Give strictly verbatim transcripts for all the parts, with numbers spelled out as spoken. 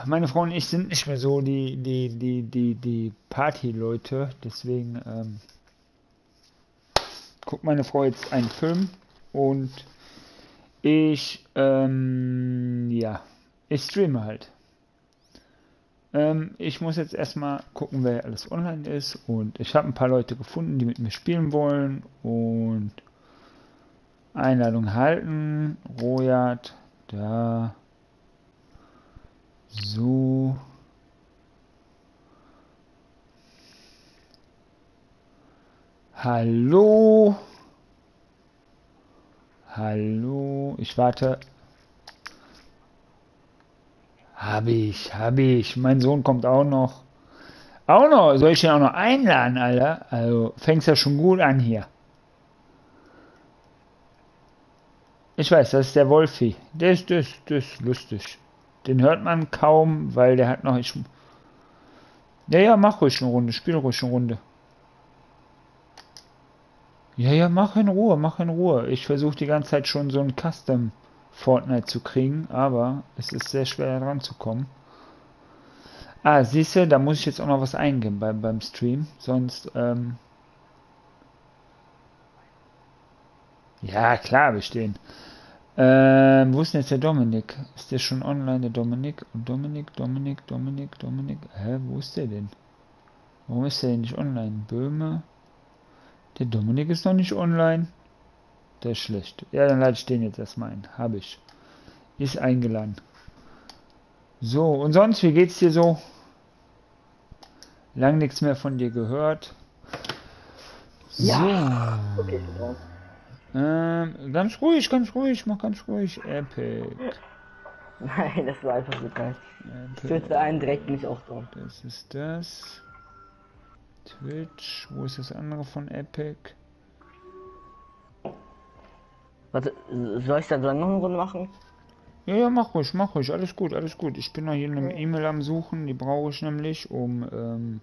meine Frau und ich sind nicht mehr so die, die, die, die, die Party-Leute. Deswegen ähm, guckt meine Frau jetzt einen Film und ich, ähm, ja, ich streame halt. Ähm, ich muss jetzt erstmal gucken, wer alles online ist. Und ich habe ein paar Leute gefunden, die mit mir spielen wollen. Und Einladung halten. Rojat, da. So. Hallo. Hallo. Ich warte. Hab ich, hab ich. Mein Sohn kommt auch noch. Auch noch. Soll ich den auch noch einladen, Alter? Also fängt's ja schon gut an hier. Ich weiß, das ist der Wolfi. Der ist, das, das ist lustig. Den hört man kaum, weil der hat noch. Ich, ja, ja, mach ruhig eine Runde. Spiel ruhig eine Runde. Ja, ja, mach in Ruhe, mach in Ruhe. Ich versuche die ganze Zeit schon so ein Custom Fortnite zu kriegen, aber es ist sehr schwer da ranzukommen. Ah, siehst du, da muss ich jetzt auch noch was eingeben beim, beim Stream. Sonst, ähm, ja, klar, bestehen. Ähm, wo ist denn jetzt der Dominik? Ist der schon online, der Dominik? Dominik, Dominik, Dominik, Dominik. Hä, wo ist der denn? Warum ist der denn nicht online? Böhme. Der Dominik ist noch nicht online. Der ist schlecht. Ja, dann lade ich den jetzt erstmal ein. Habe ich. Ist eingeladen. So, und sonst, wie geht's dir so? Lang nichts mehr von dir gehört. So. Ja. Okay, ich bin drauf. Ähm, ganz ruhig, ganz ruhig, mach ganz ruhig. Epic. Nein, das war einfach so geil. Ich Epic. töte einen direkt nicht auch drauf. Das ist das. Twitch. Wo ist das andere von Epic? Warte, soll ich dann so lange noch eine Runde machen? Ja, ja, mach ruhig, mach ruhig. Alles gut, alles gut. Ich bin noch hier eine E-Mail am Suchen. Die brauche ich nämlich, um. Ähm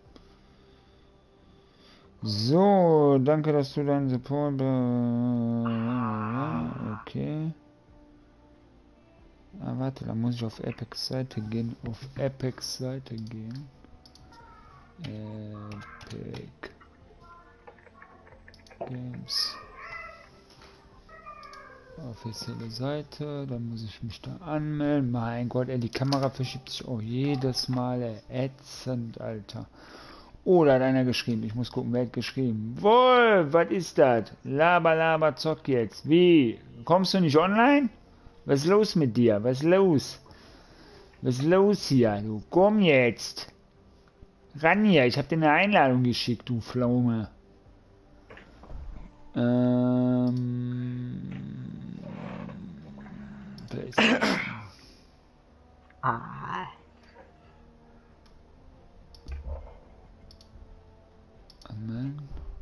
so, danke, dass du deinen Support. Okay. Ah, warte, da muss ich auf Epics Seite gehen. Auf Epics Seite gehen. Epic Games. Offizielle Seite. Da muss ich mich da anmelden. Mein Gott, ey, die Kamera verschiebt sich auch jedes Mal. Ey, ätzend, Alter. Oh, da hat einer geschrieben. Ich muss gucken, wer hat geschrieben. Wolf, was ist das? Laber, laber, zock jetzt. Wie? Kommst du nicht online? Was ist los mit dir? Was ist los? Was ist los hier? Du komm jetzt. Ran hier. Ich hab dir eine Einladung geschickt, du Pflaume. Ähm. PlayStation. Ah. Amen.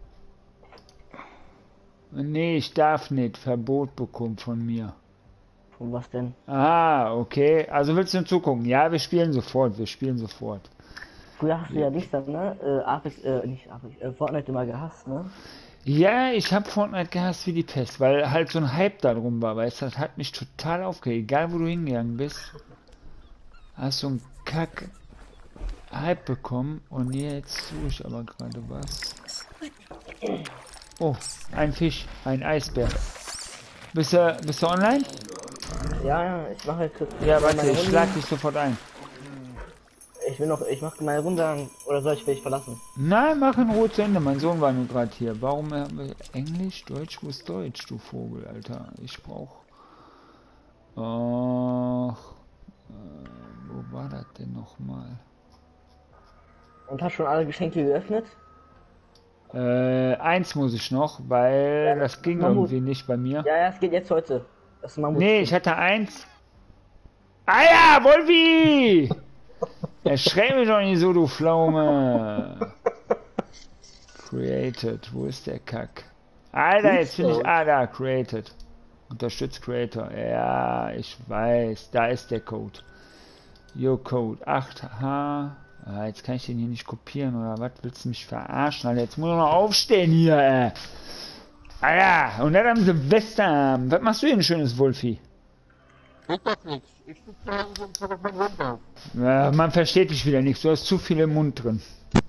Nee, ich darf nicht. Verbot bekommen von mir. Und was denn? Ah, okay. Also willst du zugucken? Ja, wir spielen sofort. Wir spielen sofort. Früher hast du ja nicht dann, ne? Äh, Apex, äh, nicht Apex, äh, Fortnite immer gehasst, ne? Ja, ich habe Fortnite gehasst wie die Pest, weil halt so ein Hype darum war, weißt du, das hat mich total aufgeregt. Egal wo du hingegangen bist, hast du einen Kack Hype bekommen und jetzt suche ich aber gerade was. Oh, ein Fisch, ein Eisbär. Bist du, bist du online? Ja, ja, ich mache jetzt kurz Ja, warte, meine ich Runde. schlag dich sofort ein. Ich will noch, ich mache meine Runde an, oder soll ich vielleicht verlassen? Nein, mach in Ruhe zu Ende. Mein Sohn war nur gerade hier. Warum haben wir Englisch, Deutsch? Wo ist Deutsch, du Vogel, Alter? Ich brauch. Ach, äh, wo war das denn nochmal? Und hast schon alle Geschenke geöffnet? Äh, eins muss ich noch, weil Ja, das ging Mammut. irgendwie nicht bei mir. Ja, ja, es geht jetzt heute. Das Mammut. Nee, ich hatte eins. Ah ja, Wolfi! Erschreck mich doch nicht so, du Pflaume. Created, wo ist der Kack? Alter, jetzt finde ich. Ah, da, Created. Unterstützt Creator. Ja, ich weiß. Da ist der Code. Yo, Code acht H. Ah, jetzt kann ich den hier nicht kopieren, oder was? Willst du mich verarschen? Alter, jetzt muss ich noch aufstehen hier, ey. Alter, und dann am Silvester. Was machst du denn schönes, Wolfi? Ich mach nichts. Ich sitze zu Hause und passe auf meinen Hund auf. Ja, man versteht dich wieder nicht. Du hast zu viel im Mund drin.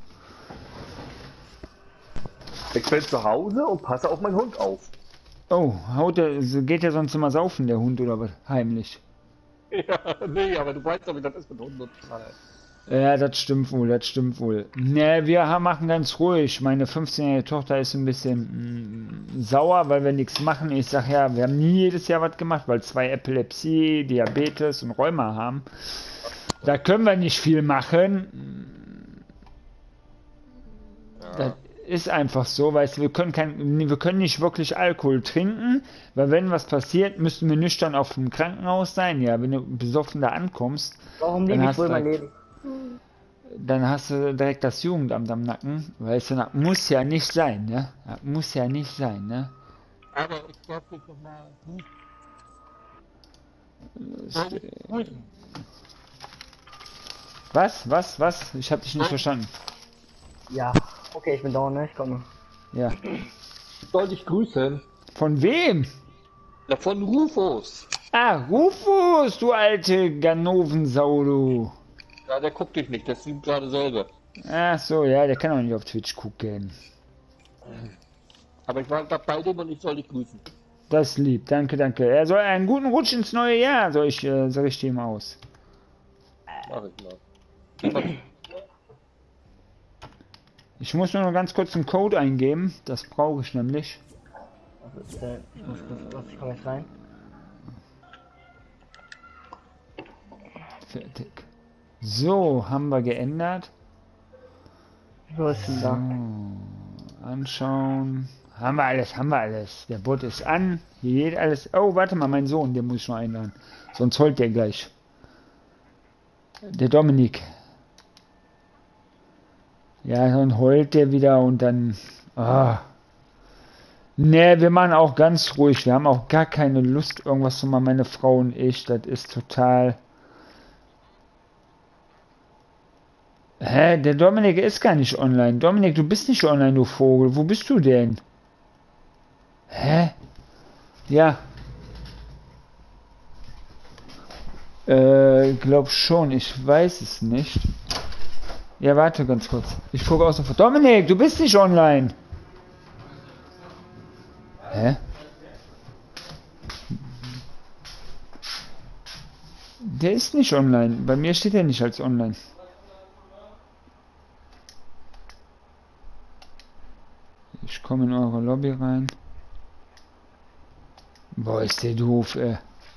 Ich bin zu Hause und passe auf meinen Hund auf. Oh, haut der, geht der sonst immer saufen, der Hund, oder was? Heimlich. Ja, nee, aber du weißt doch, wie das ist mit Hunden und Pfanne. Ja, das stimmt wohl, das stimmt wohl. Ne, wir haben- machen ganz ruhig. Meine fünfzehnjährige Tochter ist ein bisschen mm, sauer, weil wir nichts machen. Ich sag ja, wir haben nie jedes Jahr was gemacht, weil zwei Epilepsie, Diabetes und Rheuma haben. Da können wir nicht viel machen. Das ist einfach so, weißt du, wir können kein, wir können nicht wirklich Alkohol trinken, weil wenn was passiert, müssten wir nüchtern auf dem Krankenhaus sein. Ja, wenn du besoffen da ankommst, Warum Dann lebe ich hast wohl du mein halt- Leben? dann hast du direkt das Jugendamt am Nacken. Weißt du, das muss ja nicht sein, ne? Das muss ja nicht sein, ne? Aber ich darf dich noch mal nicht Das, äh, grüßen. Was? Was? Was? Ich hab dich nicht verstanden. Ja, okay, ich bin da, ne? Ich komme. Ja. Ich soll dich grüßen. Von wem? Na, von Rufus. Ah, Rufus, du alte Ganovensau, du. Ja, der guckt dich nicht, der streamt gerade selber. Ach so, ja, der kann auch nicht auf Twitch gucken. Aber ich war gerade bei dem und ich soll dich grüßen. Das ist lieb, danke, danke. Er soll einen guten Rutsch ins neue Jahr, soll ich, äh, sag ich dem aus. Mach ich mal. Ich muss nur noch ganz kurz einen Code eingeben, das brauche ich nämlich. Also, ist, äh, ich muss kurz, was, ich komme jetzt rein. Fertig. So, haben wir geändert. Wo ist denn da? So, anschauen. Haben wir alles, haben wir alles. Der Bot ist an. Hier geht alles. Oh, warte mal, mein Sohn, den muss ich noch einladen. Sonst heult der gleich. Der Dominik. Ja, dann heult der wieder und dann. Ah. Ne, wir machen auch ganz ruhig. Wir haben auch gar keine Lust, irgendwas zu machen, meine Frau und ich. Das ist total. Hä, der Dominik ist gar nicht online. Dominik, du bist nicht online, du Vogel. Wo bist du denn? Hä? Ja. Äh, glaub schon. Ich weiß es nicht. Ja, warte ganz kurz. Ich gucke aus dem... Dominik, du bist nicht online. Hä? Der ist nicht online. Bei mir steht er nicht als online. Ich komme in eure Lobby rein. Boah, ist der doof, ey.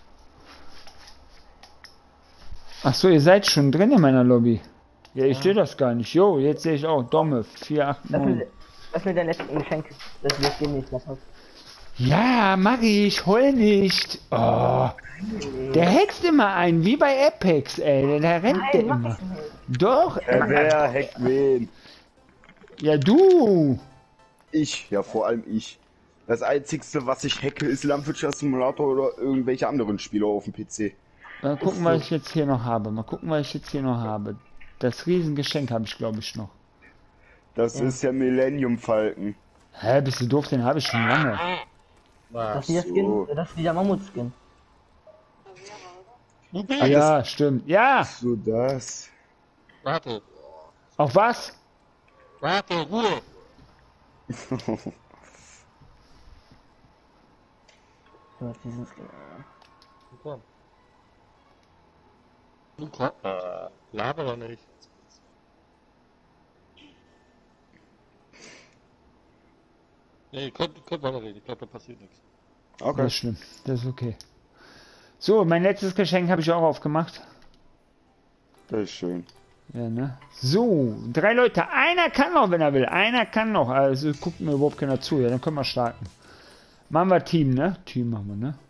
Ach so, ihr seid schon drin in meiner Lobby. Ja, ich sehe das gar nicht. Jo, jetzt sehe ich auch. Domme, vier acht Was neun. mit, was mit deinem letzten Geschenk? Das wird dir nicht was hast. Ja, mach ich, heul nicht. Oh. Der hext immer ein, wie bei Apex, ey. Der, der rennt der Nein, mach immer. ich nicht. Doch, Wer, ey. wer hackt wen? Ja, du. Ich, ja vor allem ich. Das einzigste, was ich hacke, ist Landwirtschaftssimulator oder irgendwelche anderen Spiele auf dem P C. Mal gucken, was ich jetzt hier noch habe. Mal gucken, was ich jetzt hier noch habe. Das Riesengeschenk habe ich, glaube ich, noch. Das Ja. ist der Millennium Falken. Hä, bist du doof? Den habe ich schon lange. Das ist dieser so. Skin, das ist dieser Mammut-Skin. Du bist. Ah, ja, stimmt. Ja, So das. Warte, auf was? warte, Ruhe. So, jetzt diesen Skin. Komm. Du komm. Äh, laber doch nicht. Nee, könnt, könnt weiterreden. Ich glaube, da passiert nichts. Das Okay. ist schlimm. Das ist okay. So, mein letztes Geschenk habe ich auch aufgemacht. Das ist schön. Ja, ne? So, drei Leute. Einer kann noch, wenn er will. Einer kann noch. Also guckt mir überhaupt keiner zu. Ja, dann können wir starten. Machen wir Team, ne? Team machen wir, ne?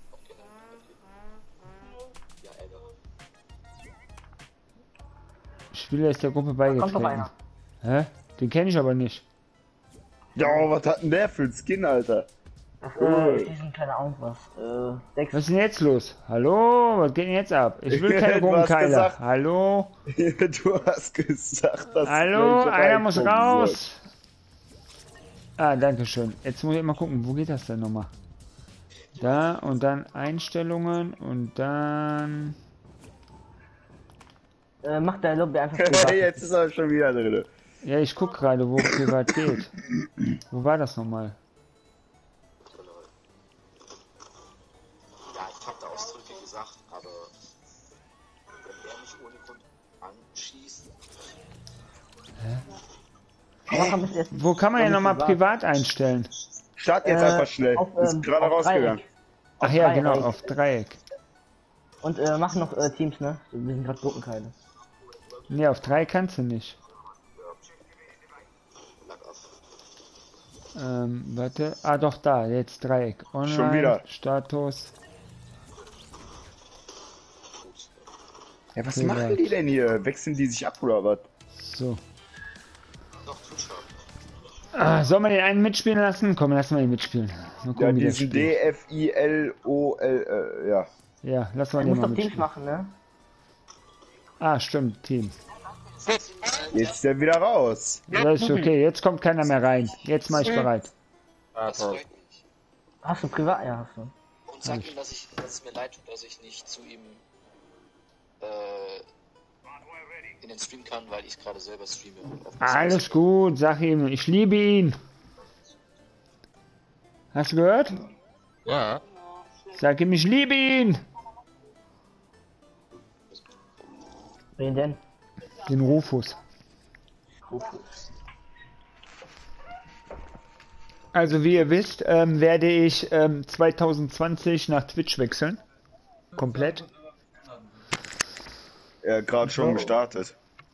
Spieler ist der Gruppe Kommt noch beigetreten. einer. Hä? Den kenne ich aber nicht. Ja, was hat denn der für ein Skin, Alter? Das äh, ist diesen, keine Ahnung was. Äh, sechs. Was ist denn jetzt los? Hallo? Was geht denn jetzt ab? Ich will keine Du hast Rumkeiler. gesagt- Hallo? Du hast gesagt, dass Hallo? welche Einer muss reinkommen raus. Ah, danke schön. Jetzt muss ich mal gucken, wo geht das denn nochmal? Da und dann Einstellungen und dann... Äh, mach deine Lobby einfach privat. Jetzt ist er schon wieder drin. Ja, ich guck gerade, wo privat geht. Wo war das nochmal? Ja, ich hab da ausdrücklich gesagt, aber wenn er mich ohne Grund anschießt, Mach am besten erst Wo kann man ja Lobby nochmal privat. privat einstellen? Start jetzt Äh, einfach schnell. auf, Ist ähm, gerade auf rausgegangen. Dreieck. Ach Auf ja, Dreieck. genau, auf Dreieck. Und äh, mach noch äh, Teams, ne? Wir sind gerade Gruppenkeile. Ne, auf drei kannst du nicht. lag auf. Ähm, warte. Ah, doch, da, jetzt Dreieck. Online, Schon wieder. Status. Ja, was Privat. machen die denn hier? Wechseln die sich ab oder was? So. Doch, tut schon. Ah, soll man den einen mitspielen lassen? Komm, lass mal ihn mitspielen. Mal gucken, Ja, wie der diesen spielt. D F I L O L, äh, ja. Ja, lass mal Du den musst mal doch Teams mitspielen. machen, ne? Ah, stimmt, Team. Jetzt ist er wieder raus. Ja, ist okay, jetzt kommt keiner mehr rein. Jetzt mach ich bereit. Das freut mich. Hast du privat? Ja, hast du. Und sag ihm, dass, ich, dass es mir leid tut, dass ich nicht zu ihm äh, in den Stream kann, weil ich gerade selber streame. Auf dem Alles gut, sag ihm, ich liebe ihn. Hast du gehört? Ja. Sag ihm, ich liebe ihn. Wen denn? Den Rufus. Also wie ihr wisst, ähm, werde ich ähm, zwanzig zwanzig nach Twitch wechseln. Komplett. Ja, gerade schon gestartet.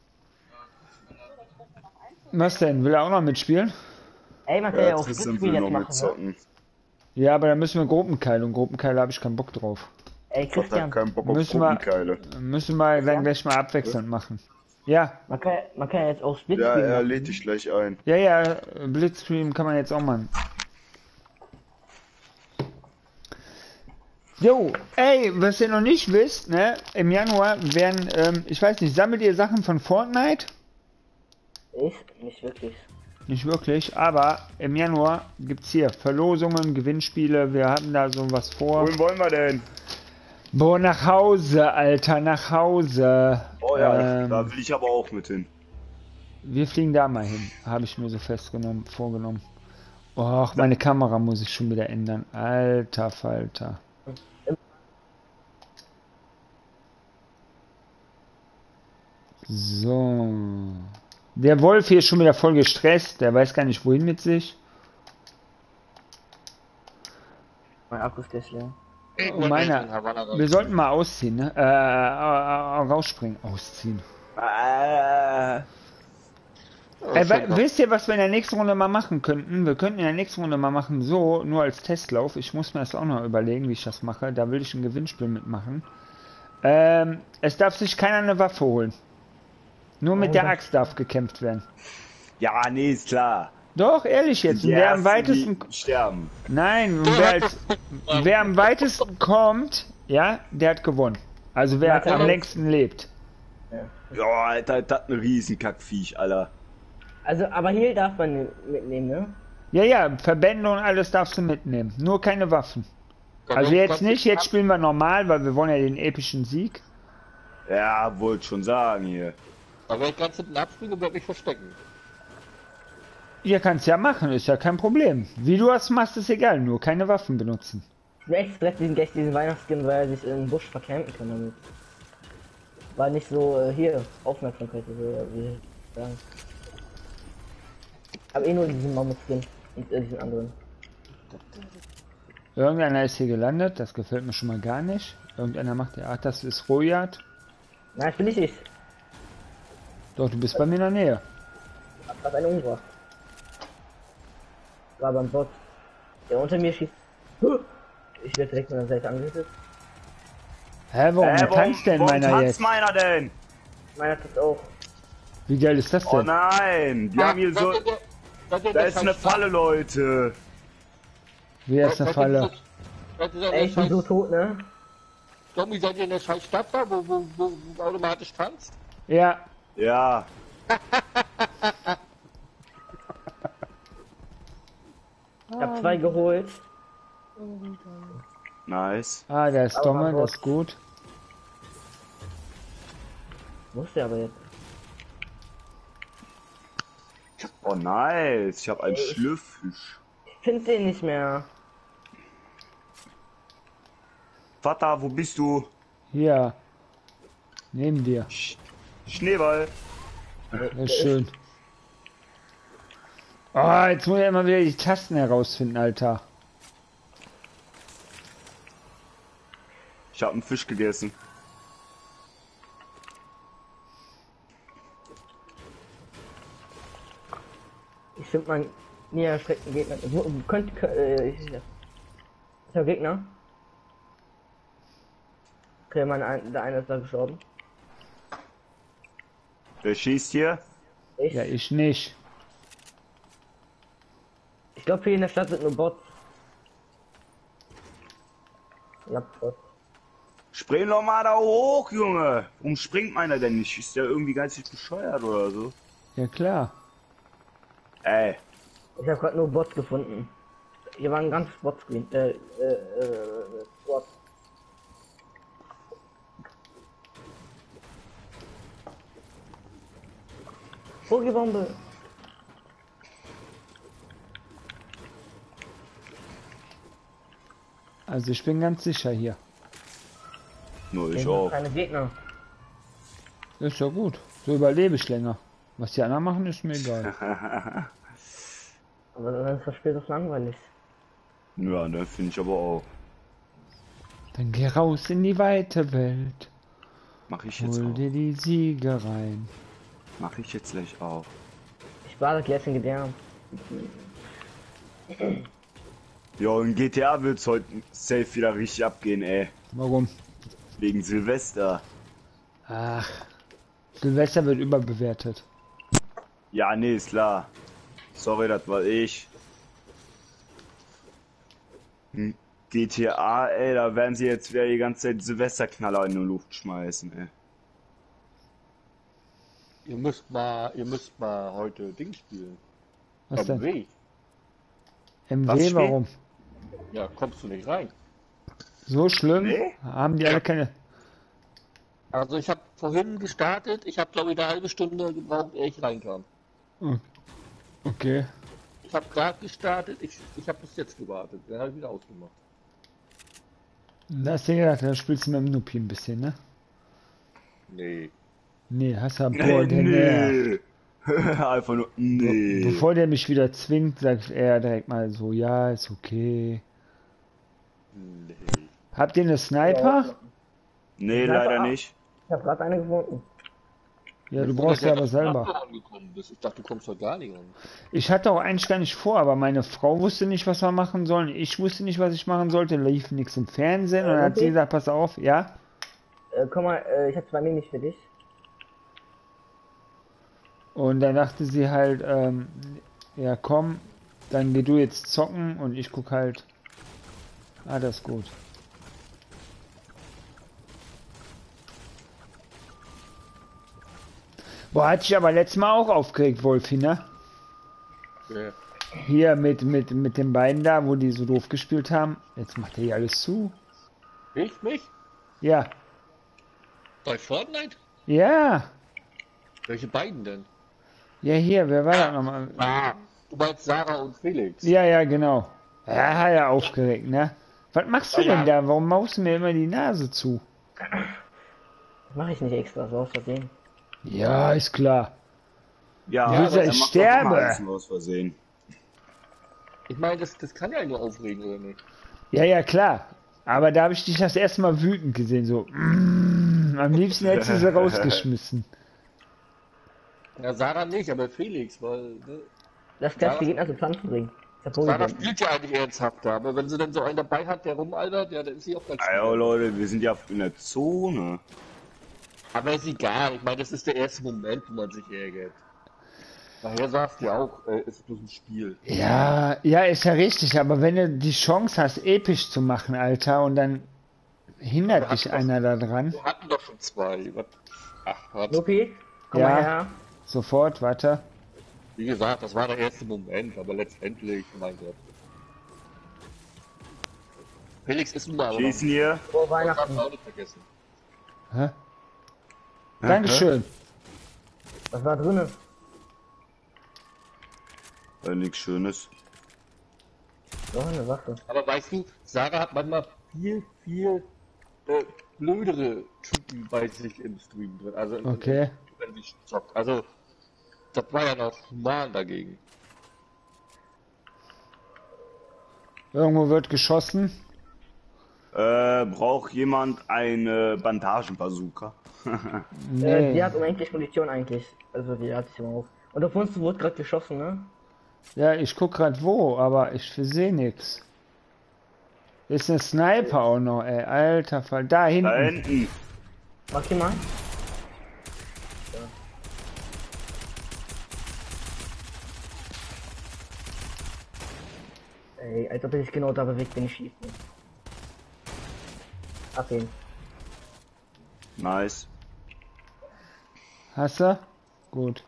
Was denn? Will er auch noch mitspielen? Ey, man kann Ja, ja auch Tristan Splitscreen will jetzt noch machen, ne? mitzocken. Ja, aber dann müssen wir Gruppenkeil und Gruppenkeile habe ich keinen Bock drauf. Ey, Ich hab Christian, keinen Bock auf Müssen wir, Gruppenkeile. müssen wir dann gleich mal abwechselnd machen. Ja, man kann, man kann ja jetzt auch Ja, Splitscreen er machen. lädt dich gleich ein. ja, ja, Blitzstream kann man jetzt auch machen. Jo, ey, was ihr noch nicht wisst, ne, im Januar werden, ähm, ich weiß nicht, sammelt ihr Sachen von Fortnite? Ich? Nicht wirklich. Nicht wirklich, aber im Januar gibt's hier Verlosungen, Gewinnspiele, wir haben da so was vor. Wohin wollen wir denn? Boah, nach Hause, Alter, nach Hause. Oh ja, ähm, da will ich aber auch mit hin. Wir fliegen da mal hin, habe ich mir so festgenommen, vorgenommen. Och, meine Kamera muss ich schon wieder ändern. Alter Falter. So. Der Wolf hier ist schon wieder voll gestresst. Der weiß gar nicht wohin mit sich. Mein Akku ist gleich leer. Und meiner. Wir sollten mal ausziehen, ne? Äh, äh, äh, rausspringen. Ausziehen. Äh, Ey, we wisst ihr, was wir in der nächsten Runde mal machen könnten? Wir könnten in der nächsten Runde mal machen, so, nur als Testlauf. Ich muss mir das auch noch überlegen, wie ich das mache. Da will ich ein Gewinnspiel mitmachen. Ähm, es darf sich keiner eine Waffe holen. Nur mit Oh, der das- Axt darf gekämpft werden. Ja, nee, ist klar. Doch, ehrlich jetzt. Und wer am weitesten... die sterben. Nein, und wer, als, wer am weitesten kommt, ja, der hat gewonnen. Also wer Weiter am geht's. längsten lebt. Ja, Alter, das ist ein Riesenkackviech, Alter. also, aber hier darf man mitnehmen, ne? Ja, ja, Verbände und alles darfst du mitnehmen. Nur keine Waffen. Also jetzt nicht, jetzt spielen wir normal, weil wir wollen ja den epischen Sieg. Ja, wollte schon sagen hier. Aber ich ganz hinten abspringen und bleib mich verstecken. Ihr kannst ja machen, ist ja kein Problem. Wie du das machst, ist egal, nur keine Waffen benutzen. Ich bin echt stress diesen Gast diesen Weihnachtsskin, weil er sich in den Busch vercampen kann damit. War nicht so, äh, hier, Aufmerksamkeit, so, wie sagen. Aber eh nur diesen Mammut-Skin und äh, diesen anderen. Irgendeiner ist hier gelandet, das gefällt mir schon mal gar nicht. Irgendeiner macht ja, ach, das ist Rojat. Nein, ich bin nicht ich. Doch, du bist bei mir in der Nähe. Ich hab grad einen umgebracht. War beim Bot. Der unter mir schießt. Huh! Ich werde direkt von der Seite angehittet. Hä, warum Äh, tanzt denn warum meiner tanzt jetzt? meiner denn? Meiner tut auch. Wie geil ist das Oh denn? nein, wir haben hier so... Da ist eine Falle, Leute. Wie ist eine Falle? Ey, ich bin so tot, ne? Tommy, seid ihr in der scheiß Stadt da, wo, wo, wo, wo automatisch tanzt? Ja, Ja, Ich hab zwei geholt. Nice. Ah, der ist Aber Dommel, mein das ist gut. Wusste aber jetzt. Oh nice, ich habe einen Ey. Schlürffisch. Ich finde den nicht mehr. Vater, wo bist du? Hier. Neben dir. Sch Schneeball. Das ist schön. Oh, jetzt muss ich immer wieder die Tasten herausfinden, Alter. Ich habe einen Fisch gegessen. Ich finde mein niederstreckten Gegner. Wo, könnt, könnt, äh, ich, ist der Gegner? Okay, mein ein, der eine ist da gestorben. Wer schießt hier? Ich, Ja, ich nicht. ich glaube, hier in der Stadt sind nur Bots. Ja, Bots. Spring doch mal da hoch, Junge. Warum springt meiner denn nicht? Ist der irgendwie geistig bescheuert oder so? Ja, klar. Ey. Ich habe gerade nur Bots gefunden. Hier waren ganz Botscreen. Äh, äh, äh, Bots. Vogelbombe. Also ich bin ganz sicher hier. Nur Hier ich sind auch. keine Gegner. Das ist ja gut. So überlebe ich länger. Was die anderen machen, ist mir egal. Aber dann ist das Spiel doch langweilig. Ja, ne, finde ich aber auch. Dann geh raus in die weite Welt. Mach ich jetzt Hol auch. dir die Siege rein. Mach ich jetzt gleich auch. Ich war das gleich in Gedärm. Ja, in G T A wird's heute safe wieder richtig abgehen, ey. Warum? Wegen Silvester. Ach. Silvester wird überbewertet. Ja, nee, ist klar. Sorry, das war ich. Hm, G T A, ey, da werden sie jetzt wieder die ganze Zeit Silvesterknaller in die Luft schmeißen, ey. Ihr müsst mal, ihr müsst mal heute Ding spielen. Was denn? M W. M Was W, spielt? warum? Ja, kommst du nicht rein. So schlimm? Nee? Haben die alle keine... Also ich habe vorhin gestartet, ich habe glaube ich eine halbe Stunde gebraucht, ehe ich reinkam. Okay. Ich habe gerade gestartet, ich, ich habe bis jetzt gewartet, dann habe ich wieder ausgemacht. Da hast du dir gedacht, da spielst du mit dem Nupi ein bisschen, ne? Nee. Nee, hast du Nee, boah, der nervt. nee. Einfach nur, nee. Bevor der mich wieder zwingt, sagt er direkt mal so, ja, ist okay. Nee. Habt ihr eine Sniper? Nee, Sniper leider ab. nicht. Ich habe gerade eine gefunden. Ja, du Ich brauchst wunderte, ja aber dass du selber. noch angekommen bist. Ich dachte, du kommst doch gar nicht an. Ich hatte auch eigentlich gar nicht vor, aber meine Frau wusste nicht, was wir machen sollen. Ich wusste nicht, was ich machen sollte. Lief nichts im Fernsehen und dann hat okay. sie gesagt, pass auf, ja. Äh, komm mal, äh, ich habe zwei Minis für dich. Und dann dachte sie halt, ähm, ja komm, dann geh du jetzt zocken und ich guck halt. Ah, das ist gut. Boah, hat sich aber letztes Mal auch aufgeregt, Wolfi, ne? Ja. Hier mit, mit, mit den beiden da, wo die so doof gespielt haben. Jetzt macht er hier alles zu. Ich, mich? Ja. Bei Fortnite? Ja. Welche beiden denn? Ja, hier, wer war das nochmal? Ah, du meinst Sarah und Felix. Ja, ja, genau. Ja, hat er aufgeregt, ne? Was machst du Ja, denn ja. da? Warum machst du mir immer die Nase zu? Das mache ich nicht extra, so aus Versehen. Ja, ist klar. Ja, Ja, aber ich er macht doch sterbe. immer alles nur aus Versehen. Ich meine, das, das kann ja nur aufregen, oder nicht? Ja, ja, klar. Aber da habe ich dich das erste Mal wütend gesehen, so. Mm, am liebsten hättest du sie rausgeschmissen. Ja, Sarah nicht, aber Felix, weil ne, Das lässt die Gegner zu Pflanzen bringen. Ich hab Sarah Pokémon. spielt ja eigentlich ernsthafter, aber wenn sie dann so einen dabei hat, der rumaltert, ja, dann ist sie auch ganz Ja, schnell. Leute, wir sind ja in der Zone. Aber ist egal, ich meine, das ist der erste Moment, wo man sich ärgert. Daher sagst du ja auch, äh, ist bloß ein Spiel. Ja, ja, ist ja richtig, aber wenn du die Chance hast, episch zu machen, Alter, und dann hindert Wir dich hatten einer da dran. Wir hatten doch schon zwei. Was? Ach, warte. Lupi, komm Ja. mal her. Sofort, warte. Wie gesagt, das war der erste Moment, aber letztendlich, mein Gott. Felix ist nun mal aber Schießen hier. Vor noch. Ich Weihnachten. hab's auch nicht vergessen. Hä? Dankeschön. Was war drinne? Äh, nichts Schönes. Doch, eine Waffe. Aber weißt du, Sarah hat manchmal viel, viel äh, blödere Typen bei sich im Stream drin. Also in- Okay. wenn sie zockt. Also das war ja noch human dagegen. Irgendwo wird geschossen. Äh, braucht jemand eine Bandagenbazooka? Äh, Nee. die hat unendlich Munition eigentlich. Also die hat sich immer auf. Und auf uns wurde gerade geschossen, ne? Ja, ich guck grad wo, aber ich sehe nix. Ist ein Sniper auch noch, ey. Alter Fall. Da Da hinten. hinten. Mach die mal. Ey, als ob er sich genau da bewegt, wenn ich schieße. Ab ihn. Nice. Hast du? Gut.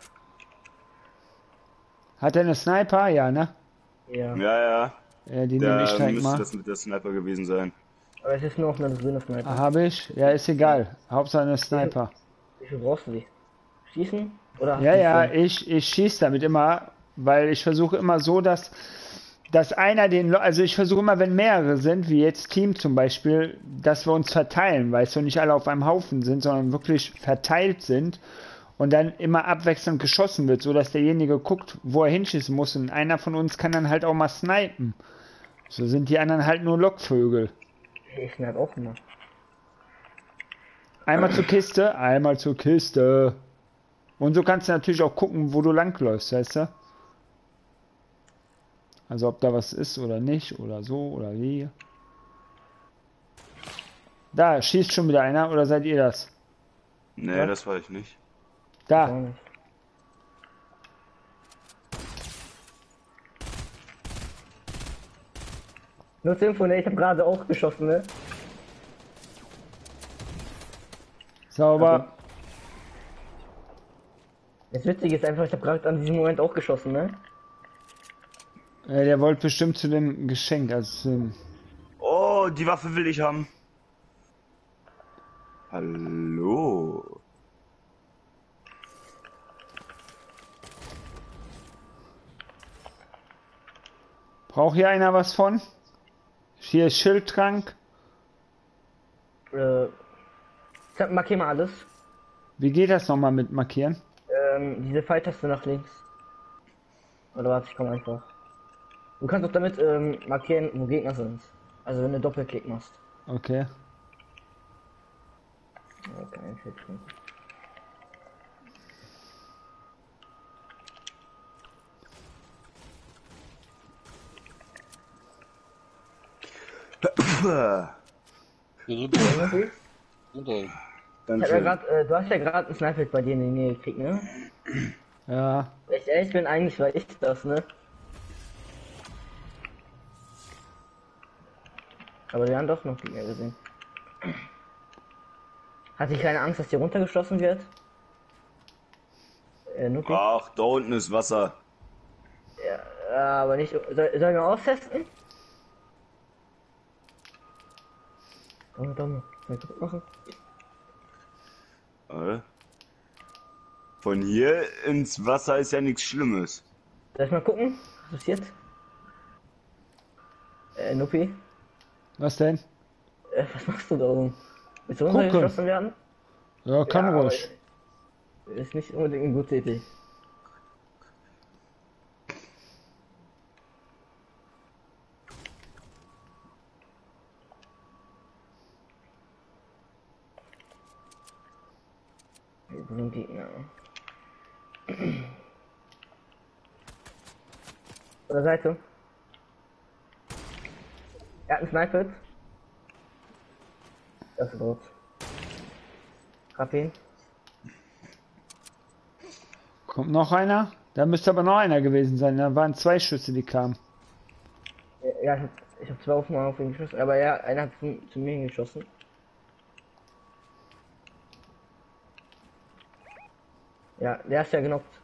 Hat er eine Sniper? Ja, ne? Ja. Ja, ja. Ja, die nehme ich Da direkt müsste mal. das mit der Sniper gewesen sein. Aber es ist nur noch eine grüne Sniper. Ah, habe ich? Ja, ist egal. Hauptsache eine Sniper. Wie viel brauchst du die? Schießen? Oder hast Ja, du ja, schon? ich, ich schieße damit immer, weil ich versuche immer so, dass, dass einer den, Le- also ich versuche immer, wenn mehrere sind, wie jetzt Team zum Beispiel, dass wir uns verteilen, weißt du, nicht alle auf einem Haufen sind, sondern wirklich verteilt sind und dann immer abwechselnd geschossen wird, so dass derjenige guckt, wo er hinschießen muss und einer von uns kann dann halt auch mal snipen. So sind die anderen halt nur Lockvögel. Ich schneide auch immer. Einmal zur Kiste, einmal zur Kiste. Und so kannst du natürlich auch gucken, wo du langläufst, weißt du? Also ob da was ist oder nicht, oder so, oder wie. Da, schießt schon wieder einer, oder seid ihr das? Nee, Ja. das war ich nicht. Auch Da, nicht. Nur zur Info, ne? Ich habe gerade auch geschossen, ne? sauber. Das Witzige ist einfach, ich habe gerade an diesem Moment auch geschossen, ne? Äh, der wollte bestimmt zu dem Geschenk, also zu dem... Oh, die Waffe will ich haben. Hallo. Braucht hier einer was von? Hier ist Schildtrank. Äh. Sag, markier mal alles. Wie geht das nochmal mit markieren? Ähm, diese Pfeiltaste nach links. Oder warte, ich komm einfach. Du kannst auch damit ähm, markieren, wo Gegner sind. Also wenn du Doppelklick machst. Okay. Ja, kein Schildtrank. Gesundheit. Gesundheit. Ich hab ja Dankeschön. grad, äh, du hast ja gerade ein Sniper bei dir in die Nähe gekriegt, ne? Ja. Wenn ich ehrlich bin, eigentlich war ich das, ne? Aber wir haben doch noch Gegner gesehen. Hatte ich keine Angst, dass die runtergeschossen wird? Äh, Nuki? Ach, da unten ist Wasser. Ja, aber nicht. Soll, sollen wir austesten? Komm, komm, soll ich das machen? Äh. Von hier ins Wasser ist ja nichts Schlimmes. Soll ich mal gucken? Was passiert? Äh, Nupi? Was denn? Äh, was machst du da oben? Willst du Gucken. runtergeschossen werden? Ja, kann Ja, aber ruhig. Ist nicht unbedingt eine gute Idee. Wo sind Gegner? Oder Seite? Er hat einen Sniper. Das ist rot. Hab ihn. Kommt noch einer? Da müsste aber noch einer gewesen sein. Da waren zwei Schüsse, die kamen. Ja, ich hab, ich hab zwei auf mal auf ihn geschossen, aber ja, einer hat zu, zu mir geschossen. Ja, der ist ja genockt.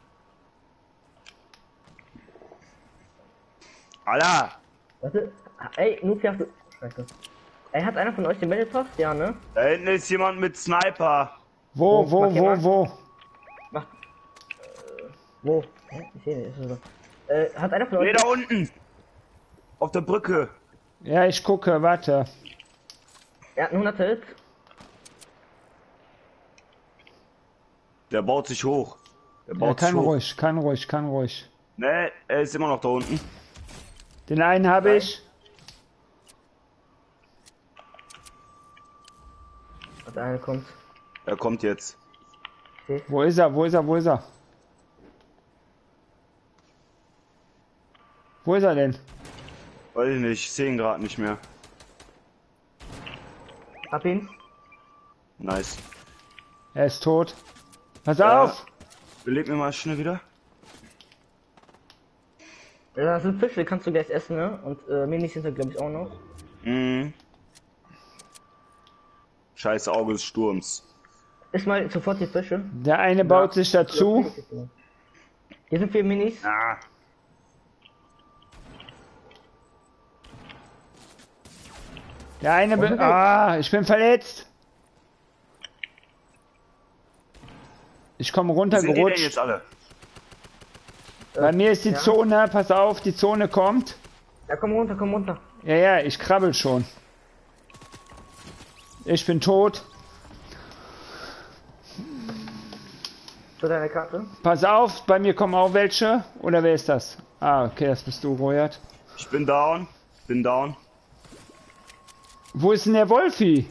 Alter! Warte, ey, Nuki, hast du, Scheiße. Ey, hat einer von euch den Battle Pass? Ja, ne? Da hinten ist jemand mit Sniper. Wo, wo, Markier wo, mal. wo? Macht. Äh, wo? Hä? Ich sehe nicht. Ist so. Äh, hat einer von euch. Nee, da unten. Auf der Brücke. Ja, ich gucke, warte. Er hat einen hundert Hits. Der baut sich hoch. Der baut Ja, kann sich hoch. ruhig, kann ruhig, kann ruhig. Nee, er ist immer noch da unten. Den einen habe ich. Und einer kommt. Er kommt jetzt. Wo ist er, wo ist er, wo ist er? Wo ist er denn? Weiß ich nicht, ich sehe ihn gerade nicht mehr. Hab ihn. Nice. Er ist tot. Pass Ja. auf! Belebt mir mal schnell wieder. Ja, das sind Fische, kannst du gleich essen, ne? Und äh, Minis sind da, glaube ich, auch noch. Mhm. Scheiß Auge des Sturms. Ist mal sofort die Fische. Der eine baut sich dazu. Hier sind vier Minis. Ah. Der eine... Be ah, ich bin verletzt. Ich komme Sind die denn runtergerutscht. jetzt alle? Bei mir ist die ja. Zone, pass auf, die Zone kommt. Ja, komm runter, komm runter. Ja, ja, ich krabbel schon. Ich bin tot. Zu deiner Karte. Pass auf, bei mir kommen auch welche. Oder wer ist das? Ah, okay, das bist du, Royat. Ich bin down. Bin down. Wo ist denn der Wolfi?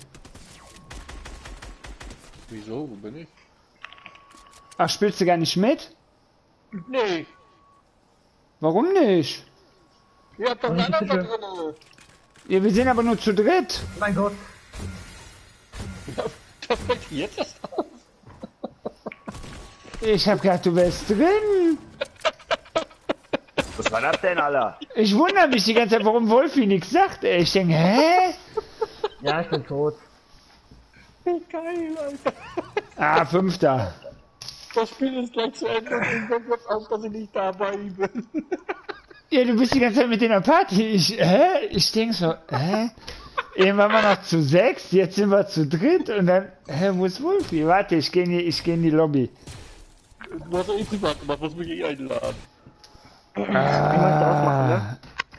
Wieso? Wo bin ich? Ach, spielst du gar nicht mit? Nee. Warum nicht? Ihr habt doch einen anderen da drin. Ja, wir sind aber nur zu dritt. Mein Gott. Das fällt jetzt erst auf. Ich hab gedacht, du wärst drin. Was war das denn, Alter? Ich wundere mich die ganze Zeit, warum Wolfi nichts sagt. Ey. Ich denke, hä? Ja, ich bin tot. Geil, Alter. Ah, Fünfter. Das Spiel ist gleich zu Ende und ich bin jetzt auf, dass ich nicht dabei bin. Ja, du bist die ganze Zeit mit in der Party. Ich, hä? Ich denke so, hä? Eben waren wir noch zu sechs, jetzt sind wir zu dritt und dann, hä, wo ist Wolfi? Warte, ich gehe in, die- ich geh in die Lobby. Du hast ja eh privat gemacht, was mich eh einladen. Wie meinst du ausmachen, ne?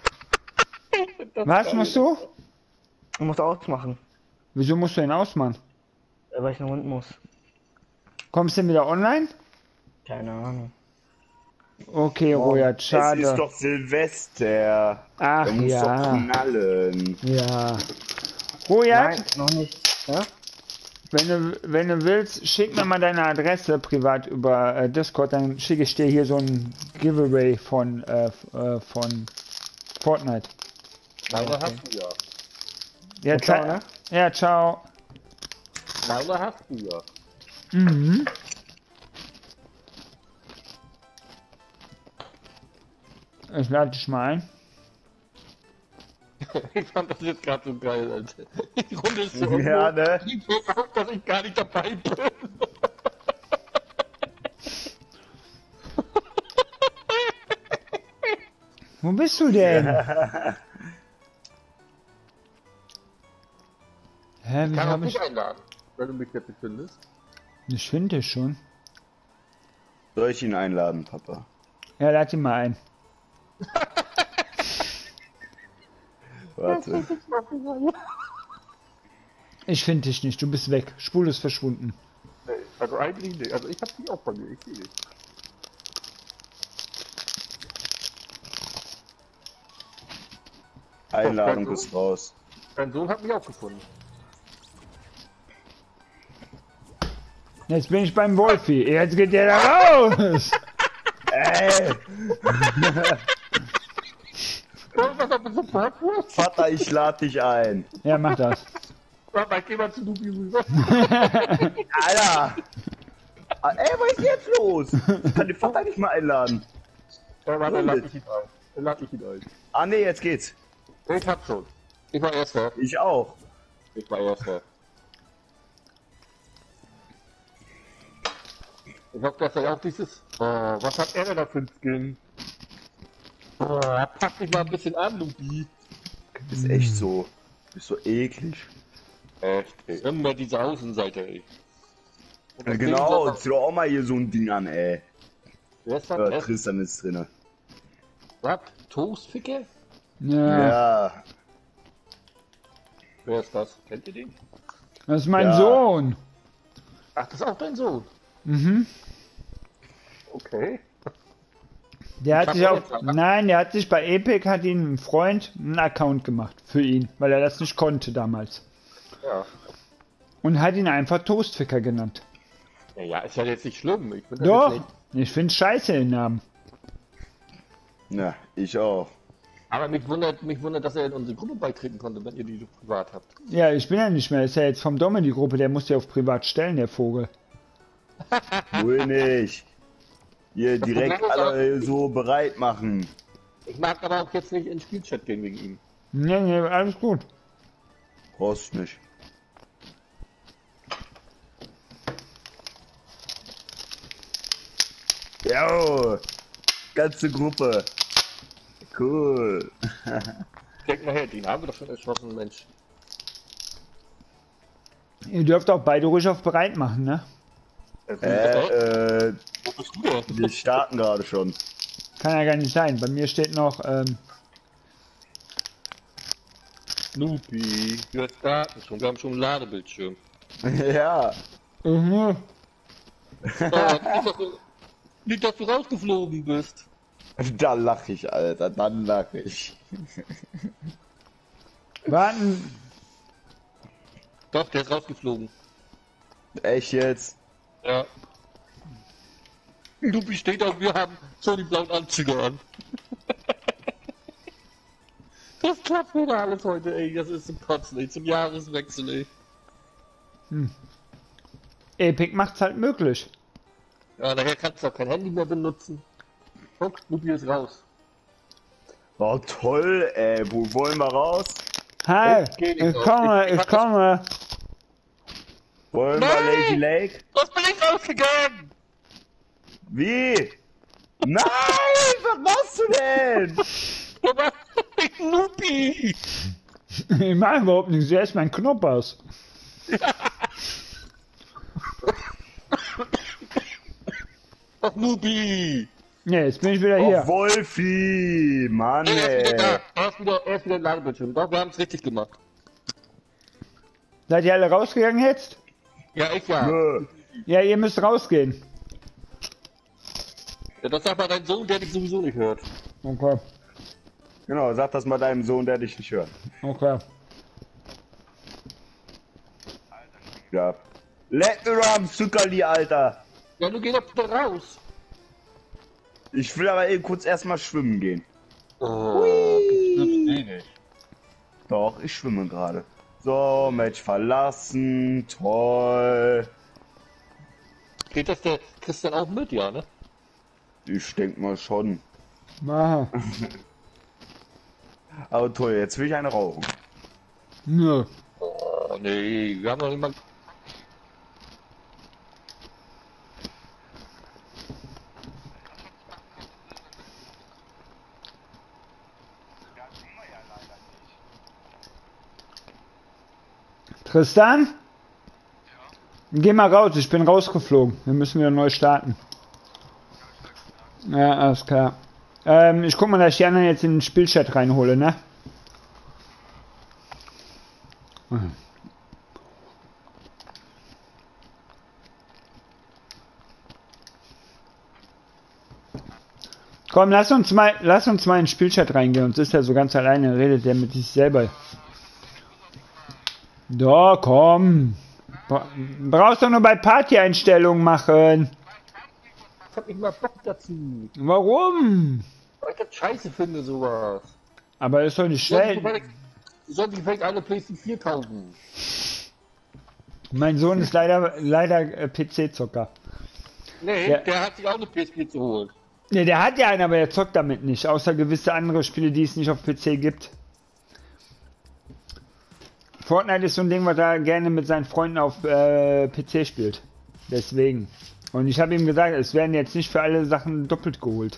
Was musst du? Du musst ausmachen. Wieso musst du ihn ausmachen? äh, Weil ich noch unten muss. Kommst du denn wieder online? Keine Ahnung. Okay, Royat, Es ist schade. doch Silvester. Ach Er muss doch ja, knallen. ja. Royat, Nein, noch nicht. Ja? wenn du, wenn du willst, schick mir mal deine Adresse privat über äh, Discord, dann schicke ich dir hier so ein Giveaway von, äh, f- äh, von Fortnite. Meine hast du ja. Ja, ciao, ciao, ne? ja, ciao. Meine hast du ja. Mhm. Ich lade dich mal ein. Ich fand das jetzt gerade so geil, Alter. Die Runde ist so Ja, ne? Ich weiß auch, dass ich gar nicht dabei bin. Wo bist du denn? Hä, wie Kann auch hab dich ich... einladen, wenn du mich jetzt nicht findest. Ich finde dich schon. Soll ich ihn einladen, Papa? Ja, lad ihn mal ein. Warte. Ich finde dich nicht, du bist weg. Spul ist verschwunden. Nee, also eigentlich nicht. Also ich hab die auch bei mir, ich sehe dich. Einladung ist raus. Dein Sohn hat mich auch gefunden. Jetzt bin ich beim Wolfi. Jetzt geht der da raus. Ey, Was hat das sofort? Vater, ich lade dich ein. Ja, mach das. Warte, ich geh mal zu Dubi rüber. Alter! Ah, ey, was ist jetzt los? Ich kann den Vater nicht mal einladen. Ja, warte, dann lad ich ihn ein. Dann lad ich ihn ein. Ah, nee, jetzt geht's. Ich hab schon. Ich war Erster. Ich auch. Ich war Erster. Ich hab gestern auch dieses... Oh, was hat er denn da für ein Skin? Oh, pack dich mal ein bisschen an, Lupi. Ist echt so. Ist so eklig. Echt, ey. Immer diese Außenseite, ey. Und Ja, das genau, Ding ist zieh doch auch mal hier so ein Ding an, ey. Wer ist das? Ja, Wer ist Tristan ist drinne. das? Toastficke? Ja, Ja. Wer ist das? Kennt ihr den? das ist mein Ja. Sohn. Ach, das ist auch dein Sohn. Mhm. Okay. Der hat hab sich auch auf, jetzt einen. nein, der hat sich bei Epic, hat ihn ein Freund einen Account gemacht für ihn, weil er das nicht konnte damals. Ja. Und hat ihn einfach Toastficker genannt. Naja, ist ja jetzt nicht schlimm. Ich find das Doch, jetzt nicht. ich finde scheiße den Namen. Na, ich auch. Aber mich wundert, mich wundert, dass er in unsere Gruppe beitreten konnte, wenn ihr die privat habt. Ja, ich bin ja nicht mehr, ist ja jetzt vom Domme die Gruppe, der muss ja auf privat stellen, der Vogel. Wohl nicht. Hier direkt Problem ist alle so bereit machen. Ich mag aber auch jetzt nicht ins Spielchat gehen wegen ihm. Nee, nee, alles gut. Brauchst nicht. Ja, ganze Gruppe. Cool. Denk mal her, den haben wir doch schon erschossen, Mensch. Ihr dürft auch beide ruhig auf bereit machen, ne? Äh, Äh, äh, Wo bist du denn? wir starten gerade schon. Kann ja gar nicht sein. Bei mir steht noch, ähm, Snoopy. Wir starten schon, wir haben schon einen Ladebildschirm. Ja. mhm. Oh, nicht, dass du, nicht, dass du rausgeflogen bist. Da lach ich, Alter, dann lach ich. Warten. Doch, der ist rausgeflogen. Echt jetzt? Ja. Snoopy steht auf, wir haben schon die blauen Anzüge an. Das klappt wieder alles heute, ey. Das ist zum Kotzen, ey. Zum Jahreswechsel, ey. Epic macht's halt möglich. Ja, daher kannst du auch kein Handy mehr benutzen. Guck, Snoopy ist raus. Oh, toll, ey. Wo wollen wir raus? Hi, Oh, geht nicht ich raus. komme, Ich- ich ich hab das- komme. Wollen wir Nein! Lazy Lake? Was bin ich rausgegangen? Wie? Nein, was machst du denn? Aber Snoopy! Ich mach überhaupt nichts, der ist mein Knoppers. Ach, Snoopy! Ne, jetzt bin ich wieder Oh, hier. Wolfi, Mann, Er ist wieder ey. da. Er ist wieder, er ist wieder im Ladebildschirm. Doch, wir haben es richtig gemacht. Seid ihr alle rausgegangen jetzt? Ja, ich ja. Nö. Ja, ihr müsst rausgehen. Ja, das sagt mal dein Sohn, der dich sowieso nicht hört. Okay, Genau, sag das mal deinem Sohn, der dich nicht hört. okay. Ja. Leck mir doch am Zuckerli, Alter. Ja, du geh doch bitte raus. Ich will aber eben kurz erstmal schwimmen gehen. Oh, du schwimmst eh nicht. Doch, ich schwimme gerade. So, Match verlassen. Toll. Geht das der Christian auch mit, ja, ne? Ich denk mal schon. Aha. Aber toll, jetzt will ich eine rauchen. Nö. Oh, nee, wir haben noch nicht mal... Tristan? Geh mal raus, ich bin rausgeflogen. Wir müssen wieder neu starten. Ja, alles klar. Ähm, ich guck mal, dass ich die anderen jetzt in den Spielchat reinhole, ne? Komm, lass uns mal, lass uns mal in den Spielchat reingehen. Uns ist ja so ganz alleine, redet der mit sich selber. Da, komm. Bra brauchst doch nur bei Party-Einstellungen machen. Ich hab nicht mal Bock dazu. Warum? Weil ich das scheiße finde, sowas. Aber ist doch nicht Sollte ich schnell. vielleicht- sollte ich vielleicht eine PlayStation vier kaufen? Mein Sohn ist leider, leider äh, P C-Zocker. Nee, Ja. der hat sich auch eine P S vier zu holen. Ne, der hat ja einen, aber der zockt damit nicht. Außer gewisse andere Spiele, die es nicht auf P C gibt. Fortnite ist so ein Ding, was er gerne mit seinen Freunden auf äh, P C spielt. Deswegen. Und ich habe ihm gesagt, es werden jetzt nicht für alle Sachen doppelt geholt.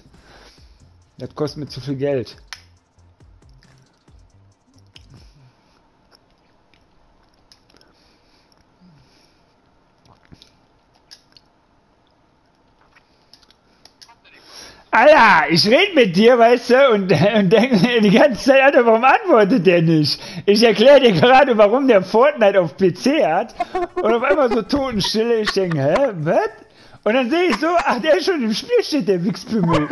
Das kostet mir zu viel Geld. Alter, ich rede mit dir, weißt du, und, und denke die ganze Zeit, Alter, warum antwortet der nicht? Ich erkläre dir gerade, warum der Fortnite auf P C hat und auf einmal so Totenstille. Ich denke, hä, was? Und dann sehe ich so, ach, der ist schon im Spiel, steht der Wichspimmel.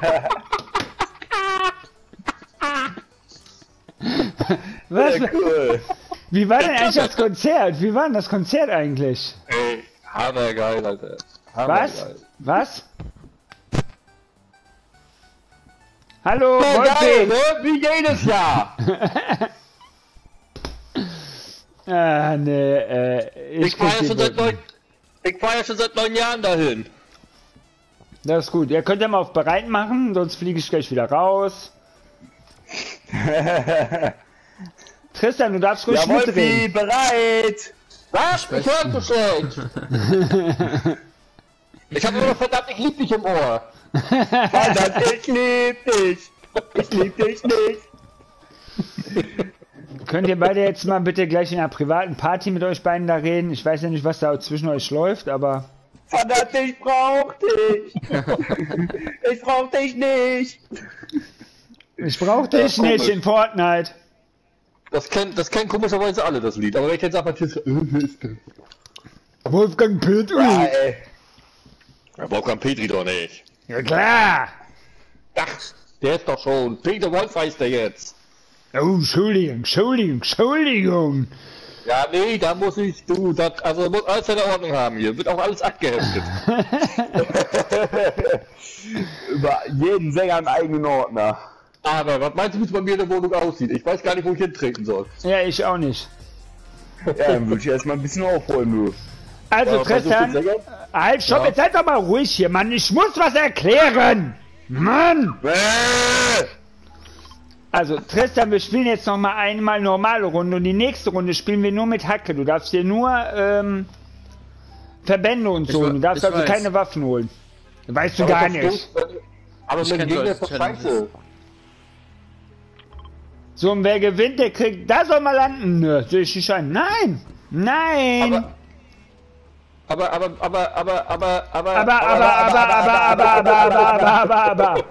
Was? Ja, cool. Wie war denn eigentlich das Konzert? Wie war denn das Konzert eigentlich? Ey, hammergeil, Alter. Was? Hammergeil. Was? Hallo, Ja, Wolfi! geil, ne? Wie jedes Jahr. Ah, nee, äh, ich, Ich fahre ja krieg schon die seit neun, ich fahr ja schon seit neun Jahren dahin. Das ist gut. Ihr könnt ja mal auf bereit machen, sonst fliege ich gleich wieder raus. Tristan, du darfst ruhig Ja, Wolfi, mitreden. bereit! Was? Ich hör so schlecht. Ich hab nur noch verdammt, ich lieb dich im Ohr. Verdammt, ich lieb dich! Ich lieb dich nicht! Könnt ihr beide jetzt mal bitte gleich in einer privaten Party mit euch beiden da reden? Ich weiß ja nicht, was da zwischen euch läuft, aber... Verdammt, ich brauch dich! Ich brauch dich nicht! Ich brauch dich Ja, nicht komisch. in Fortnite. Das kennen, das kennen komischerweise alle, das Lied. Aber wenn ich jetzt einfach hier... Wer ist das? Wolfgang Petri. Ah, ey. Ja, Wolfgang Petri doch nicht. Ja klar. Ach, der ist doch schon. Peter Wolf heißt der jetzt. Oh, Entschuldigung, Entschuldigung, Entschuldigung. Ja, nee, da muss ich, du, das, also muss alles seine Ordnung haben hier. Wird auch alles abgeheftet. Über jeden Sänger einen eigenen Ordner. Aber was meinst du, wie es bei mir in der Wohnung aussieht? Ich weiß gar nicht, wo ich hintreten soll. Ja, ich auch nicht. Ja, dann würde ich erstmal ein bisschen aufräumen, du. Also Ja, was meinst du, Tristan, Sänger? halt, stopp, Ja. jetzt seid doch mal ruhig hier, Mann. Ich muss was erklären. Mann. Also Tristan, wir spielen jetzt noch mal einmal normale Runde und die nächste Runde spielen wir nur mit Hacke. Du darfst dir nur ähm, Verbände und so. Ich wa- Du darfst ich also weiß. keine Waffen holen. Weißt du Aber gar ist doch nicht. doof, Aber Ich mit dem kenn Gegner ist solche doch scheiße. So, und wer gewinnt, der kriegt. Da soll mal landen. Nö, sehe ich nicht ein. Nein. Nein. Aber, aber, aber, aber, aber, aber, aber, Aber, aber, aber, aber, aber, aber, aber, aber, aber, aber.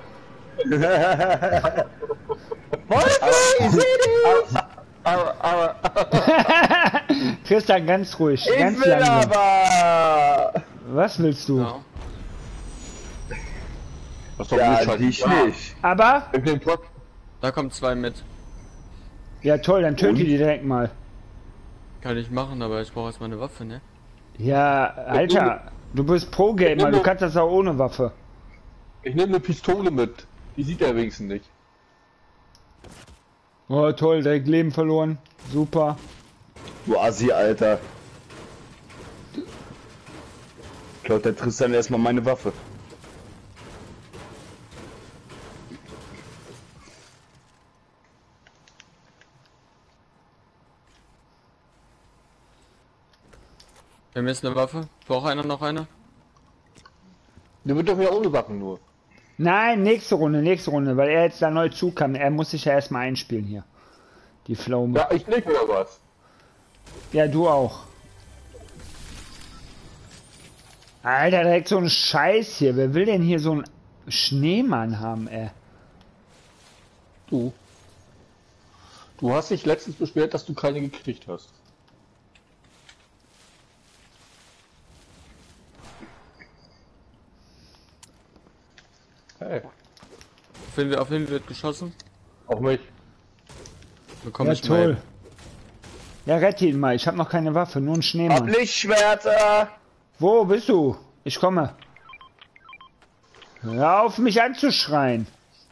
aber, aber, Tristan, ganz ruhig. Ich Ganz will langsam. aber! Was willst du? Ja. was doch Ja, Blödscheiß. dich nicht. Aber? Ich nehm Truck. Da kommen zwei mit. Ja, toll, dann töte Und? die direkt mal. Kann ich machen, aber ich brauche erstmal eine Waffe, ne? Ja, Alter, du bist Pro-Gamer, du kannst das auch ohne Waffe. Ich nehme eine Pistole mit. Die sieht er wenigstens nicht. Oh, toll, direkt Leben verloren. Super. Du Assi, Alter. Klaut der Tristan erstmal meine Waffe. Wir müssen eine Waffe. Braucht einer noch eine? Der wird doch wieder ohne Waffen nur. Nein, nächste Runde, nächste Runde, weil er jetzt da neu zukam. Er muss sich ja erstmal einspielen hier. Die Flow. Ja, ich nicht oder was? Ja, du auch. Alter, direkt so ein Scheiß hier. Wer will denn hier so einen Schneemann haben, ey? Du. Du hast dich letztens beschwert, dass du keine gekriegt hast. Hey, Auf wen, auf wen wird geschossen? auf mich. Bekomme Ja, ich toll. mal. Ja, rette ihn mal. Ich habe noch keine Waffe, nur einen Hab Schneemann. Lichtschwerter! Wo bist du? Ich komme. Hör auf, mich anzuschreien.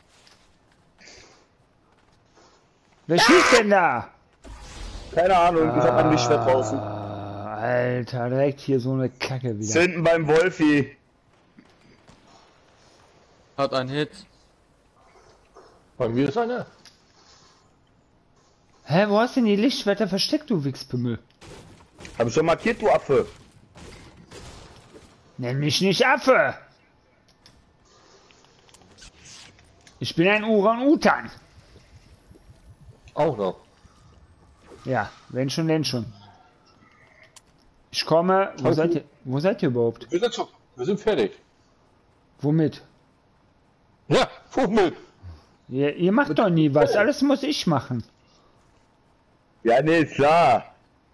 Wer schießt denn da? Keine Ahnung, ich hab ein Lichtschwert draußen. Ah, Alter, direkt hier so eine Kacke wieder. Hinten beim Wolfi. Hat einen Hit. Bei mir ist einer. Hä, wo hast denn die Lichtschwerter versteckt, du Wichspimmel? Hab ich schon markiert, du Affe. Nenn mich nicht Affe! Ich bin ein Uran-Utan. Auch noch. Ja, wenn schon, denn schon. Ich komme. Wo Okay. seid ihr? Wo seid ihr überhaupt? Wir sind schon. Wir sind fertig. Womit? Ja, Fummel. Ihr, ihr macht doch nie was, alles muss ich machen. Ja, nee, ist klar.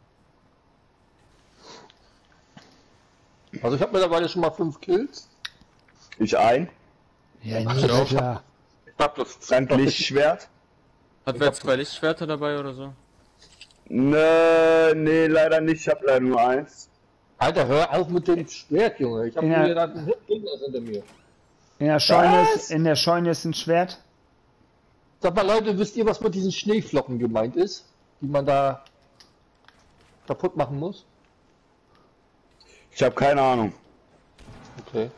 Also ich habe mittlerweile schon mal fünf Kills. Ich ein. Ja, nee, klar. Ich hab das Dank Lichtschwert. Hat wer jetzt zwei Lichtschwerter dabei oder so? Ne, nee, leider nicht. Ich hab leider nur eins. Alter, hör auf mit dem Schwert, Junge. Ich hab Ja. hier gerade einen Gegner hinter mir. In der Scheune Was? ist, in der Scheune ist ein Schwert. Sag mal, Leute, wisst ihr, was mit diesen Schneeflocken gemeint ist? Die man da kaputt machen muss? Ich habe keine Ahnung. Okay.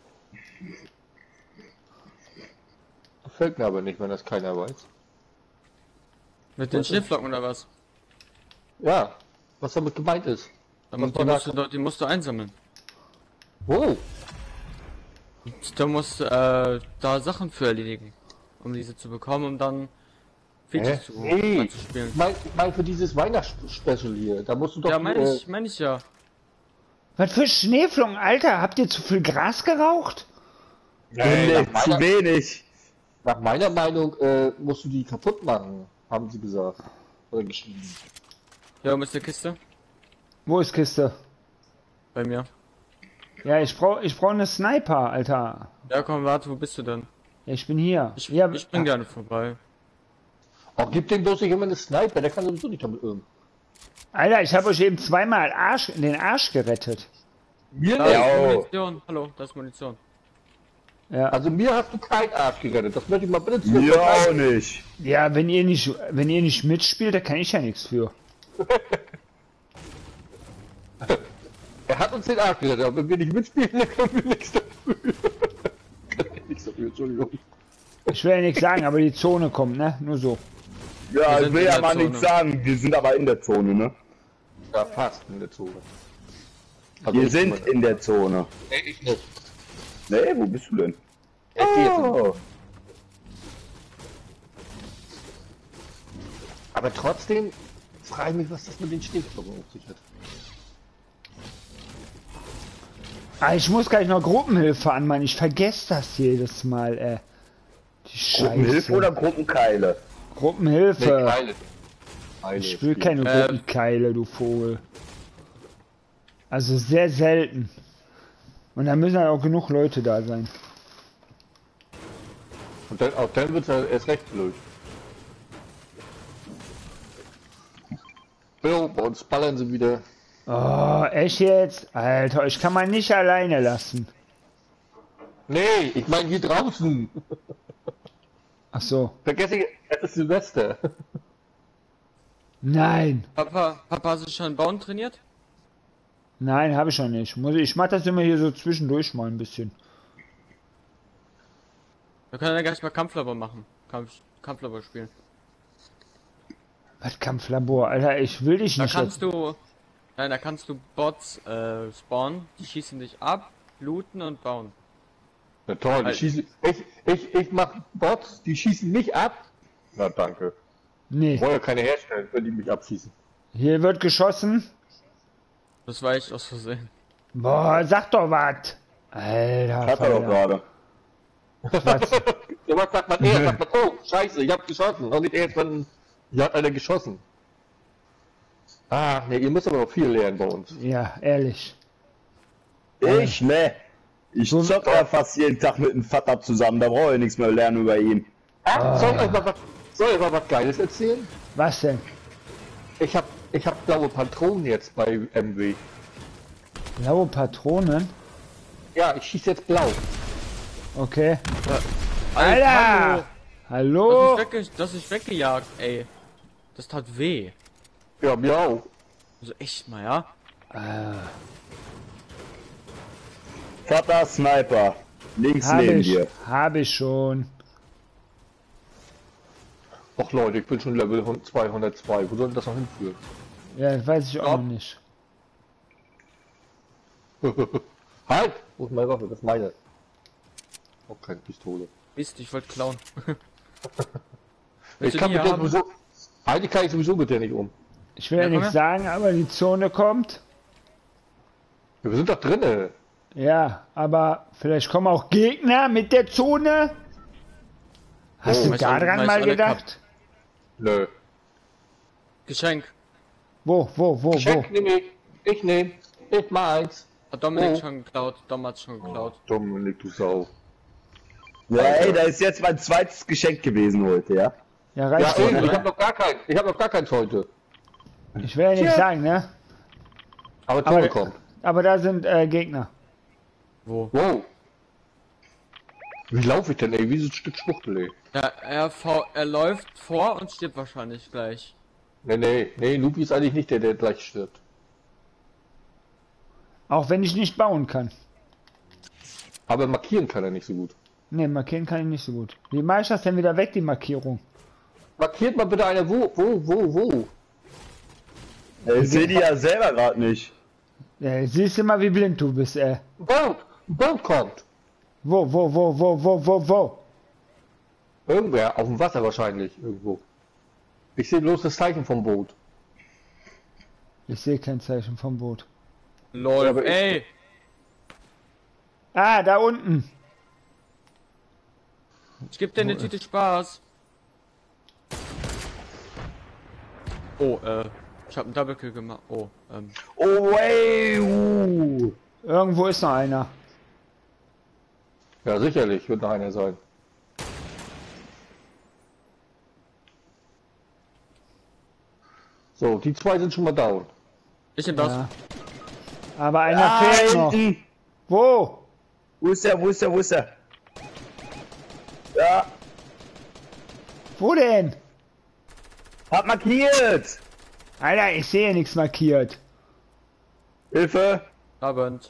Gefällt mir aber nicht, wenn das keiner weiß. Mit den Schneeflocken oder was? Ja, was damit gemeint ist. Dann Was musst, die, war da- musst du, doch- die musst du einsammeln. Wo? Da musst du äh, da Sachen für erledigen, um diese zu bekommen, um dann Features zu, Nee, zu spielen. ich mein, ich mein für dieses Weihnachtsspecial hier. Da musst du doch... Ja, meine äh, ich, meine ich ja. Was für Schneeflocken, Alter, habt ihr zu viel Gras geraucht? Nee, nee, nach zu meiner- wenig. Nach meiner Meinung äh, musst du die kaputt machen, haben sie gesagt. Oder geschrieben. Ja, wo ist die Kiste? Wo ist Kiste? Bei mir. Ja, ich brauch, ich brauch eine Sniper, Alter. Ja, komm, warte, wo bist du denn? Ja, ich bin hier. Ich, ja, ich bin gerne vorbei. Auch gib dem bloß nicht immer eine Sniper, der kann sowieso nicht damit üben. Alter, ich habe euch eben zweimal Arsch, den Arsch gerettet. Mir Da nicht. ist oh. Munition. Hallo, da ist Munition. Ja. Also mir hast du keinen Arsch gerettet, das möchte ich mal bitte zu Mir auch nicht. Ja, wenn ihr nicht, wenn ihr nicht mitspielt, da kann ich ja nichts für. Er hat uns den Arsch gerettet, aber wenn wir nicht mitspielen, dann können wir nichts dafür. Kann ich nichts dafür, Entschuldigung. Ich will ja nichts sagen, aber die Zone kommt, ne? Nur so. Ja, Wir ich sind will in ja der mal Zone. nichts sagen. Wir sind aber in der Zone, ne? Ja, fast in der Zone. Also Wir ich sind meine- in der Zone. Nee, ich nicht. Nee, wo bist du denn? Ich geh jetzt hin. Oh. Aber trotzdem frage ich mich, was das mit den Schneeflocken auf sich hat. Ah, ich muss gleich noch Gruppenhilfe anmachen. Ich vergesse das jedes Mal, ey. Die Scheiße. Gruppenhilfe oder Gruppenkeile? Gruppenhilfe. Keile. Keile. Ich will keine Äh, Gruppenkeile, du Vogel. Also sehr selten. Und da müssen halt auch genug Leute da sein. Und dann, auch dann wird es ja erst recht blöd. Jo, bei uns ballern sie wieder. Oh, echt jetzt? Alter, ich kann mal nicht alleine lassen. Nee, ich meine hier draußen. Ach so. Vergesse ich, es ist Silvester. Nein. Papa, Papa, hast du schon Bauen trainiert? Nein, habe ich schon nicht. Muss ich, ich mach das immer hier so zwischendurch mal ein bisschen. Wir können ja gleich mal Kampflabor machen. Kampf, Kampflabor spielen. Was Kampflabor? Alter, ich will dich Da nicht. kannst du, nein, da kannst du Bots äh, spawnen, die schießen dich ab, looten und bauen. Na toll, die Halt. schießen. Ich, ich, ich mach Bots, die schießen mich ab. Na danke. Nee, Ich wollte ja keine herstellen, wenn die mich abschießen. hier wird geschossen. Das war echt aus Versehen. Boah, sag doch was. Alter, Hat er doch Falter. gerade. Was? So was sagt man eher, sagt man, oh, scheiße, ich hab geschossen. Und nicht erst, wenn, hier hat einer geschossen. Ah, ne, ihr müsst aber noch viel lernen bei uns. Ja, ehrlich. Ich, ne? Ich So- zock ja fast jeden Tag mit dem Vater zusammen, da brauche ich nichts mehr lernen über ihn. Ah, soll ich euch mal was, soll ich euch mal was Geiles erzählen? Was denn? Ich hab, ich hab blaue Patronen jetzt bei M W. Blaue Patronen? Ja, ich schieß jetzt blau. Okay. Alter! Alter! Das Hallo? ist, wegge das ist weggejagt, ey. Das tat weh. Ja, mir auch. Also echt mal, ja? Vater Sniper. Links Hab neben ich. dir. Hab ich schon. Och Leute, ich bin schon Level zweihundertzwei. Wo soll denn das noch hinführen? Ja, das weiß ich auch Ja. noch nicht. Halt! Wo ist meine Waffe? Das ist meine. Auch keine Pistole. Mist, ich wollte klauen. Ich Willst du kann die mit der haben? sowieso. Eigentlich kann ich sowieso mit der nicht um. Ich will ja, Ja, komm nichts her. sagen, aber die Zone kommt. Ja, wir sind doch drinne. Ja, aber vielleicht kommen auch Gegner mit der Zone. Hast Oh. du Weiß auch nicht, daran weiß mal alle gedacht? Nö. Geschenk. Wo, wo, wo, wo? Check, nehm ich. Ich nehm. Ich meins. Hat Dominik Oh. schon geklaut. Dom hat schon geklaut. Dominik, du Sau. Ja, Alter. ey, da ist jetzt mein zweites Geschenk gewesen heute, ja? Ja, Ja, reicht doch, eben, ich ne? hab noch gar kein, ich hab noch gar keins heute. Ich will ja nichts Tja. sagen, ne? Aber Aber- toll kommt. Aber da sind äh, Gegner. Wo? Wow. Wie laufe ich denn, ey? Wie so ein Stück Schwuchtel, ey. Ja, er, fa- er läuft vor und stirbt wahrscheinlich gleich. Nee, nee, nee, Lupi ist eigentlich nicht der, der gleich stirbt. Auch wenn ich nicht bauen kann. Aber markieren kann er nicht so gut. Ne, markieren kann ich nicht so gut. Wie mache ich das denn wieder weg, die Markierung? Markiert mal bitte einer wo, wo, wo, wo. Ich sehe die ja selber gerade nicht. Ja, siehst du mal, wie blind du bist, ey. Ein Boot, ein Boot kommt. Wo, wo, wo, wo, wo, wo, wo? Irgendwer, auf dem Wasser wahrscheinlich, irgendwo. Ich sehe bloß das Zeichen vom Boot. Ich sehe kein Zeichen vom Boot. Lol, Ja, aber ich- ey! Ah, da unten. Ich geb dir eine Tüte Spaß. Oh, äh, ich hab einen Double Kill gemacht. Oh, ähm. Oh, ey, uh. Irgendwo ist noch einer. Ja, sicherlich, wird noch einer sein. So, die zwei sind schon mal down. Ich nehm das. Ja. Aber einer Ah, fehlt noch. hinten. Wo? Wo ist der, wo ist der, wo ist der? Ja, Wo denn? hab markiert. Alter, ich sehe nichts markiert. Hilfe. Abend.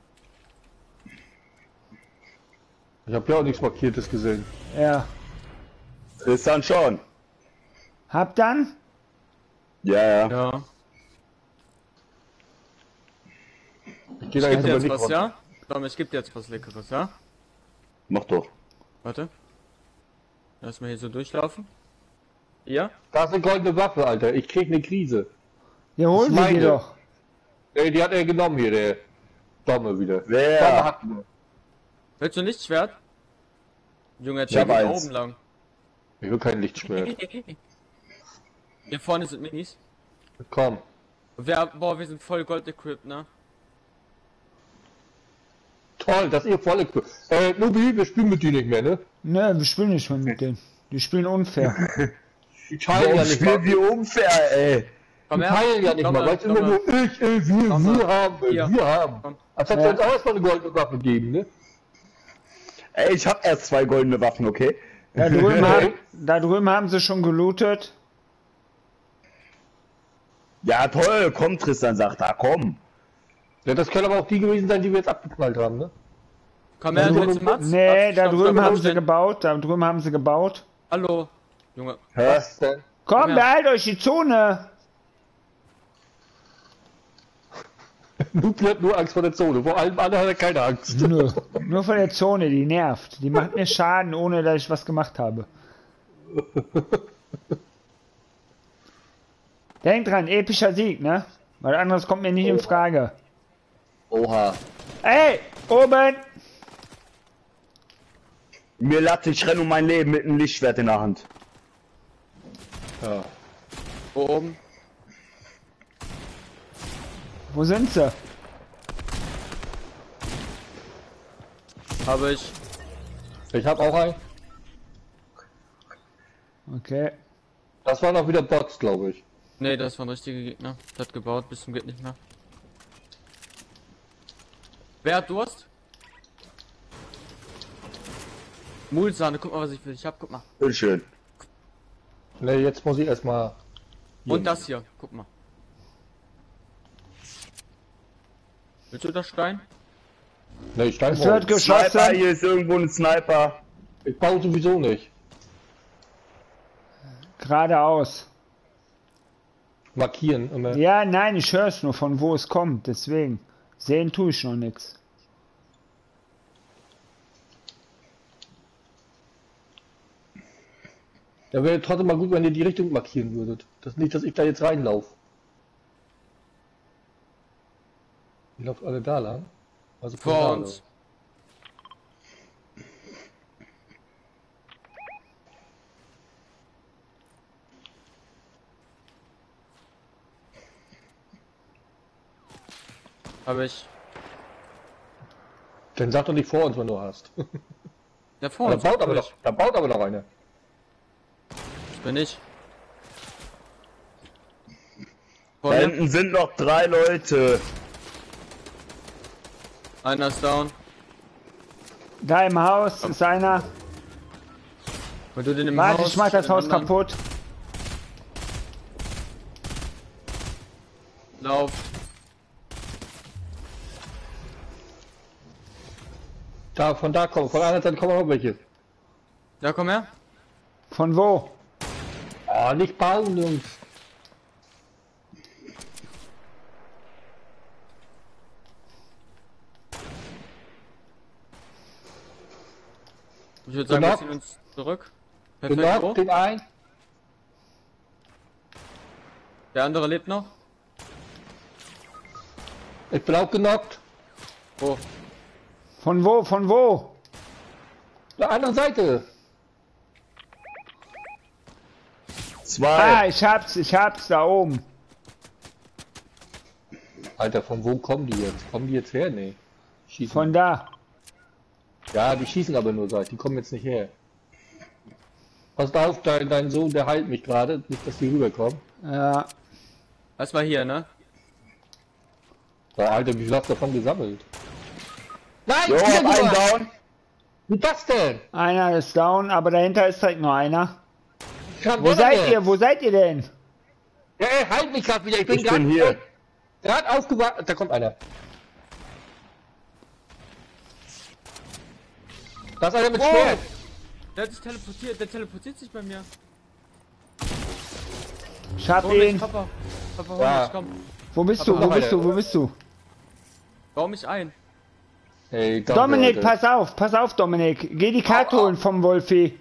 Ich habe ja auch nichts Markiertes gesehen. Ja. Tristan schon. Hab dann? Ja, ja. Ja. Ich gehe da Ich jetzt geb dir aber jetzt nicht was, runter. ja? Dom, ich geb dir jetzt was Leckeres, ja? Mach doch. Warte. Lass mal hier so durchlaufen. Ja? Da ist eine goldene Waffe, Alter. Ich krieg eine Krise. Ja, hol Das sie meine. dir doch. Ey, die hat er genommen hier, der Domme wieder. Wer? Domme hat ihn. Willst du nicht Schwert? Junge, jetzt Ich hab geht da eins. oben lang. Ich will kein Lichtschwert. Hier vorne sind Minis. Komm. Wer, boah, wir sind voll Gold equipped, ne? Toll, dass ihr voll... Äh, Nubi, wir spielen mit dir nicht mehr, ne? Ne, wir spielen nicht mehr mit denen. Die spielen unfair. Die teilen Warum ja nicht spielen mal. wir unfair, ey? Komm Die her. teilen ja nicht Komm mal. mal, Weißt du, komm immer mal. nur ich, ey, wir, Komm wir mal. haben, ey, Hier. wir haben. Komm. Als hätte Ja. uns auch erstmal eine goldene Waffe geben, ne? Ey, ich hab erst zwei goldene Waffen, okay? Da drüben, haben, da drüben haben sie schon gelootet. Ja, toll, komm, Tristan sagt da, komm. Ja, das können aber auch die gewesen sein, die wir jetzt abgeknallt haben, ne? Komm her, Ja, willst du Mats? Nee, Mats, da stopp, drüben stopp, haben stopp, sie stopp. gebaut. Da drüben haben sie gebaut. Hallo. Junge. Hä? Was denn? Komm, Ja. behalt euch die Zone. Nubi hat nur Angst vor der Zone. Vor allem anderen hat er keine Angst. Nö, nur von der Zone, die nervt. Die macht mir Schaden, ohne dass ich was gemacht habe. Denk dran, epischer Sieg, ne? Weil anderes kommt mir nicht in Frage. Oha. Ey, oben! Mir Latte, ich renn um mein Leben mit einem Lichtschwert in der Hand. Ja. Wo oben? Wo sind sie? Habe ich. Ich hab auch einen. Okay. Das waren auch wieder Bots, glaube ich. Nee, das waren richtige Gegner. Das hat gebaut bis zum geht nicht mehr. Wer hat Durst? Mulsahne, guck mal, was ich für dich hab, guck mal. Bitteschön. Ne, jetzt muss ich erstmal. Und das hier, guck mal. Willst du das Stein? Ne, ich steig Es wird mal. Sniper, geschossen. hier ist irgendwo ein Sniper. Ich baue sowieso nicht. Geradeaus. Markieren immer. Ja, nein, ich höre es nur, von wo es kommt. Deswegen. Sehen tue ich noch nichts. Ja, wäre trotzdem mal gut, wenn ihr die Richtung markieren würdet. Das nicht, dass ich da jetzt reinlaufe. Ihr lauft alle da lang. Also von da Vor aus. uns. Habe ich. Dann sag doch nicht vor uns, wenn du hast. Der vor Da uns. baut aber hab ich. noch, da baut aber noch einer. Das bin ich. Da Vorne. hinten sind noch drei Leute. Einer ist down. Da im Haus ist einer. Und du den im Warte, Haus. ich mach das den Haus anderen. kaputt. Lauf. Da, von da kommen, von der anderen Seite kommen auch welche. Ja, komm her. Von wo? Ah, nicht bauen, Jungs. Ich würde sagen, wir Genau. ziehen uns zurück. Perfekt. Genau, Wo? den ein. Der andere lebt noch. Ich bin auch genockt. Wo? Von wo? Von wo? Der anderen Seite. Ah, Zwei. ich hab's, ich hab's da oben. Alter, von wo kommen die jetzt? Kommen die jetzt her? Nee. Schießen. Von da. Ja, die schießen aber nur seit. Die kommen jetzt nicht her. Pass auf, dein, dein Sohn, der heilt mich gerade. Nicht, dass die rüberkommen. Ja. Das war hier, ne? Ja, Alter, wie viel hast du davon gesammelt? Nein! Jo, wieder hab einen jemand! down. Wie das denn? Einer ist down, aber dahinter ist direkt nur einer. Kam Wo der seid denn ihr? jetzt? Wo seid ihr denn? Ja, er heilt mich gerade wieder. Ich bin Ich bin grad- hier. Gerade aufgewacht. Da kommt einer. Da ist einer mit Oh! Schwert. Der hat sich teleportiert. Der teleportiert sich bei mir. Ich hab Hol mich, ihn. Papa. Papa, hol Ja. mich, komm. Wo bist du? Aber Wo noch bist einer. du? Wo bist du? Bau mich ein. Hey, danke, Dominik, Alter. pass auf, pass auf, Dominik. Geh die Karte holen vom Wolfi.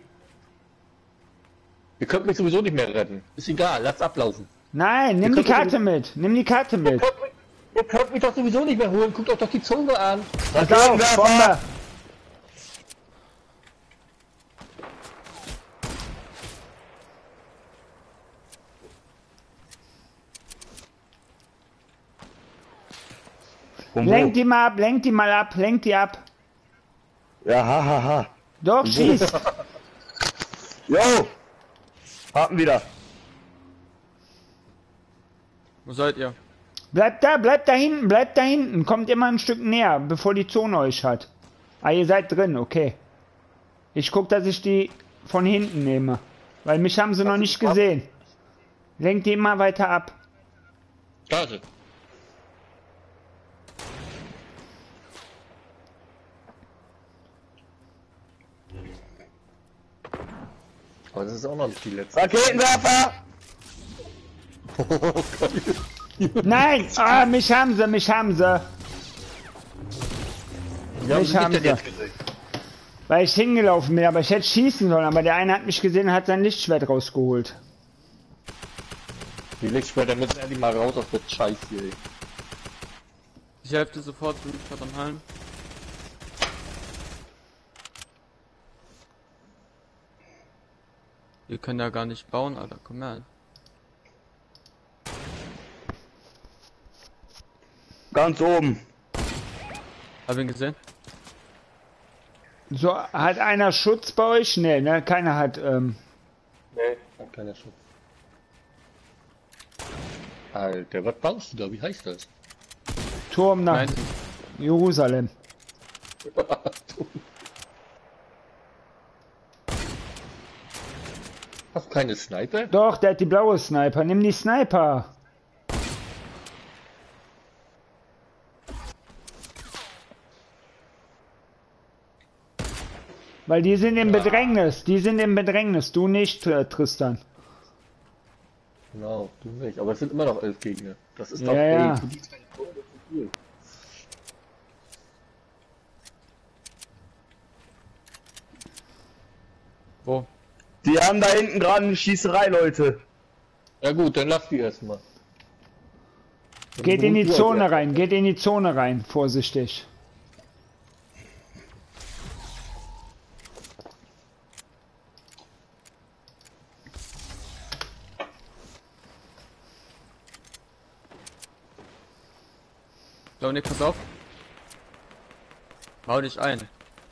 Ihr könnt mich sowieso nicht mehr retten. Ist egal, lasst ablaufen. Nein, nimm die könnt Karte mit. Nimm die Karte Ihr mit. könnt, mich, ihr könnt mich doch sowieso nicht mehr holen. Guckt euch doch die Zone an. Pass auf, Bombe. Von wo? Lenk die mal ab, lenk die mal ab, lenk die ab. Ja, ha, ha, ha. Doch, schieß. Jo. Hatten wieder. Wo seid ihr? Bleibt da, bleibt da hinten, bleibt da hinten. Kommt immer ein Stück näher, bevor die Zone euch hat. Ah, ihr seid drin, okay. Ich guck, dass ich die von hinten nehme. Weil mich haben sie noch nicht gesehen. Lenkt die immer weiter ab. Karte. Aber das ist auch noch nicht die letzte. Raketenwerfer. Oh Gott. Nein! Ah, mich haben sie, mich haben sie. Wie haben Mich Sie mich haben denn sie. jetzt gesehen? Weil ich hingelaufen bin, aber ich hätte schießen sollen. Aber der eine hat mich gesehen und hat sein Lichtschwert rausgeholt. Die Lichtschwerter müssen endlich mal raus aus der Scheiß hier. Ey. Ich helfe dir sofort, bin gerade am Heilen. Wir können ja gar nicht bauen, Alter. Komm her. Ganz oben. Hab ihn gesehen. So, hat einer Schutz bei euch? Nee, ne? Keiner hat, ähm... Nee, hat keiner Schutz. Alter, was baust du da? Wie heißt das? Turm nach Nein. Jerusalem. Hast du keine Sniper? Doch, der hat die blaue Sniper. Nimm die Sniper. Weil die sind im Bedrängnis. Die sind im Bedrängnis. Du nicht, äh, Tristan. Genau, du nicht. Aber es sind immer noch elf Gegner. Das ist Ja, doch ja. ey, du liegst keine Tore, das ist viel. Wo? Die haben da hinten gerade eine Schießerei, Leute. Ja gut, dann lass die erstmal. Geht in die Zone rein. Geht in die Zone rein. Vorsichtig. Dominik, pass auf. Hau dich ein.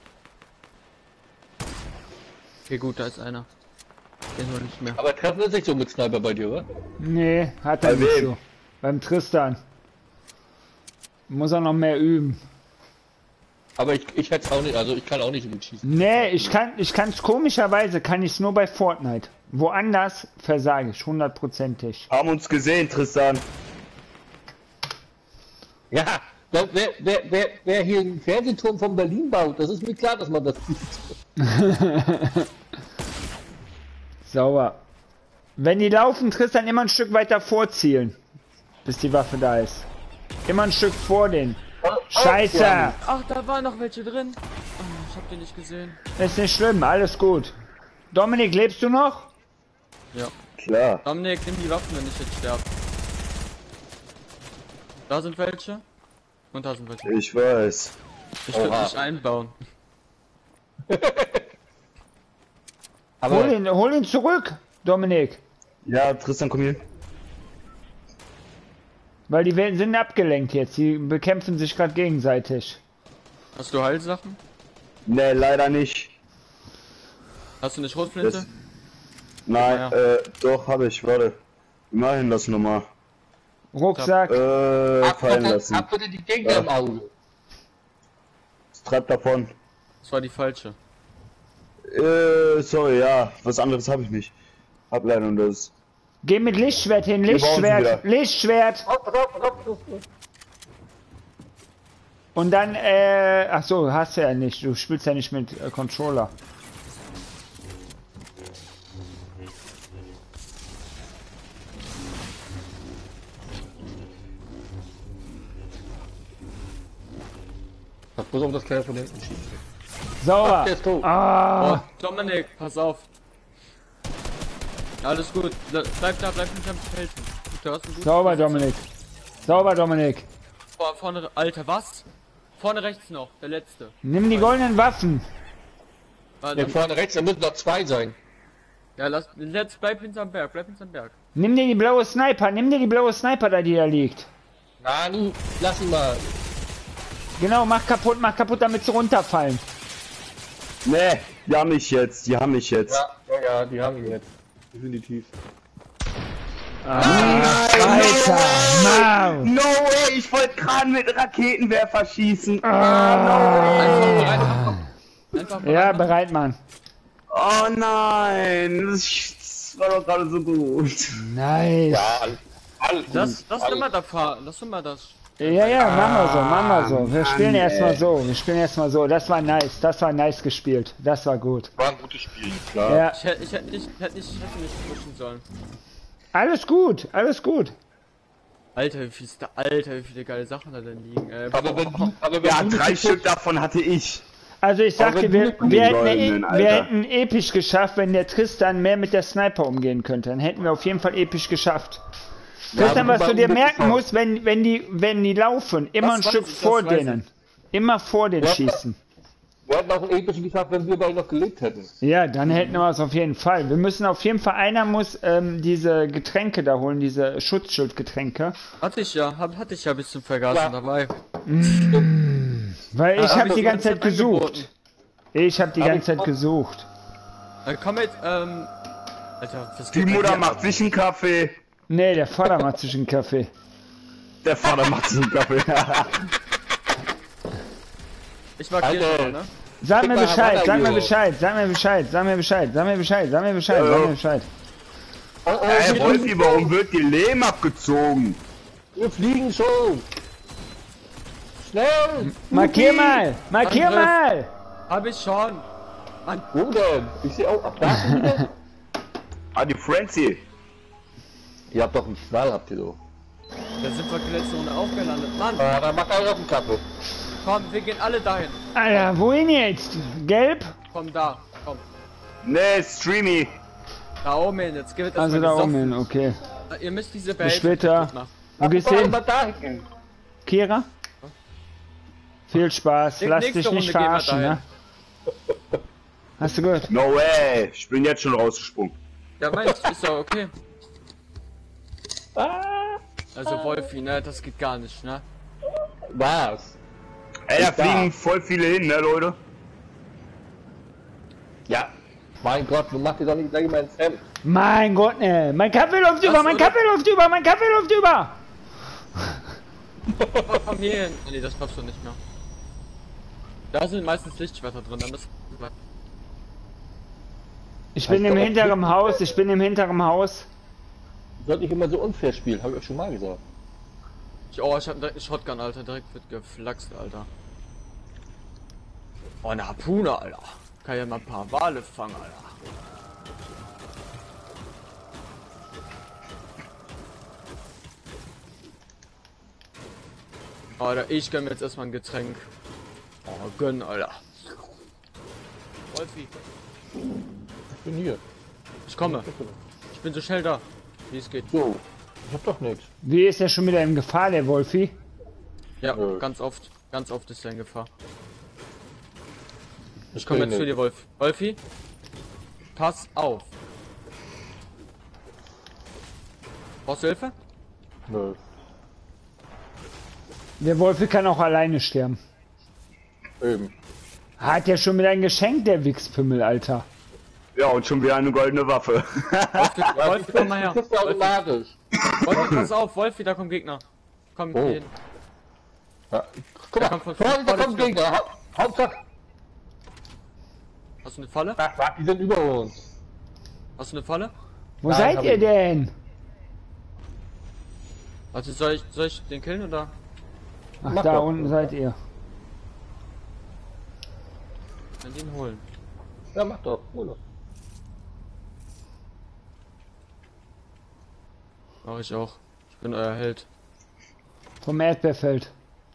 Okay, gut, da ist einer. Den hol nicht mehr. Aber treffen ist nicht so mit Sniper bei dir, oder? Nee, hat er Bei nicht wem? so. Beim Tristan. Muss er noch mehr üben. Aber ich, ich hätte auch nicht, also ich kann auch nicht gut schießen. Nee, ich kann ich kann's komischerweise, kann ich's nur bei Fortnite. Woanders versage ich, hundertprozentig. Haben uns gesehen, Tristan. Ja, wer, wer, wer, wer, wer hier einen Fernsehturm von Berlin baut, das ist mir klar, dass man das sieht. Sauber. Wenn die laufen, Tristan immer ein Stück weiter vorzielen. Bis die Waffe da ist. Immer ein Stück vor den. Scheiße! Ach, da waren noch welche drin. Oh, ich hab den nicht gesehen. Ist nicht schlimm, alles gut. Dominik, lebst du noch? Ja. Klar. Dominik, nimm die Waffen, wenn ich jetzt sterbe. Da sind welche. Und da sind welche. Ich weiß. Ich würde Oha. dich einbauen. Aber Hol ihn, hol ihn zurück, Dominik. Ja, Tristan, komm hier. Weil die werden- sind abgelenkt jetzt. Die bekämpfen sich gerade gegenseitig. Hast du Heilsachen? Ne, leider nicht. Hast du eine Schrotflinte? Das- Nein, Ja. äh, doch, habe ich, warte. Immerhin das nochmal. Rucksack. Äh, hab fallen bitte, lassen. hab bitte die Gegner Ja. im Auge. Es treibt davon. Das war die falsche. Äh, sorry, ja, was anderes habe ich nicht. Hab leider nur das. Geh mit Lichtschwert hin, Wir brauchen sie Lichtschwert, wieder. Lichtschwert. Und dann, äh, ach so, hast du ja nicht. Du spielst ja nicht mit äh, Controller. Pass bloß auf das Kerl von hinten schießt. Sauber. Der ist tot. Ah, Oh, Dominik, pass auf. Alles gut. Le- Bleib da, bleib nicht am Feld. Du hast einen guten sauber, Position. Dominik. Sauber, Dominik. Vor, vorne, Alter, was? Vorne rechts noch, der letzte. Nimm die goldenen Waffen. Warte, Ja, vorne rechts, da müssen noch zwei sein. ja, lass, letzt, bleib hinterm Berg, bleib hinterm Berg. Nimm dir die blaue Sniper. Nimm dir die blaue Sniper da, die da liegt. Na, du, lass ihn mal. Genau, mach kaputt, mach kaputt, damit sie runterfallen. Ne, die haben mich jetzt, die haben mich jetzt. Ja, ja, ja, die haben ihn jetzt. Definitiv. Alter, Mau. No way, ich wollte gerade mit Raketenwerfer schießen. Einfach bereit machen. Einfach bereit Ja, machen. bereit, Mann. Oh nein, das war doch gerade so gut. Nice. Ja, alles, alles Lass, gut, lass alles. immer da fahren, lass immer das. Ja, ja, machen wir so, machen wir so. Wir Mann, spielen erstmal ey. so, wir spielen erstmal so. Das war nice, das war nice gespielt. Das war gut. War ein gutes Spiel, klar. Ja, Ich hätte ich hätte nicht, hätte nicht, hätte nicht pushen sollen. alles gut, alles gut. Alter, wie viel, Alter, wie viele geile Sachen da denn liegen. Äh, Aber wenn du, aber wenn Ja, du drei nicht Stück davon hatte ich. Also ich Aber sagte, wenn wir, du- wir, hätten, Goldenen, e- Alter. wir hätten episch geschafft, wenn der Tristan mehr mit der Sniper umgehen könnte. Dann hätten wir auf jeden Fall episch geschafft. Tristan, aber was du warum dir wird merken geschaut? musst, wenn, wenn, die, wenn die laufen, immer Das ein weiß Stück ich, das vor weiß denen. Immer vor den Ja. schießen. Wir hätten auch einen epischen geschafft, wenn wir beide noch gelebt hätten. Ja, dann hätten wir es auf jeden Fall. Wir müssen auf jeden Fall, einer muss ähm, diese Getränke da holen, diese Schutzschildgetränke. hatte ich ja, hab, hatte ich ja bis zum Vergasen Ja. dabei. Weil ich hab habe ich die die ganze ganze Zeit Zeit angeboten. gesucht. Ich habe die Aber ganze ich- Zeit gesucht. Äh, komm mit, ähm. Alter, was Die geht bei Mutter dir macht ab? sich einen Kaffee. Nee, der Vater macht sich einen Kaffee. Der Vater macht sich einen Kaffee. Ich markiere Alter. schon, ne? Sag Schick mir mal Bescheid, Havanna, sag mir Jo. Bescheid, sag mir Bescheid, sag mir Bescheid, sag mir Bescheid, sag mir Bescheid, sag mir Bescheid, sag mir Bescheid. Oh, oh, Hey, wir, Wolfi, warum wird die Lehm abgezogen? wir fliegen schon. Schnell! Markier mal, markier Angriff. mal. Hab ich schon. Wo denn? Ich sehe auch, ach, da ist sie wieder. Ah, die Frenzy. Ihr habt doch einen Knall, habt ihr doch. Da sind wir letzte Runde aufgelandet. Mann, Ah, dann macht einer auf den Kaffee. komm, wir gehen alle dahin. Alter, wohin jetzt? Gelb? Komm da, komm. Ne, Streamy. Da oben hin, jetzt gibt es Also da oben hin, okay. Ihr müsst diese Bis Behälter später. kaputt machen. Wo gehst du Fahr hin? mal dahin. Kira? Viel Spaß, lass Nächste dich nicht Runde gehen wir verarschen, ne? Hast du gehört? No way. Ich bin jetzt schon rausgesprungen. Ja, Mensch, ist doch okay. Also Wolfi, ne, das geht gar nicht, ne? Was? Ey, da Ist da. fliegen voll viele hin, ne, Leute? Ja. Mein Gott, du machst dir doch nicht gleich mal ins Hemd. Mein Gott, ne. Mein Kaffee läuft über, mein oder? Kaffee läuft über, mein Kaffee läuft über. Oh, komm hier hin. Nee, das schaffst du nicht mehr. Da sind meistens Lichtschwerter drin, dann müssen wir... Ich bin im hinteren Haus, ich bin im hinteren Haus. Sollte ich immer so unfair spielen, habe ich euch schon mal gesagt. Ich, oh, ich hab direkt eine Shotgun, Alter. Direkt wird geflaxt, Alter. Oh, eine Harpune, Alter. Kann ja mal ein paar Wale fangen, Alter. Alter, ich gönn mir jetzt erstmal ein Getränk. Oh, gönn, Alter. Wolfi, Ich bin hier. ich komme. Ich bin so schnell da, wie es geht. So, ich hab doch nichts. Wie ist er schon wieder in Gefahr, der Wolfi? Ja, Nö. ganz oft. Ganz oft ist er in Gefahr. Ich Ich komme will jetzt zu nicht. dir, Wolf. Wolfi, pass auf. Brauchst du Hilfe? Nö. Der Wolfi kann auch alleine sterben. Eben. Hat ja schon wieder ein Geschenk, der Wichspimmel, Alter. Ja, und schon wieder eine goldene Waffe. Wolfi, Wolfi, komm mal her. Das ist Wolfi, automatisch. Wolfi, pass auf, Wolfi, da kommt Gegner. Komm, Oh. hier hin. Ja. Guck Der mal, kommt von- Vorsicht, da vor der kommt Tür. Gegner. Hau- Hauptsache, Hast du eine Falle? ach, warte, die sind über uns. Hast du eine Falle? Wo Nein, seid hab ihr ich denn? Also soll ich, soll ich den killen oder? Ach, Mach da doch. unten seid ihr. Kann den holen. Ja, mach doch. Hol doch. Mach ich auch. Ich bin euer Held. Vom Erdbeerfeld.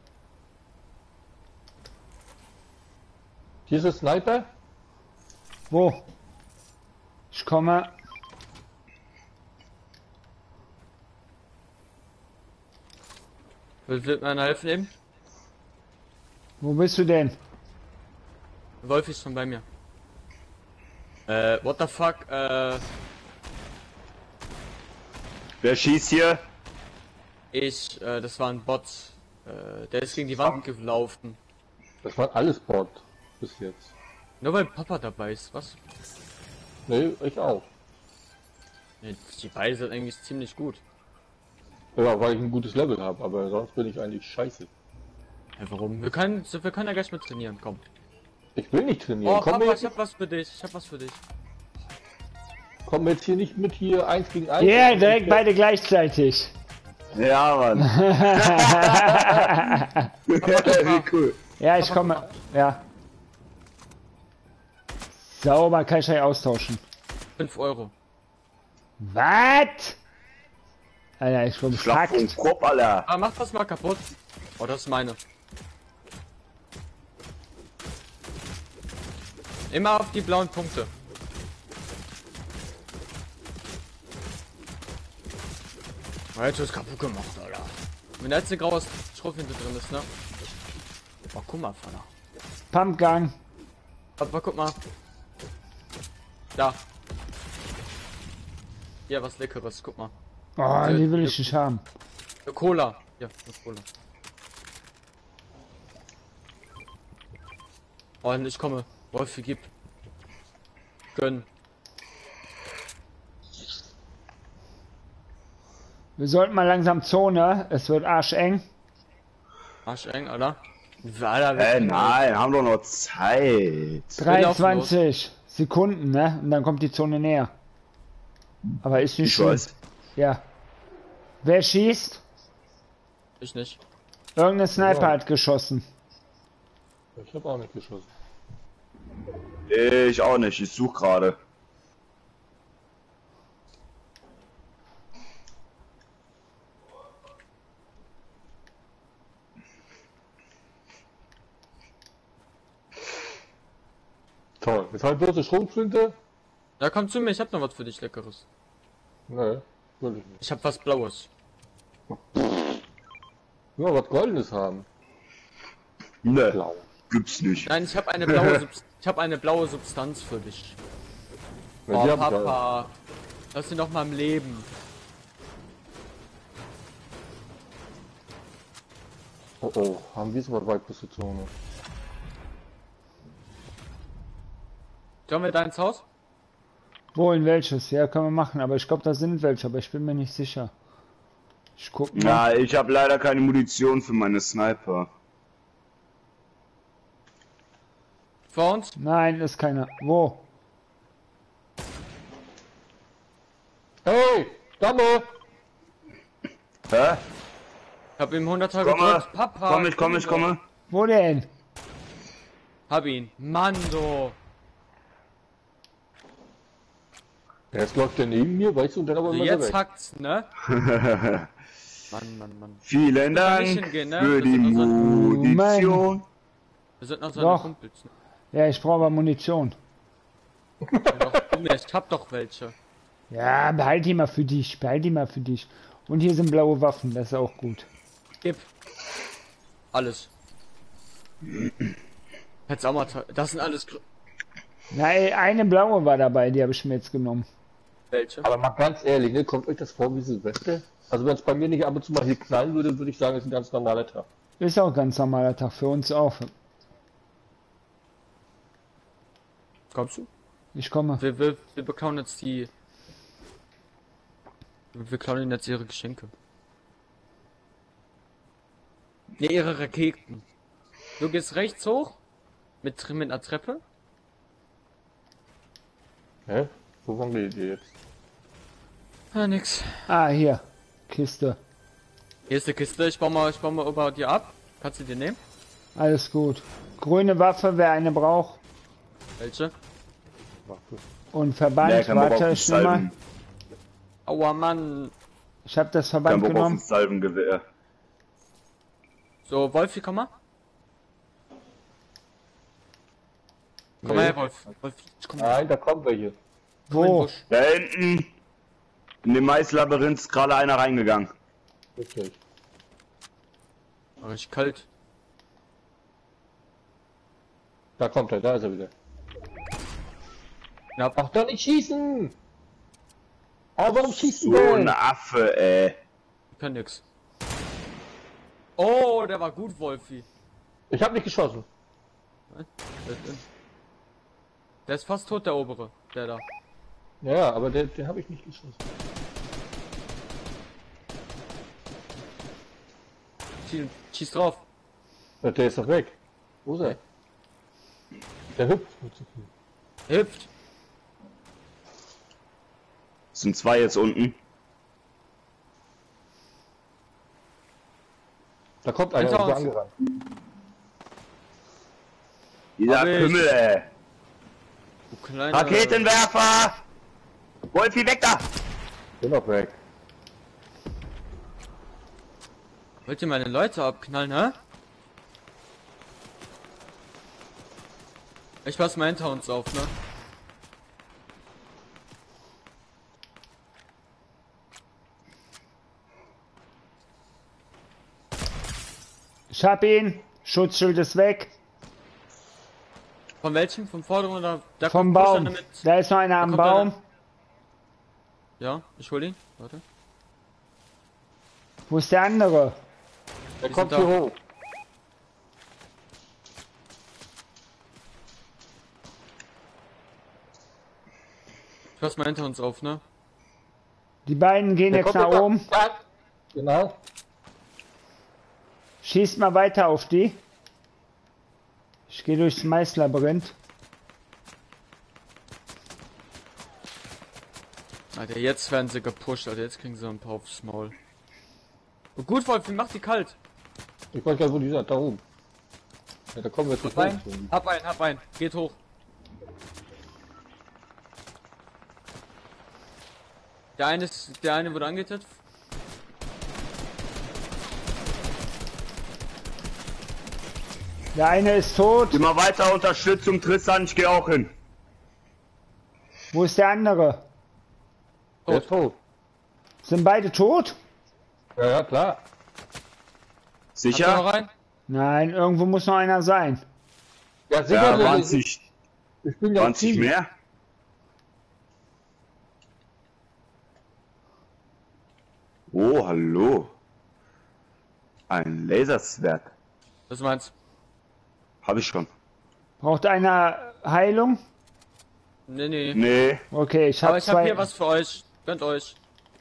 Hier ist ein Sniper. Wo? Ich komme. Will, will mir einer helfen eben? Wo bist du denn? Wolf ist schon bei mir. Äh, what the fuck, äh, Wer schießt hier? ich, äh, das war ein Bot. Äh, der ist gegen die Wand gelaufen. Das war alles Bot. Bis jetzt. Nur weil Papa dabei ist, was? Nee, ich auch. Nee, die beiden sind eigentlich ziemlich gut. Ja, weil ich ein gutes Level habe, aber sonst bin ich eigentlich scheiße. Ja, warum? Wir können, wir können ja gleich mit trainieren, komm. Ich will nicht trainieren. Oh, komm, Papa, mir ich jetzt, hab was für dich, ich hab was für dich. komm jetzt hier nicht mit hier eins gegen eins. Ja, yeah, direkt beide gleichzeitig. Ja, Mann. Wie cool. Ja, ich komme. Ja. Sauber, kann ich gleich austauschen. fünf Euro. Was? Alter, ich bin Schlag vom fucked. Kopf, Alter. Ah, mach das mal kaputt. Oh, das ist meine. Immer auf die blauen Punkte. Oh, jetzt ist kaputt gemacht, Alter. Wenn da jetzt ein graues Schrotflinte drin ist, ne? Oh, guck mal, Vater. Pumpgun. Aber guck mal. Da. Ja, was Leckeres, guck mal. Oh, die will ich nicht haben. Eine Cola. Ja, eine Cola. Oh, ich komme. Wolfi, gib. Gönn. Wir sollten mal langsam Zone. Es wird arscheng. Arscheng, Alter. Alter, wir Äh, kriegen- nein, haben doch noch Zeit. dreiundzwanzig Sekunden, ne? Und dann kommt die Zone näher. Aber ist nicht Ich schlimm. weiß. Ja. Wer schießt? Ich nicht. Irgendein Sniper Ja. hat geschossen. Ich habe auch nicht geschossen. Ich auch nicht, ich suche gerade. Toll. Jetzt halt bloß eine Schrotflinte? Ja, komm zu mir, ich hab noch was für dich Leckeres. Nee, will ich nicht. Ich hab was Blaues. Nur was Goldenes haben. Ne, Blau. gibt's nicht. Nein, ich hab eine blaue Subst ich hab eine blaue Substanz für dich. Ja, Oh, die hab ich auch. Papa. Lass sie noch mal im Leben. Oh oh, haben wir so eine Waldposition? Sollen wir da ins Haus? Wo, in welches? Ja, können wir machen, aber ich glaube, da sind welche, aber ich bin mir nicht sicher. Ich guck mal. Ja, ich habe leider keine Munition für meine Sniper. Vor uns? Nein, ist keiner. Wo? Hey, Damme! Hä? Ich hab ihm hunderter Komme, gedrückt. Papa. komm ich, komm ich, komme. Wo denn? Hab ihn. Mando. Jetzt läuft der neben mir, weißt du, und dann aber Also immer so jetzt weg. hackt's, ne? Mann, Mann, Mann. Vielen Da Dank nicht hingehen, ne? für Das die sind unser- Munition. Wir sind noch seine Doch. Kumpels. Ne? Ja, ich brauche aber Munition. Doch, du mir, ich hab doch welche. Ja, behalt die mal für dich, behalt die mal für dich. Und hier sind blaue Waffen, das ist auch gut. Gib. Alles. Jetzt auch mal. te- Das sind alles. Gr- Nein, eine blaue war dabei, die habe ich mir jetzt genommen. Welche? Aber mal ganz ehrlich, ne, kommt euch das vor wie Silvester? Also wenn es bei mir nicht ab und zu mal hier knallen würde, würde ich sagen, es ist ein ganz normaler Tag. Ist auch ein ganz normaler Tag für uns auch. Kommst du? Ich komme. Wir, wir, wir beklauen jetzt die. Wir klauen ihnen jetzt ihre Geschenke. Ne, ihre Raketen. Du gehst rechts hoch. Mit, mit einer Treppe. Hä? Wo waren die die jetzt? Ja, nix. Ah, hier. Kiste. Hier ist die Kiste. Ich baue mal, ich baue mal über dir ab. Kannst du dir nehmen? Alles gut. Grüne Waffe, wer eine braucht. Welche? Warte. Und Verband, Ja, kann man warte, auf ich nehme mal. Aua, Mann. Ich habe das Kein Verband Bock auf genommen. ein Salvengewehr. So, Wolfi, komm mal. Komm Nee. mal her, Wolf. Wolf, komm mal. Nein, da kommen wir hier. Komm in den Wo? Busch. Da hinten in dem Maislabyrinth ist gerade einer reingegangen. Richtig. Oh, richtig kalt. Da kommt er, da ist er wieder. Ja, Ach, doch nicht schießen! Aber warum schießen So denn? ein Affe, ey. ich kann nix. Oh, der war gut, Wolfi. Ich hab nicht geschossen. Der ist fast tot, der obere. Der da. Ja, aber der, der habe ich nicht geschossen. Schieß, schieß drauf. Ja, der ist doch weg. Wo ist er? Der hüpft. mir zu viel. Er hüpft. Es sind zwei jetzt unten. Da kommt einer Hinter so uns. angerannt. Dieser Hab ich. Kümmel, ey. Du kleiner... Raketenwerfer! Wolfi, weg da! Bin doch weg. Wollt ihr meine Leute abknallen, hä? Ich pass mal hinter uns auf, ne? Ich hab ihn. Schutzschild ist weg. Von welchem? Vom vorderen oder? Da Vom kommt Baum. Busch mit. Da ist noch einer am kommt Baum. einer. Ja, ich hol ihn. Warte. Wo ist der andere? Der Wir kommt sind hier da. hoch. Ich pass mal hinter uns auf, ne? Die beiden gehen Der jetzt kommt nach da. oben. Ja, genau. Schießt mal weiter auf die. Ich gehe durchs Maislabyrinth. Alter, jetzt werden sie gepusht, Alter. Jetzt kriegen sie ein paar aufs Maul. Oh, gut, Wolf, mach die kalt. Ich weiß gar nicht, wo die sind. Da oben. Ja, da kommen wir jetzt nicht Hab einen, hoch. hab einen, hab einen. Geht hoch. Der eine ist, der eine wurde angetätet. Der eine ist tot. Immer weiter Unterstützung, Tristan, ich gehe auch hin. Wo ist der andere? Der ist tot. Sind beide tot? Ja, ja, klar. Hast du noch Sicher? rein? Nein, irgendwo muss noch einer sein. Ja, Ja, sicher. waren ich, es ich bin ja zwanzig Team. mehr? Oh, hallo. Ein Laserschwert. Was meinst Hab ich schon. Braucht einer Heilung? du? Nee, nee. Nee. Okay, ich Aber habe ich hab zwei. hier was für euch. Gönnt euch.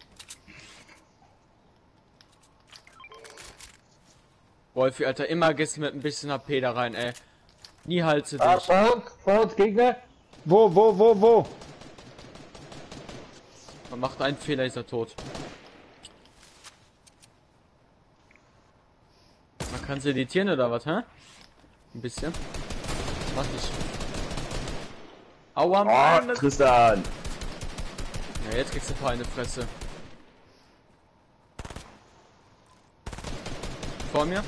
Wolfi, Alter, immer gehst du mit ein bisschen H P da rein, ey. Nie halte Ah, dich. vor uns, vor uns Gegner. Wo, wo, wo, wo? Man macht einen Fehler, ist er tot. Man kann sie editieren oder was, hä? Ein bisschen. Mach ich. Aua, Oh, Mann! das- Tristan. Ja, jetzt kriegst du ein paar in die Fresse. Vor mir.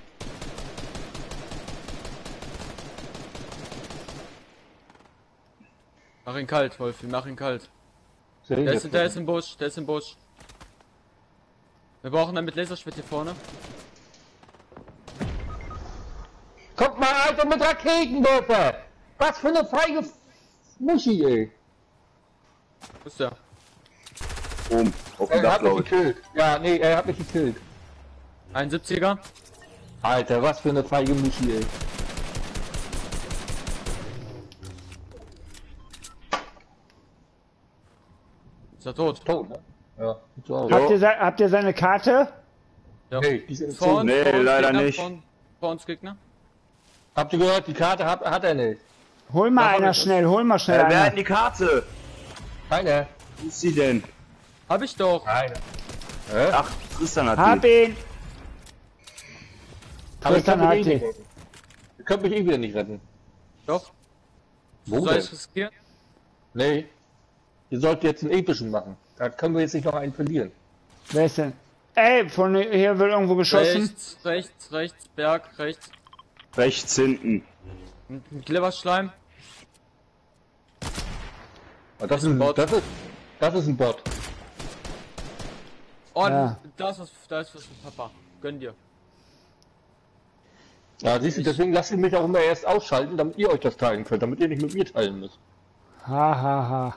Mach ihn kalt, Wolfi, mach ihn kalt. Sehe ich Der jetzt ist, der nicht. ist im Busch, der ist im Busch. Wir brauchen dann mit Laserschwert hier vorne. Guck mal, Alter, mit Raketenwerfer! Was für eine feige F- Muschi, ey! Wo ist der? Oben, auf dem Er Dach, hat mich glaube ich. gekillt. Ja, nee, er hat mich gekillt. einundsiebziger. Alter, was für eine feige Muschi, ey. Ist er tot? Tot, ne? Ja, sieht so aus. Ja. Habt ihr, se- habt ihr seine Karte? Ja. Nee, die sind Vor uns, Nee, vor uns leider Gegner, nicht. Vor, uns- vor uns Gegner. Habt ihr gehört, die Karte hat, hat er nicht. Hol mal Da hab einer ich das. schnell, hol mal schnell Äh, wer hat einer. die Karte? Keiner. Wo ist sie denn? Hab ich doch. Keiner. Hä? Ach, Tristan hat Hab die. ihn! Aber ich Tristan kann hat mich eh die. nicht retten. Ihr könnt mich eh wieder nicht retten. Doch. Wo Soll denn? ich riskieren? Nee. Ihr sollt jetzt einen epischen machen. Da können wir jetzt nicht noch einen verlieren. Wer ist denn? Ey, von hier wird irgendwo geschossen. Rechts, rechts, rechts, Berg, rechts. Rechts hinten. Mit, mit Glibberschleim. Und das, Ist ein ist ein, Bot. das, ist, das ist ein Bot. Oh, Ja. da ist was, da ist was für Papa. Gönn dir. Ja, siehst du, deswegen lasst ihr mich auch immer erst ausschalten, damit ihr euch das teilen könnt, damit ihr nicht mit mir teilen müsst. Ha, ha, ha.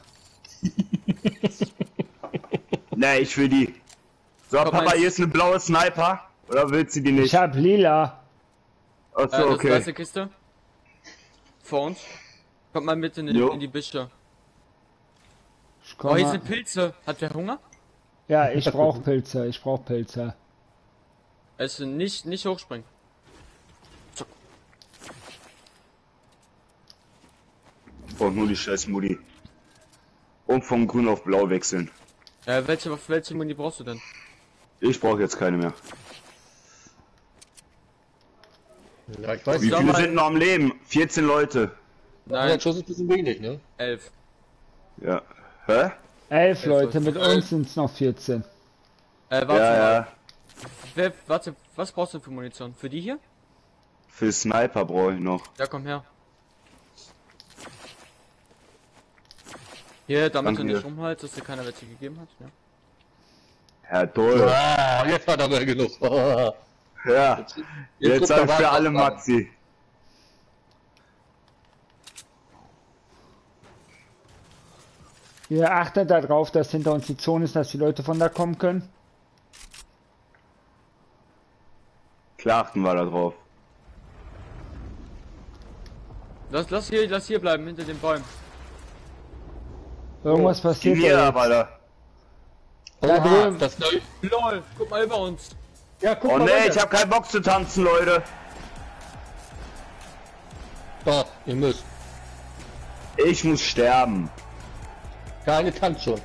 Nee, ich will die. So, Komm, Papa, eins. hier ist eine blaue Sniper. Oder willst du die nicht? Ich hab lila. Achso, Äh, das ist okay. weiße Kiste. Vor uns. Kommt mal mit in, Jo. in die Büsche. Ich Oh, hier komme. sind Pilze. Hat wer Hunger? Ja, ich brauch Pilze, ich brauch Pilze. Es nicht, nicht hochspringen. Ich brauch nur die scheiß Mutti. Und von grün auf blau wechseln. Äh, welche, welche Muni brauchst du denn? Ich brauche jetzt keine mehr. Ja, ich weiß Wie Sag viele mal- sind noch am Leben? vierzehn Leute. Nein, Ja, Schuss ist ein bisschen wenig, ne? elf. Ja. Hä? Elf Elf Leute, Leute. mit uns sind's noch vierzehn. Äh, warte Ja, mal. ja. Wer, warte, was brauchst du für Munition? Für die hier? Für Sniper brauche ich noch. Ja, komm her. Hier, damit Danke du nicht dir. rumhaltst, dass dir keiner welche gegeben hat. Ja. Ja, toll. Ah, jetzt hat er mal genug. Ah. Ja. Jetzt guckt habe er ich mal für alle an. Maxi. Ihr achtet darauf, dass hinter uns die Zone ist, dass die Leute von da kommen können. Klar achten wir da drauf. Lass, lass hier, lass hier bleiben, hinter den Bäumen. Irgendwas Die passiert mir da aber jetzt. da. Da Oha, drüben. das neu. LOL, guck mal über uns. Ja, guck Oh mal nee, weiter. ich habe keinen Bock zu tanzen, Leute. Doch, ihr müsst. Ich muss sterben. Keine Tanz schon.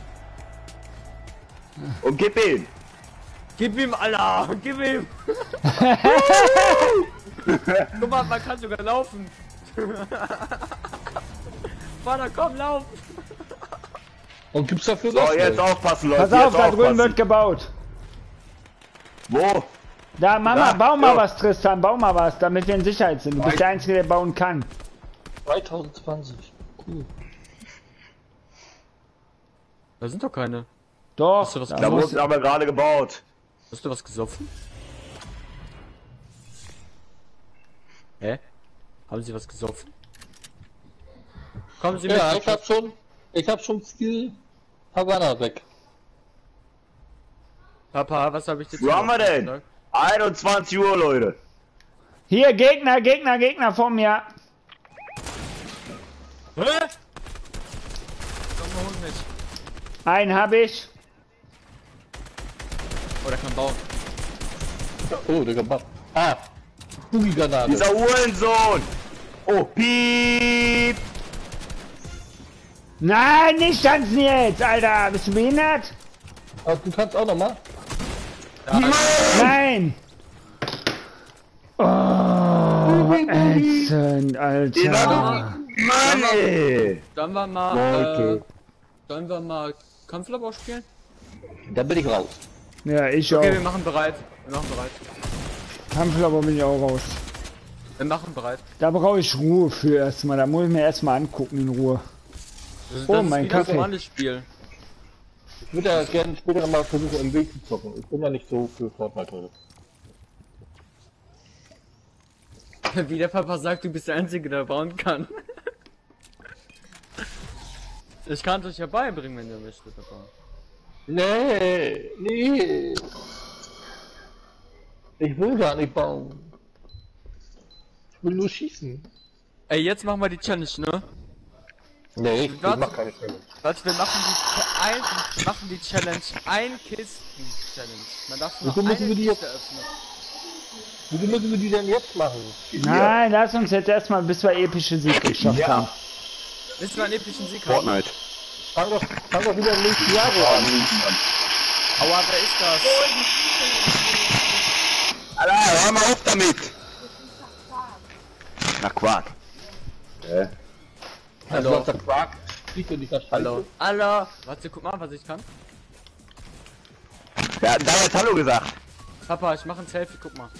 Und gib ihn. Gib ihm, Allah, gib ihm. Guck mal, man kann sogar laufen. Vater, komm, lauf. Und gibt's dafür So, was? jetzt aufpassen, Leute. Pass auf, jetzt da drüben aufpassen. wird gebaut. Wo? Da, Mama, Da, bau mal ja. was, Tristan, bau mal was, damit wir in Sicherheit sind. Du bist der Einzige, der bauen kann. zwanzig zwanzig. Cool. Da sind doch keine. Doch, Hast du was da Da muss, wurde aber gerade gebaut. Hast du was gesoffen? Hä? Haben sie was gesoffen? Kommen Sie mit. Ja, ich hab schon, ich hab schon Skill Havana weg. Papa, was habe ich dir Wo haben wir denn? gesagt? einundzwanzig Uhr, Leute. Hier, Gegner, Gegner, Gegner vor mir. Hä? Komm, hol mich. Einen habe ich. Oh, der kann bauen. Oh, der gemacht. Ah! Boogie-Granate. Dieser Uhrensohn! Oh, piep! Nein, nicht tanzen jetzt, Alter. Bist du behindert? Aber du kannst auch noch mal. Nein! Oh, ätzend, Alter. Mann, ey! Sollen wir mal, Okay. äh, sollen wir mal Kampflabor spielen? Da bin ich raus. Ja, ich Okay, wir auch. machen bereit. Wir machen bereit. Kampflabor bin ich auch raus. Wir machen bereit. Da brauche ich Ruhe für erstmal. Da muss ich mir erstmal angucken in Ruhe. Das, Oh, das mein ist wieder Kaffee. ein normales Spiel. Ich würde ja gerne später mal versuchen, im Weg zu zocken. Ich bin ja nicht so für Fortnite heute. Wie der Papa sagt, du bist der Einzige, der bauen kann. Ich kann es euch ja beibringen, wenn ihr möchtet. Papa. Nee, nee. Ich will gar nicht bauen. Ich will nur schießen. Ey, jetzt machen wir die Challenge, ne? Nee, ich, ich Was? mach keine Challenge. Warte, wir machen die, ein, wir machen die Challenge, ein Kisten-Challenge. Man darf nur Wieso müssen eine wir die Kiste jetzt- öffnen. Wie müssen wir die denn jetzt machen? Nein, lass uns jetzt erstmal, bis wir epische Sieg geschafft Ja. haben. Willst du einen epischen Sieg haben? Fortnite. Fang doch, fang doch wieder im nächsten Jahr so an. Aua, wer ist das? Alter, hör mal auf damit! Na, Quark. Hä? Also, Hallo. was der Quark? Siehst du nicht das Hallo. Hallo. Warte, guck mal, was ich kann. Wer hat denn da jetzt Hallo gesagt? Papa, ich mache ein Selfie, guck mal.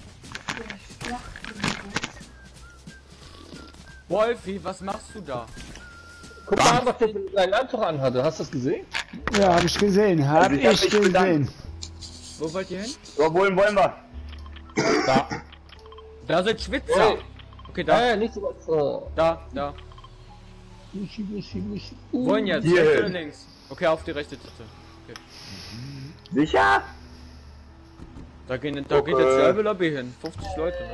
Wolfi, was machst du da? Guck mal an, was der für einen Anzug anhatte. Hast du das gesehen? Ja, hab ich gesehen. Hab Also ich hab ich mich gesehen. bedankt. Wo wollt ihr hin? So, wohin wollen wir? Da. Da sind Schwitzer. Hey. Okay, da, Äh, nicht so was. So. da, da. Wischi, wischi, wischi. Wohin jetzt? Hier Rechts hin. oder links? Okay, auf die rechte Seite. Okay. Sicher? Da, gehen, da geht Okay. jetzt die halbe Lobby hin. fünfzig Leute, ne?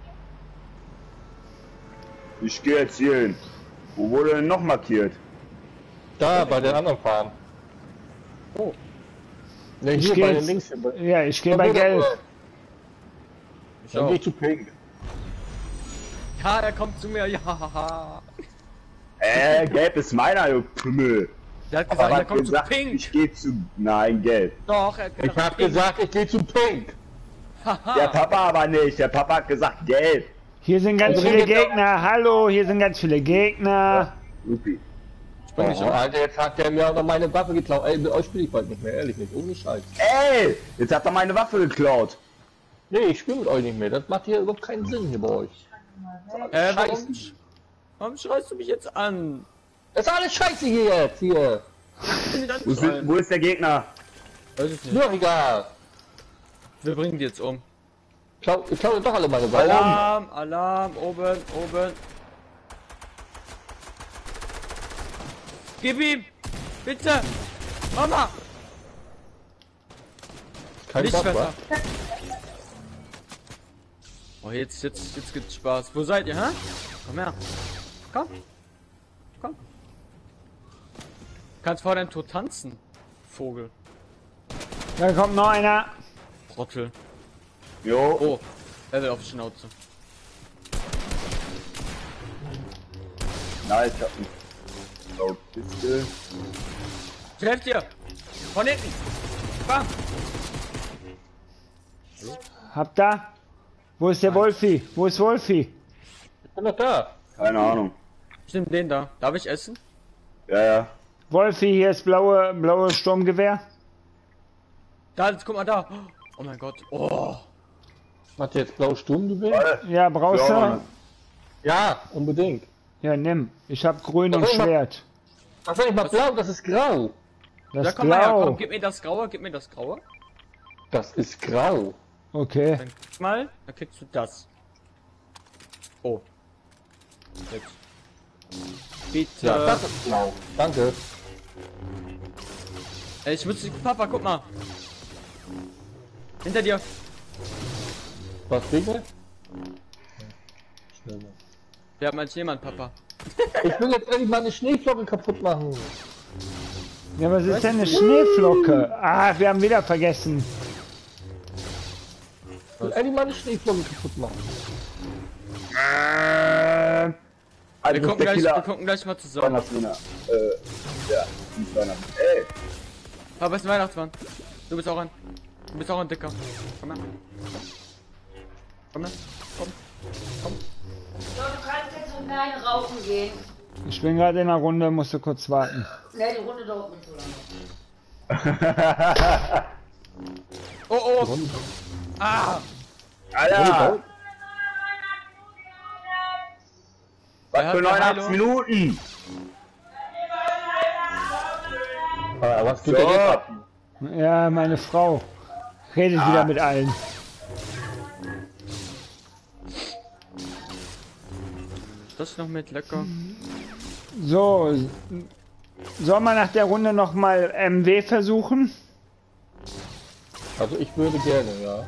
Ich gehe jetzt hier hin. Wo wurde denn noch markiert? Da, bei den anderen fahren. Oh. Ne, Ich hier geh bei den jetzt- links. Hier. Ja, ich gehe bei Gelb. Ich Dann auch. geh ich zu Pink. Ja, er kommt zu mir. Ja, haha. Äh, gelb ist meiner, du Pimmel. Der hat Aber gesagt, er hat kommt zu gesagt, Pink. ich gehe zu... Nein, gelb. Doch, er hat Ich hab gesagt, ich geh zu Pink. Haha. Der Papa aber nicht. Der Papa hat gesagt gelb. Hier sind ganz Also, viele wir- Gegner. Hallo, hier sind ganz viele Gegner. Lupi. Spring nicht Oh, auf. Alter, jetzt hat der mir auch noch meine Waffe geklaut. Ey, mit euch spiele ich bald nicht mehr, ehrlich nicht. Ohne Scheiß. Ey, jetzt hat er meine Waffe geklaut. Nee, ich spiele mit euch nicht mehr. Das macht hier überhaupt keinen Sinn hier bei euch. Äh, warum, Scheiße. sch- warum schreist du mich jetzt an? Das ist alles scheiße hier jetzt, hier. Ich bin nicht Wo ist, anschreien. wo ist der Gegner? Weiß ich nicht. Nur egal. Wir bringen die jetzt um. Klau, ich klaue doch alle meine Waffe. Alarm, Alarm, oben, oben. Gib ihm! Bitte! Mama! Kein Bock, Lichtschwester! wa? Oh, jetzt, jetzt, jetzt gibt's Spaß. Wo seid ihr, hä? Komm her. Komm. Komm. Kannst vor deinem Tor tanzen, Vogel. Da kommt noch einer. Trottel. Jo. Oh, er will auf die Schnauze. Nice, ich hab einen Blaue Pistole. Trefft ihr! Von hinten! Bam! Hab da. Wo ist der Wolfi? Wo ist Wolfi? Ich bin doch da. Keine Ahnung. Stimmt, den da. Darf ich essen? Ja, ja. Wolfi, hier ist blaue, blaue Sturmgewehr. Da, jetzt guck mal da. Oh mein Gott. Oh. Hat der jetzt blaue Sturmgewehr? Ja, brauchst Ja, du? Ja, unbedingt. Ja, nimm. Ich hab grün und Was soll ich mal- Schwert. Ach, sag ich mal blau, das ist grau. Das Ja, ist komm mal her, blau. komm, gib mir das Graue, gib mir das Graue. Das ist grau. Okay. Dann kriegst du mal, dann kriegst du das. Oh. Jetzt. Bitte. Ja, das ist blau. Danke. Ey, ich muss, Papa, guck mal. Hinter dir. Was, Dinge? Schlimme. Wir haben als jemand, Papa. Ich will jetzt endlich meine Schneeflocke kaputt machen. Ja, was ist denn eine Schneeflocke? Ah, wir haben wieder vergessen. Ich will endlich meine Schneeflocke kaputt machen. Äh, also Wir gucken, gleich, wir gucken gleich mal zusammen. Weihnachtswiener. Äh, ja, die Weihnachten. Ey, Papa ist ein Weihnachtsmann. Du bist auch ein. Du bist auch ein Dicker. Komm her. Komm her. Komm. Komm. So, du kannst jetzt so klein rauchen gehen. Ich bin gerade in der Runde, musste kurz warten. Ne, die Runde dauert nicht so lange. Oh oh. Ah. Alter! Er Was hat für eine neunundachtzig Heilung. Minuten? Ah, was geht So. denn jetzt ab? Ja, meine Frau redet wieder mit allen. Ist das noch mit lecker? So, soll man nach der Runde noch mal M W versuchen? Also ich würde gerne, ja.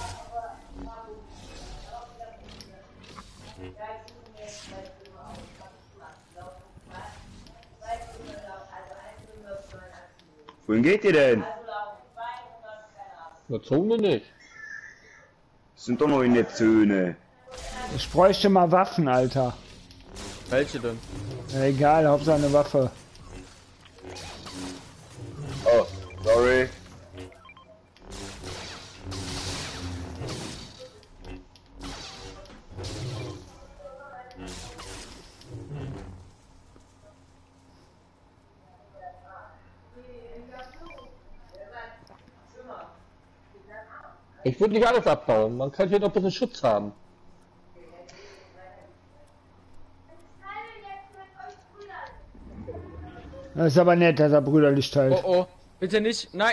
Wohin geht ihr denn? Na, Zone nicht. Das sind doch noch in der Zone. Ich bräuchte mal Waffen, Alter. Welche denn? Ja, egal, Hauptsache eine Waffe. Oh, sorry. Ich würde nicht alles abbauen. Man kann hier doch ein bisschen Schutz haben. Das ist aber nett, dass er brüderlich teilt. Oh oh. Bitte nicht. Nein.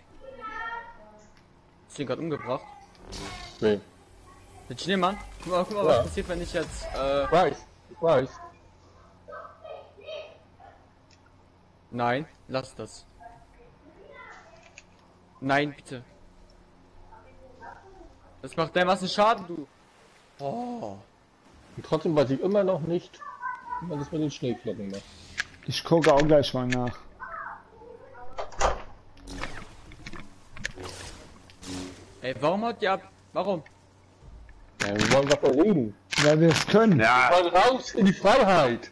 Hast du ihn gerade umgebracht? Nee. Den Schneemann? Guck mal, guck mal, Ja. was passiert, wenn ich jetzt. Äh. Ich weiß. Ich weiß. Nein, lass das. Nein, bitte. Das macht dermaßen Schaden, du. Oh. Und trotzdem weiß ich immer noch nicht, wie man das mit den Schneeflocken macht. Ich gucke auch gleich mal nach. Ey, warum haut ihr ab? Warum? Ja, wir wollen doch mal reden. Weil wir es können. Ja, Mal raus in die Freiheit.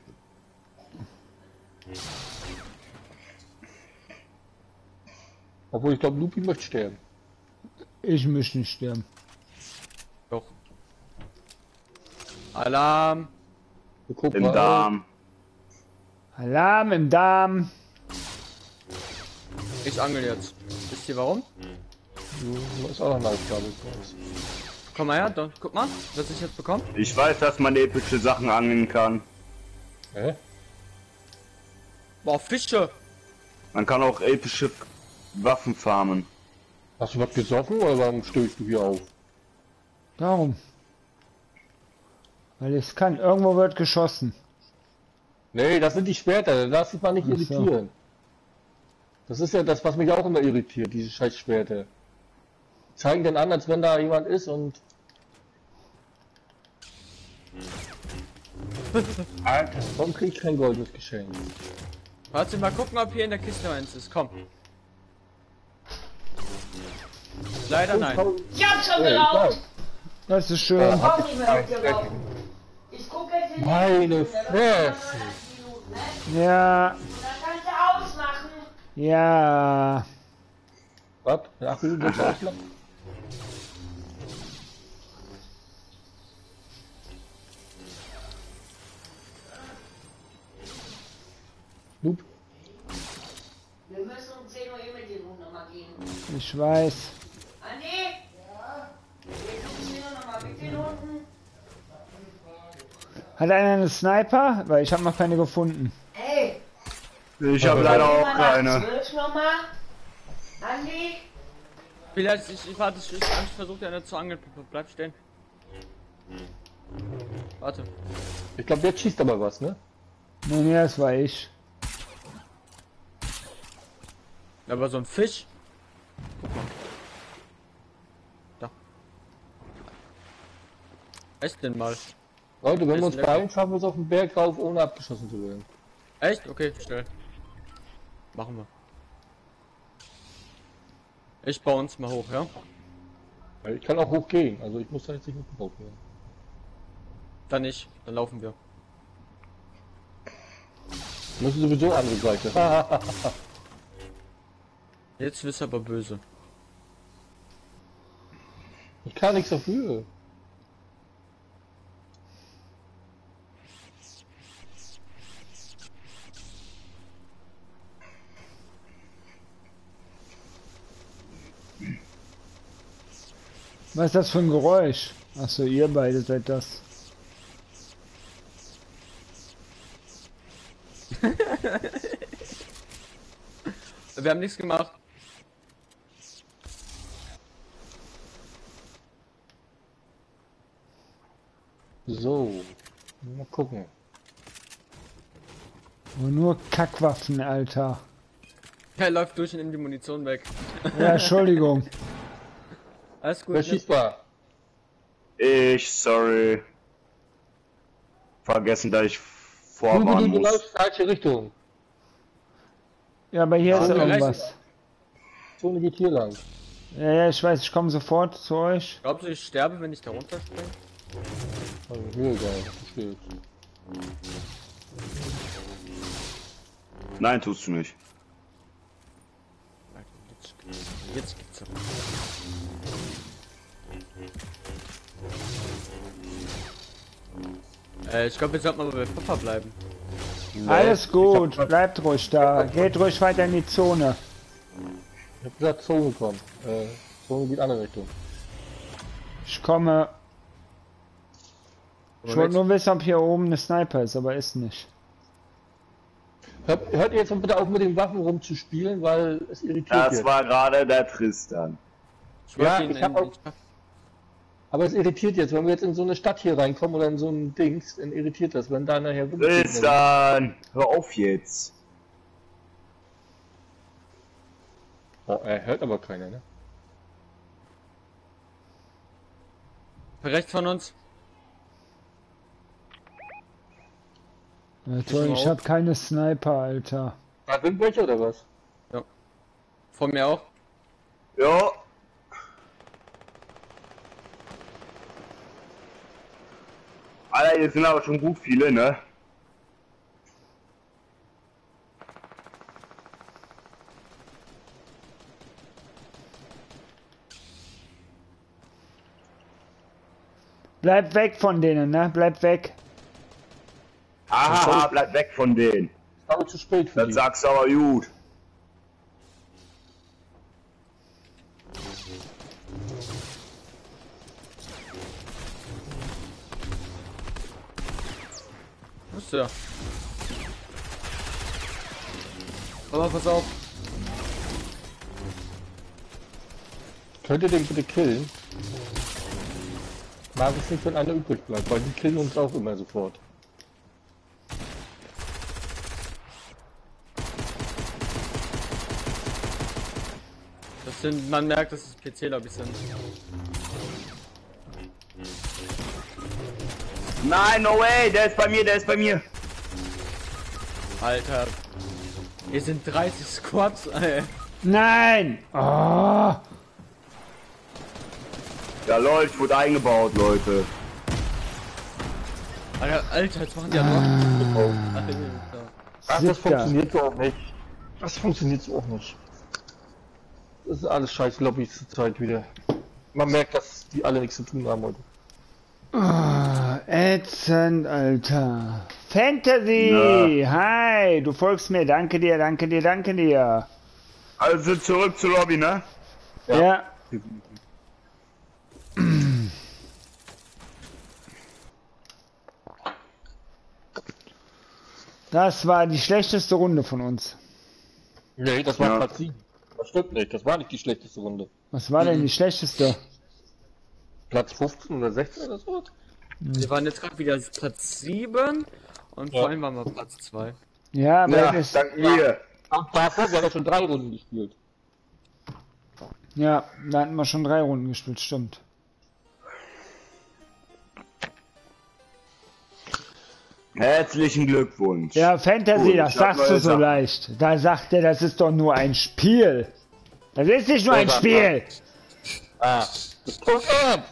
Obwohl ich glaube, Lupi möchte sterben. Ich möchte nicht sterben. Doch. Alarm. Wir gucken im mal. Darm. Alarm im Darm. Ich angel jetzt. Wisst ihr warum? Das ist auch noch eine Aufgabe für uns. Komm mal her, dann guck mal, was ich jetzt bekomme. Ich weiß, dass man epische Sachen angeln kann. Hä? Boah, Fische. Man kann auch epische Waffen farmen. Hast du was gesoffen oder warum stößt du hier auf? Darum. Weil es kann. Irgendwo wird geschossen. Nee, das sind die Schwerter, da darfst du mal nicht Ach so. irritieren. Das ist ja das, was mich auch immer irritiert, diese scheiß Schwerter. Zeigen den an, als wenn da jemand ist und... Alter, warum krieg ich kein goldenes Geschenk? Warte mal gucken, ob hier in der Kiste eins ist. Komm. Leider nein. Ich hab schon Ja, ich geraucht. weiß. Das ist schön. Ich brauch nicht mehr mit dir rauchen. Ich guck jetzt in die Meine Minuten, Fresse. ne? Ja. Und dann kannst du ausmachen. Ja. Was? Ach, du willst auslachen? Loop. Wir müssen um zehn Uhr hier mit dir nochmal gehen. Ich weiß. Andi? Ja? Gehst du um zehn Uhr nochmal mit den Hunden? Hat einer eine Sniper? Weil ich habe noch keine gefunden. Hey, Ich habe leider auch mal nach keine. zwölf nochmal. Andi? Vielleicht, ich, ich warte, ich, ich, ich versuche ja nicht zu angeln. Bleib stehen. Warte. Ich glaube, jetzt schießt aber was, ne? Nee, nee, das war ich. Aber so ein Fisch. Guck mal. Da. Ess den mal. Leute, wenn Ist wir uns lecker. beeilen, schaffen wir es auf den Berg rauf, ohne abgeschossen zu werden. Echt? Okay, schnell. Machen wir. Ich baue uns mal hoch, ja? Weil ich kann auch hochgehen, also ich muss da jetzt nicht mitgebaut werden. Dann nicht, dann laufen wir. Wir müssen sowieso andere Seite. Jetzt wirst du aber böse. Ich kann nichts dafür. Was ist das für ein Geräusch? Achso, ihr beide seid das. Wir haben nichts gemacht. So, mal gucken. Aber nur Kackwaffen, Alter. Er läuft durch und nimmt die Munition weg. Ja, Entschuldigung. Alles gut. Wer Ne? schießt mal? Ich, sorry. Vergessen, dass ich Du, du, vorwarnen du muss. läufst in die falsche Richtung. Ja, aber hier ist ja Ja, irgendwas. Zone geht hier lang. Ja, ja, ich weiß, ich komme sofort zu euch. Glaubst du, ich sterbe, wenn ich da runterspringe? Also, mir egal, du stirbst. Nein, tust du nicht. Jetzt, jetzt geht's aber. Äh, ich glaube, wir sollten mal bei Papa bleiben. Alles gut, bleibt ruhig da. Geht ruhig weiter in die Zone. Ich hab gesagt, Zone kommen. Äh, Zone geht andere Richtung. Ich komme. Ich wollte nur wissen, ob hier oben eine Sniper ist, aber ist nicht. Hört, hört ihr jetzt mal bitte auf mit den Waffen rumzuspielen, weil es irritiert Das jetzt. war gerade der Tristan. Ich wollte Ja, ihn ich in- hab auch- in- Aber es irritiert jetzt, wenn wir jetzt in so eine Stadt hier reinkommen oder in so ein Dings, dann irritiert das, wenn da nachher rumsteht. Tristan, hör auf jetzt. Oh, er hört aber keiner, ne? Rechts von uns. Ja, toll, ich hab keine Sniper, Alter. Da sind welche oder was? Von mir auch. Ja. Alter, hier sind aber schon gut viele, ne? Bleib weg von denen, ne? Bleib weg. Haha, bleib weg von denen. Ist aber zu spät für Das die. sagst du aber gut. Wo ist der? Aber pass auf. Könnt ihr den bitte killen? Mag es nicht, wenn einer übrig bleibt, weil die killen uns auch immer sofort. Das sind, man merkt, dass es P C-Lobbys sind. Nein, no way, der ist bei mir, der ist bei mir. Alter. Hier sind dreißig Squads, ey. Nein! Oh, Ja, läuft, wurde eingebaut, Leute. Alter, Alter, jetzt machen die ja noch. Alter. Ach, das Siebter. funktioniert so auch nicht. Das funktioniert so auch nicht. Das ist alles scheiß Lobbys zur Zeit wieder. Man merkt, dass die alle nichts zu tun haben heute. oh, ätzend, Alter. Fantasy! Hi, du folgst mir. Danke dir, danke dir, danke dir. Also zurück zur Lobby, ne? Ja. Ja. Das war die schlechteste Runde von uns. Nee, das war Ja. Platz sieben. Das stimmt nicht, das war nicht die schlechteste Runde. Was war denn die schlechteste? Platz fünfzehn oder sechzehn oder so? Wir waren jetzt gerade wieder Platz sieben und Ja. vorhin waren wir Platz zwei. Ja, aber Ja, das, dank mir. Ach, davor, wir haben ja schon drei Runden gespielt. ja, da hatten wir schon drei Runden gespielt, stimmt. Herzlichen Glückwunsch. Ja, Fantasy, Gut, das ich hab sagst du neue so Sachen. leicht. Da sagt er, das ist doch so Gut. leicht. Da sagt er, das ist doch nur ein Spiel. Das ist nicht nur ein Ja, Spiel. Ah, das ist tot ernst.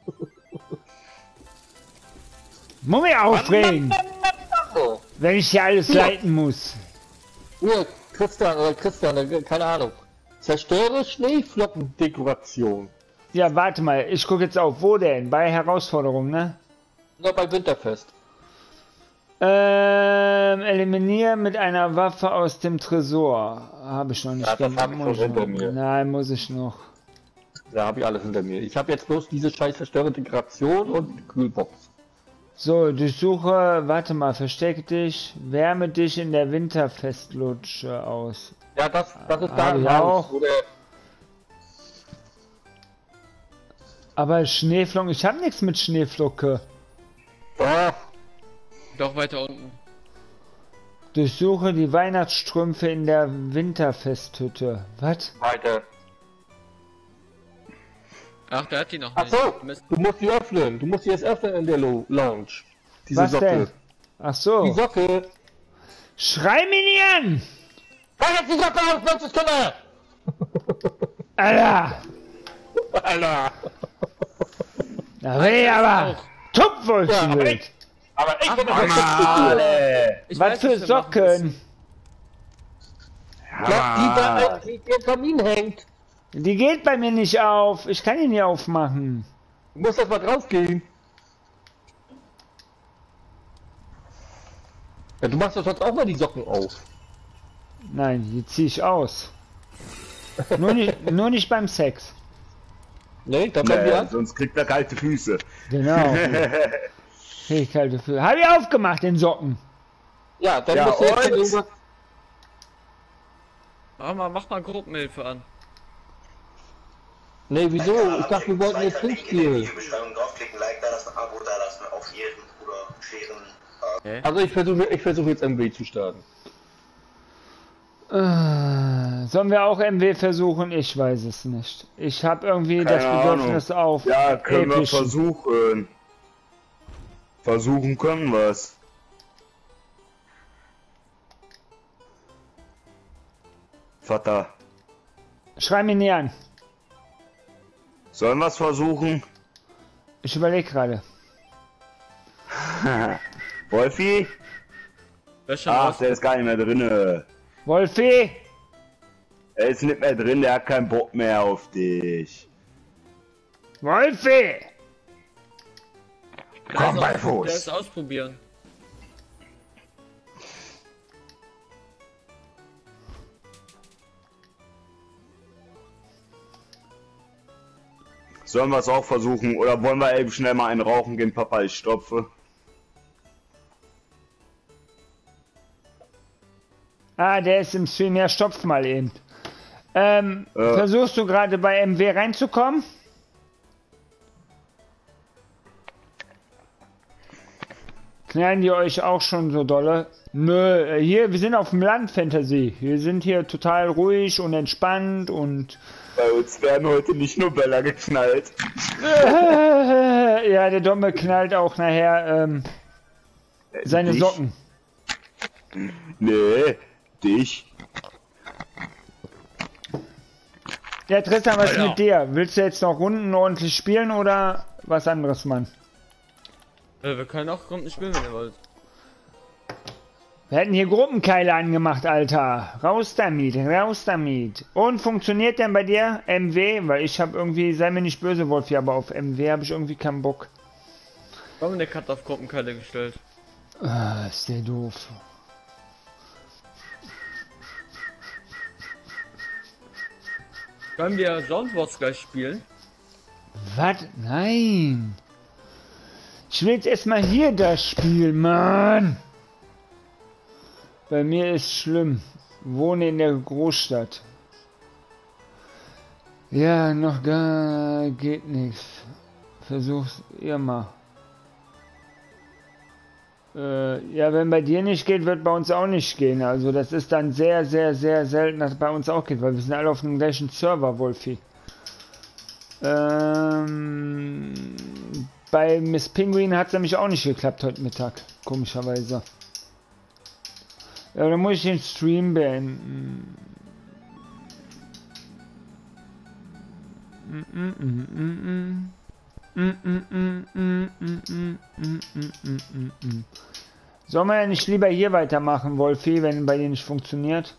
Muss mich aufregen, So. wenn ich hier alles Ja. leiten muss. Hier, Christian, oder Christian, äh, keine Ahnung. Zerstöre Schneeflockendekoration. Ja, warte mal, ich gucke jetzt auf. Wo denn? Bei Herausforderung, ne? Nur bei Winterfest. Ähm, eliminieren mit einer Waffe aus dem Tresor. Habe ich noch nicht Ja, das gemacht. hab ich schon Muss hinter noch. mir. Nein, muss ich noch. Da habe ich alles hinter mir. Ich habe jetzt bloß diese scheiß Zerstöre Dekoration und Kühlbox. So, durchsuche, warte mal, versteck dich, wärme dich in der Winterfestlutsche aus. Ja, das, das ist Hab da ich im Haus, auch. wo der- Aber Schneeflocken, ich habe nichts mit Schneeflocke. Ah, Doch weiter unten. Durchsuche die Weihnachtsstrümpfe in der Winterfesthütte. Was? weiter. Ach, der hat die noch Ach nicht. so, Mist. du musst die öffnen. Du musst die jetzt öffnen in der Lo Lounge. Diese Was Socke. denn? Ach Die so. Socke. Schrei mich nicht an! Mach jetzt die Socke auf, sonst ist Kinder! Alter! Alter! Da will ich aber auch. Tupfwolf Ja, aber wild. Aber ich bin Mann, das alle. Ich Was weiß, für wir machen Socken? Ja, die da die im Kamin hängt. Die geht bei mir nicht auf. Ich kann ihn nicht aufmachen. Du musst erst mal draufgehen. Ja, du machst doch sonst auch mal die Socken auf. Nein, die ziehe ich aus. Nur nicht, nur nicht beim Sex. Nee, da bleiben wir Nee, an. sonst kriegt er kalte Füße. Genau. Krieg ich kalte Füße. Hab ich aufgemacht, den Socken. Ja, dann Ja, musst du jetzt und? irgendwas. das. Mach mal, mach mal Gruppenhilfe an. Nee, wieso? Ich dachte, wir wollten jetzt fünf spielen. Beschreibung draufklicken, Like da lassen, Abo da lassen, auf Ehren oder Scheren. Also ich versuche ich versuche jetzt M W zu starten. Äh, sollen wir auch M W versuchen? Ich weiß es nicht. Ich habe irgendwie das Keine Bedürfnis auf Ja, können wir epischen. versuchen. Versuchen können wir's. Vater, Schrei mich nie an. sollen wir's versuchen? Ich überlege gerade. Wolfi? Wer ist schon Ach, raus? der ist gar nicht mehr drinne. Wolfi! Er ist nicht mehr drin, der hat keinen Bock mehr auf dich. Wolfi! Der Komm ist bei aus- Fuß. Der ist ausprobieren. Sollen wir es auch versuchen? Oder wollen wir eben schnell mal einen rauchen gehen, Papa, ich stopfe? Ah, der ist im Stream. Ja, stopf mal eben. Ähm, Äh. versuchst du gerade bei M W reinzukommen? Knallen die euch auch schon so dolle? Nö, äh, hier, wir sind auf dem Land, Fantasy. Wir sind hier total ruhig und entspannt und... Bei uns werden heute nicht nur Bäller geknallt. Ja, der Domme knallt auch nachher ähm, seine Dich? Socken. Nee, dich. Ja, Tristan, was ist Ja. mit dir? Willst du jetzt noch Runden ordentlich spielen oder was anderes, Mann? Äh, wir können auch Runden spielen, wenn ihr wollt. Wir hätten hier Gruppenkeile angemacht, Alter. Raus damit, raus damit. Und funktioniert denn bei dir M W? Weil ich habe irgendwie, sei mir nicht böse, Wolfi, aber auf M W habe ich irgendwie keinen Bock. Dominik hat auf Gruppenkeile gestellt. Ah, ist der doof. Können wir Soundwars gleich spielen? Was? Nein. Ich will jetzt erstmal hier das Spiel, Mann. Bei mir ist schlimm. Wohne in der Großstadt. Ja, noch gar geht nichts. Versuch's ihr mal. Äh, ja, wenn bei dir nicht geht, wird bei uns auch nicht gehen. Also das ist dann sehr, sehr, sehr selten, dass bei uns auch geht, weil wir sind alle auf dem gleichen Server, Wolfi. Ähm, Bei Miss Penguin hat es nämlich auch nicht geklappt heute Mittag, komischerweise. Ja, dann muss ich den Stream beenden. Sollen wir ja nicht lieber hier weitermachen, Wolfi, wenn bei dir nicht funktioniert?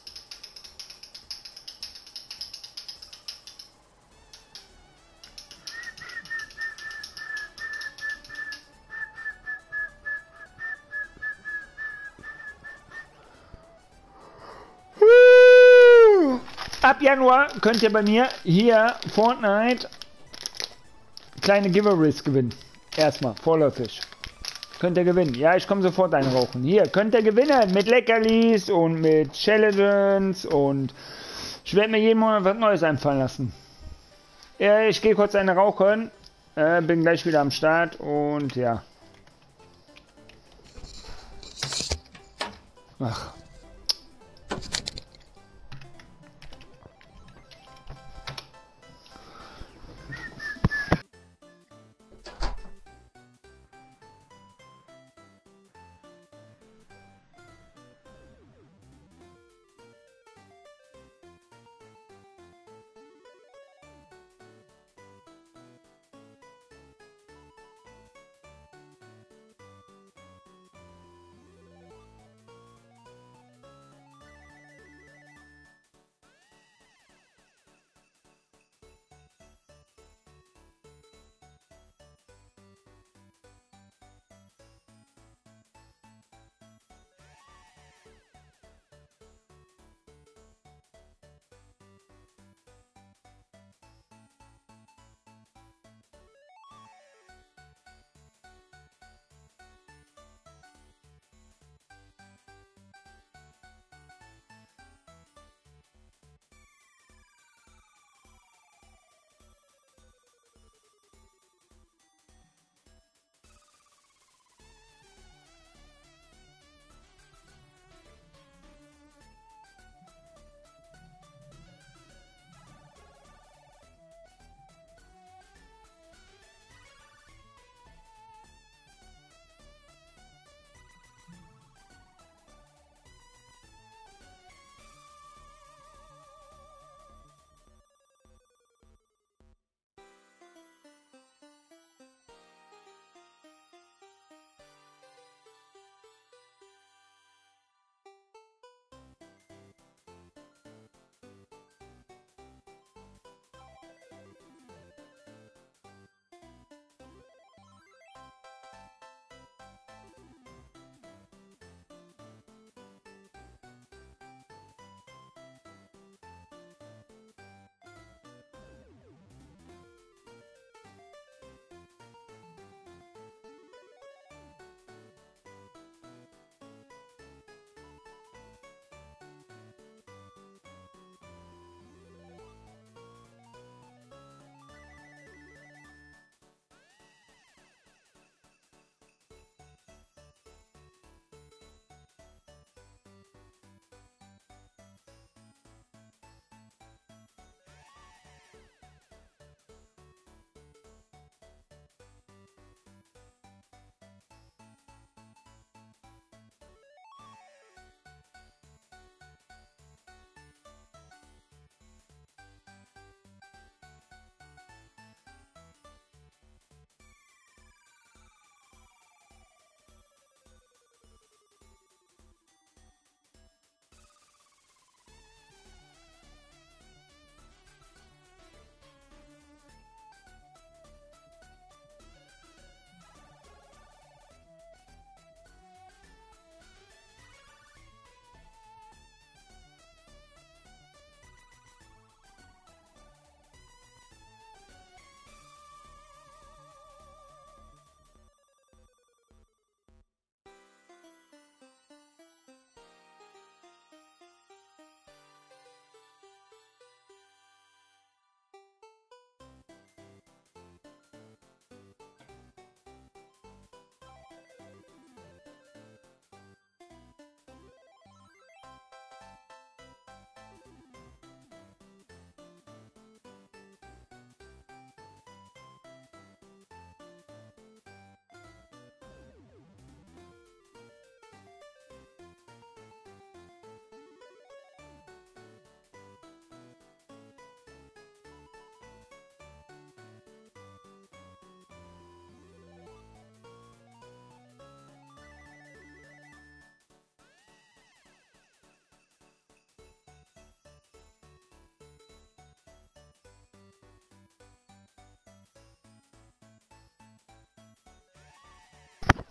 Ab Januar könnt ihr bei mir hier Fortnite kleine Giveaways gewinnen. Erstmal, vorläufig. Könnt ihr gewinnen. Ja, ich komme sofort einrauchen. Hier, könnt ihr gewinnen mit Leckerlis und mit Challenges und ich werde mir jeden Monat was Neues einfallen lassen. Ja, ich gehe kurz eine rauchen. Äh, bin gleich wieder am Start und ja. Ach.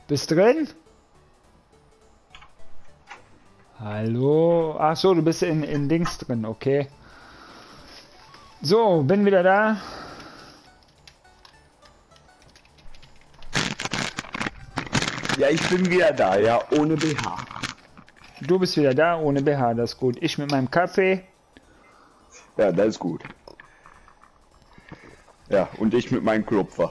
Bist drin? Hallo? Ach so, du bist in, in Dings drin, okay. So, bin wieder da. Ja, ich bin wieder da, ja, ohne B H. Du bist wieder da, ohne B H, das ist gut. Ich mit meinem Kaffee. Ja, das ist gut. Ja, und ich mit meinem Klopfer.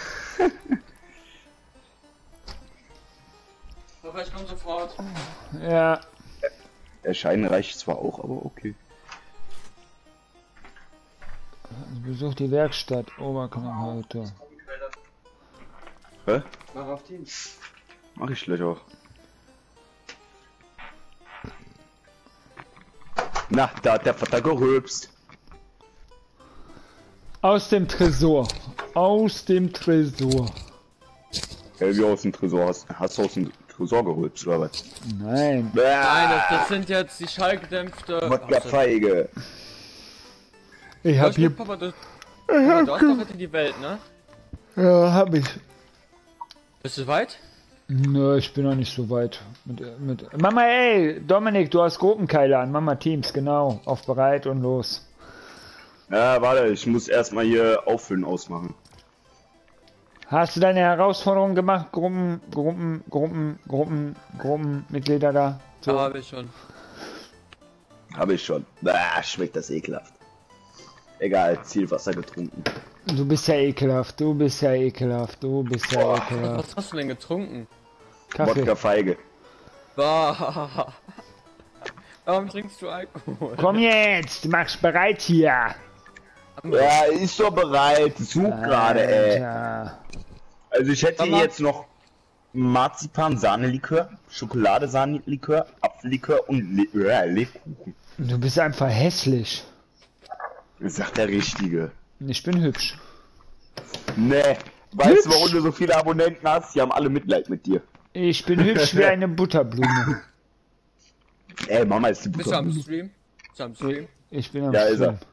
Aber ich komme sofort. Ja. Erscheinen reicht zwar auch, aber okay. Besuch die Werkstatt, Oberknopfhalter. Hä? Mach auf Teams. Mach ich gleich auch. Na, da hat der Vater gerülpst. Aus dem Tresor. Aus dem Tresor. Hey, wie aus dem Tresor? Hast, hast du aus dem Tresor gerülpst, oder was? Nein. Nein, das, das sind jetzt die schallgedämpfte... Wodka Feige. Ich hab hier. Papa, du, Papa, du hast doch heute die Welt, ne? Ja, hab ich. Bist du weit? Nö, ich bin noch nicht so weit. Mit, mit Mama, ey, Dominik, du hast Gruppenkeile an. Mama Teams, genau. Auf bereit und los. Ja, warte, ich muss erstmal hier auffüllen, ausmachen. Hast du deine Herausforderung gemacht? Gruppen, Gruppen, Gruppen, Gruppen, Gruppenmitglieder da? So. Ja, habe ich schon. Habe ich schon. Ah, schmeckt das ekelhaft. Egal, Zielwasser getrunken. Du bist ja ekelhaft, du bist ja ekelhaft, du bist ja Boah. ekelhaft. Was hast du denn getrunken? Kaffee. Wodka Feige. Bah. Warum trinkst du Alkohol? Komm jetzt, mach's bereit hier. Ja, ist doch bereit. Such gerade, ey. Alter. Also ich hätte Mama. jetzt noch Marzipan-Sahnelikör, Schokolade-Sahnelikör, Apfellikör und Le äh, Lebkuchen. Du bist einfach hässlich. Das sagt der Richtige. Ich bin hübsch. Ne, weißt du, Hübsch? warum du so viele Abonnenten hast? Die haben alle Mitleid mit dir. Ich bin hübsch wie eine Butterblume. Ey, Mama ist die Bist du am Butter. Stream? Bist du am Stream? Ich bin am Ja, ist Stream. er.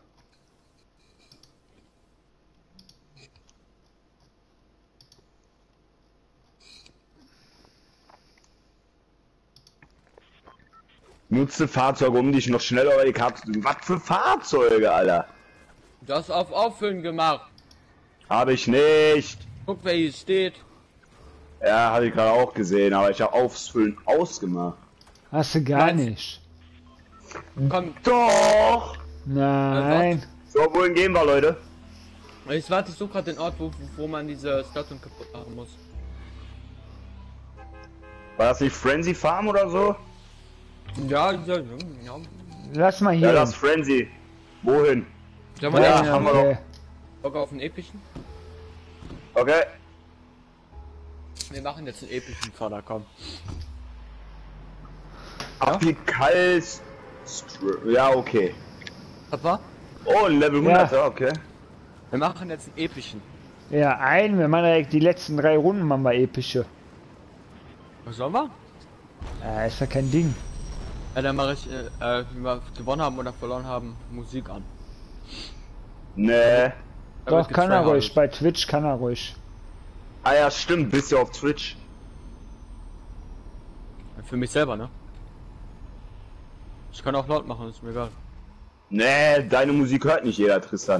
Nutze Fahrzeuge, um dich noch schneller über die Karte zu tun. Was für Fahrzeuge, Alter? Du hast auf Auffüllen gemacht. Habe ich nicht. Guck, wer hier steht. Ja, habe ich gerade auch gesehen, aber ich habe Ausfüllen ausgemacht. Hast du gar Meinst- nicht. Komm, Doch! Nein. So, wohin gehen wir, Leute? ich warte, ich suche gerade den Ort, wo, wo man diese Statuen kaputt machen muss. War das nicht Frenzy Farm oder so? Ja, ja, ja. Lass mal Ja, hier. das ist Frenzy. Wohin? Sollen wir Ja, ja, haben wir okay. Bock auf einen epischen? Okay. Wir machen jetzt einen epischen Vater, komm. Apikals. Ja, okay. Papa? Oh, ein Level hundert, ja. Okay. Wir machen jetzt einen epischen. Ja, ein, wir machen direkt die letzten drei Runden, machen wir epische. Was sollen wir? Ja, ist ja kein Ding. Ja, dann mache ich, äh, äh, wie wir gewonnen haben oder verloren haben, Musik an. Nee. Da Doch, wird kann er ruhig. getryhardet. Bei Twitch kann er ruhig. Ah ja, stimmt, bist du auf Twitch. Für mich selber, ne? Ich kann auch laut machen, ist mir egal. Nee, deine Musik hört nicht jeder, Tristan.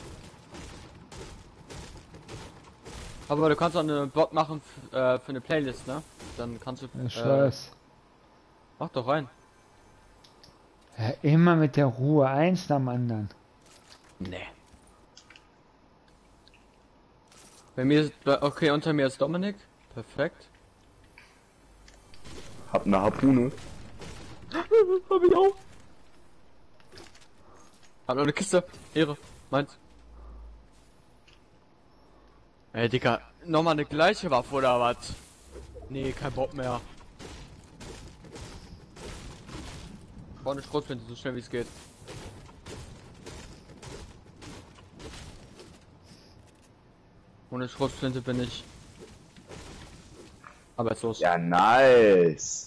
Aber du kannst auch eine Bot machen f- äh, für eine Playlist, ne? Dann kannst du. Ich äh, weiß. Mach doch rein. Ja, immer mit der Ruhe, eins nach dem anderen. Nee. Bei mir ist. Okay, unter mir ist Dominik. Perfekt. Hab eine Harpune. Hab ich auch. Hab noch eine Kiste. Ehre. Meins. Ey, Digga. Nochmal eine gleiche Waffe oder was? Nee, kein Bock mehr. Ich brauche eine Schrotflinte, so schnell wie es geht. Ohne Schrotflinte bin ich arbeitslos. Ja, nice.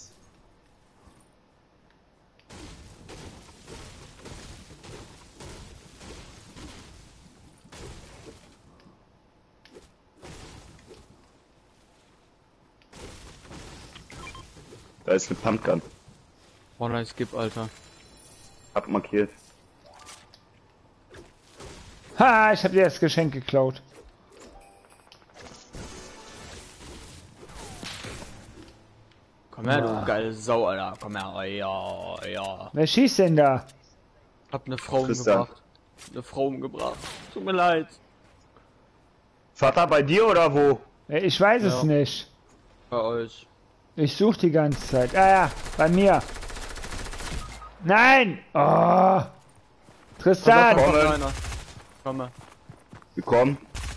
Da ist eine Pumpgun. Oh nein, skip, Alter. Hab markiert. Ha, ich hab dir das Geschenk geklaut. Komm her, du geile Sau, Alter. Komm her, ja, ja. Wer schießt denn da? Hab eine Frau Christian. umgebracht. Eine Frau umgebracht. Tut mir leid. Vater, bei dir oder wo? Ich weiß es Ja. nicht. Bei euch. Ich suche die ganze Zeit. Ah ja, bei mir. Nein! Oh! Tristan! Komm, Kommen. einer. Komm mal. Willkommen.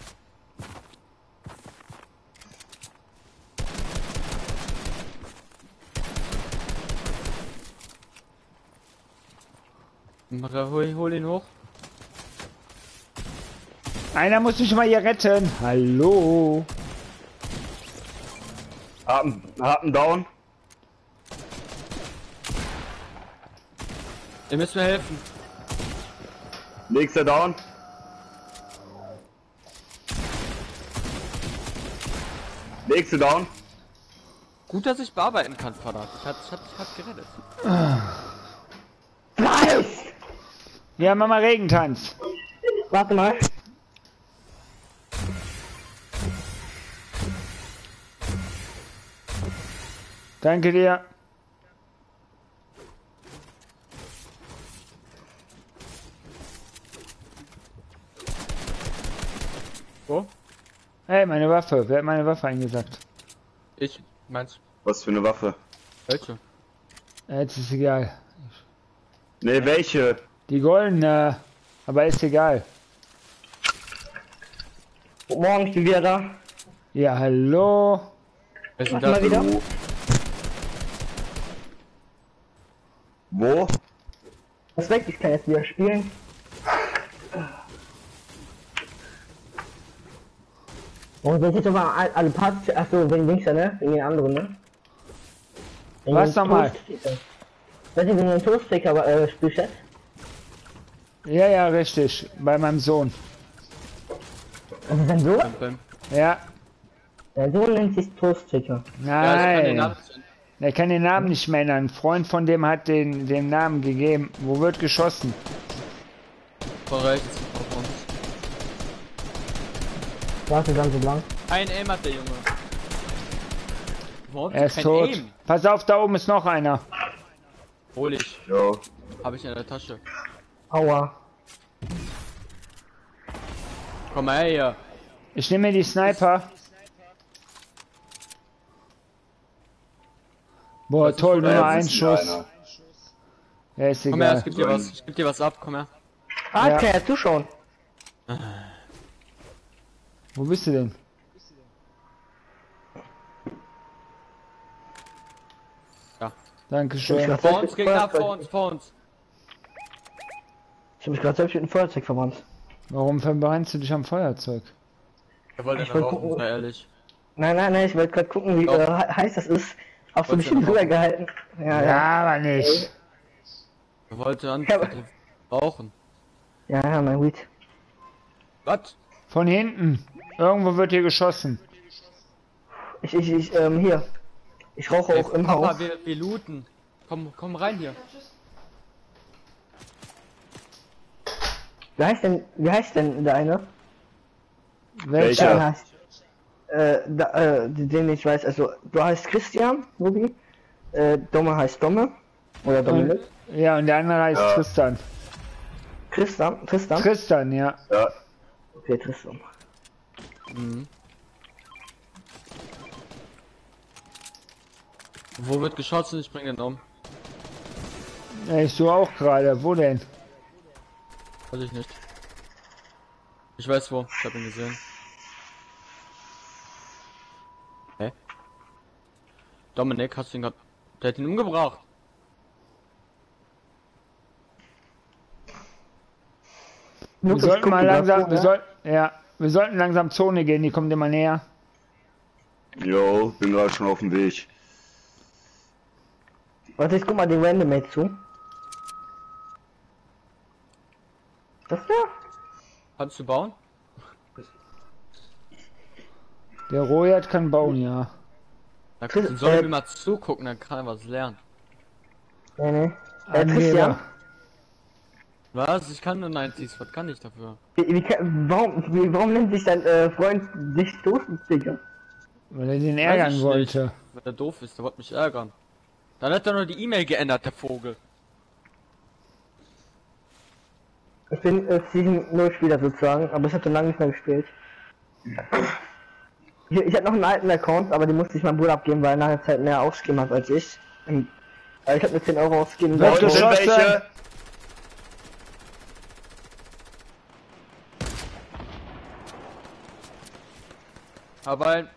Hol, hol ihn hoch. Einer muss mich mal hier retten. Hallo? Haben, haben down. Ihr müsst mir helfen. Nächster down. Nächste down. Gut, dass ich bearbeiten kann, Vater. Ich hat, ich hat, ich hat gerettet. Nice! Ja, Mama Regentanz. Warte mal. Danke dir. Wo? Hey, meine Waffe. Wer hat meine Waffe eingesackt? Ich. Meinst Was für eine Waffe? welche? Äh, Jetzt ist egal. Ne, welche? Die goldene. Aber ist egal. Guten Morgen, ich bin wieder da. Ja, hallo. Wer ist denn Warte das? mal wieder. Wo? Was weg, ich kann jetzt wieder spielen. Und wenn ich jetzt aber all- alle Parts, achso, wegen links, ne? Wegen den anderen, ne? Wegen Was dem nochmal? Toaststicker. Weißt du, wegen dem Toaststicker, aber, äh, Spielchat? Ja, ja, richtig. Bei meinem Sohn. Das ist dein Sohn? Bam, bam. Ja. Der Sohn nennt sich Toaststicker. Ja, ich kann den Nein. Namen nicht. Er kann den Namen nicht mehr ändern. Ein Freund von dem hat den, den Namen gegeben. Wo wird geschossen? Von rechts. Auf uns. Warte, dann so blank. Ein Aim hat der Junge. Warum Er ist kein tot. Aim? Pass auf, da oben ist noch einer. Hol ich. Ja. Hab ich in der Tasche. Aua. Komm mal her hier. Ich nehme mir die Sniper. Boah, Das ist toll, von nur der ein Ist hier Schuss. einer. Ja, ist Komm her, egal. ich geb dir was. Ich geb dir was ab. Komm her. Ah, Ja. kann ja zuschauen. Wo bist du denn? Ja. Dankeschön. Ja. Vor uns, Gegner, vor uns, vor uns. Ich hab mich gerade selbst mit dem Feuerzeug verbrannt. Warum verbrennst du dich am Feuerzeug? Er wollte Ich eine wollte rauchen, gucken. sei ehrlich. Nein, nein, nein, ich wollte gerade gucken, wie Doch. äh, he- heiß das ist. Auch so Wolltest ein du bisschen noch drüber rauchen? gehalten. Ja, Ja, ja. aber nicht. Er wollte an Ja, aber- rauchen. Ja, ja, mein Weed. Was? Von hinten. Irgendwo wird hier geschossen. Ich, ich, ich, ähm, hier. Ich rauche Ey, auch im Papa, Haus. wir, wir looten. Komm, komm rein hier. Wie heißt denn, wie heißt denn der eine? Welcher? Der heißt, äh, da, äh, den ich weiß, also, du heißt Christian, Ruby. Äh, Domme heißt Domme. Oder Dominik. Ja, und der andere heißt Ja. Tristan. Tristan, Tristan. Tristan, ja. Ja. Okay, Tristan. Mhm. Wo wird geschossen? Ich bring den um. Ja, ich suche auch gerade. Wo denn? Weiß ich nicht. Ich weiß wo. Ich hab ihn gesehen. Hä? Dominik, hast du ihn gerade... Der hat ihn umgebracht. Wir Lukas, sollten guck mal dir grad langsam, vor, wir ne? sollten, ja, wir sollten langsam Zone gehen, die kommt immer näher. Jo, bin gerade schon auf dem Weg. Warte, ich guck mal den Randomate zu. Das da? Kannst du bauen? Der Royat kann bauen, ja. Da Chris, soll er äh, mir mal zugucken, dann kann er was lernen. Nee, nee. Äh, Christian, Angeber. Was? Ich kann nur neunzig, was kann ich dafür? wie, wie, kann- warum, wie, warum nennt sich dein äh, Freund dich Dosensticker? Weil er den Weiß ärgern ich wollte. nicht. Wenn er doof ist, der wollte mich ärgern. Dann hat er nur die E-Mail geändert, der Vogel. Ich bin äh, Season null Spieler sozusagen, aber ich habe schon lange nicht mehr gespielt. Ich, ich hatte noch einen alten Account, aber den musste ich meinem Bruder abgeben, weil er nachher Zeit mehr ausgegeben hat als ich. Und, äh, ich habe mir zehn Euro ausgegeben. Wird weil- geschossen. welche? Aber ein...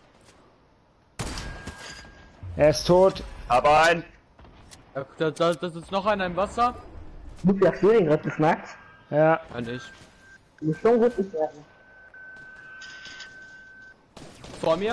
Er ist tot. Aber ein. Da, da, da, das ist noch einer im Wasser. Lupi, hast du den gerade gesnackt? Ja. Ja, nicht. Du musst schon richtig werden. Vor mir.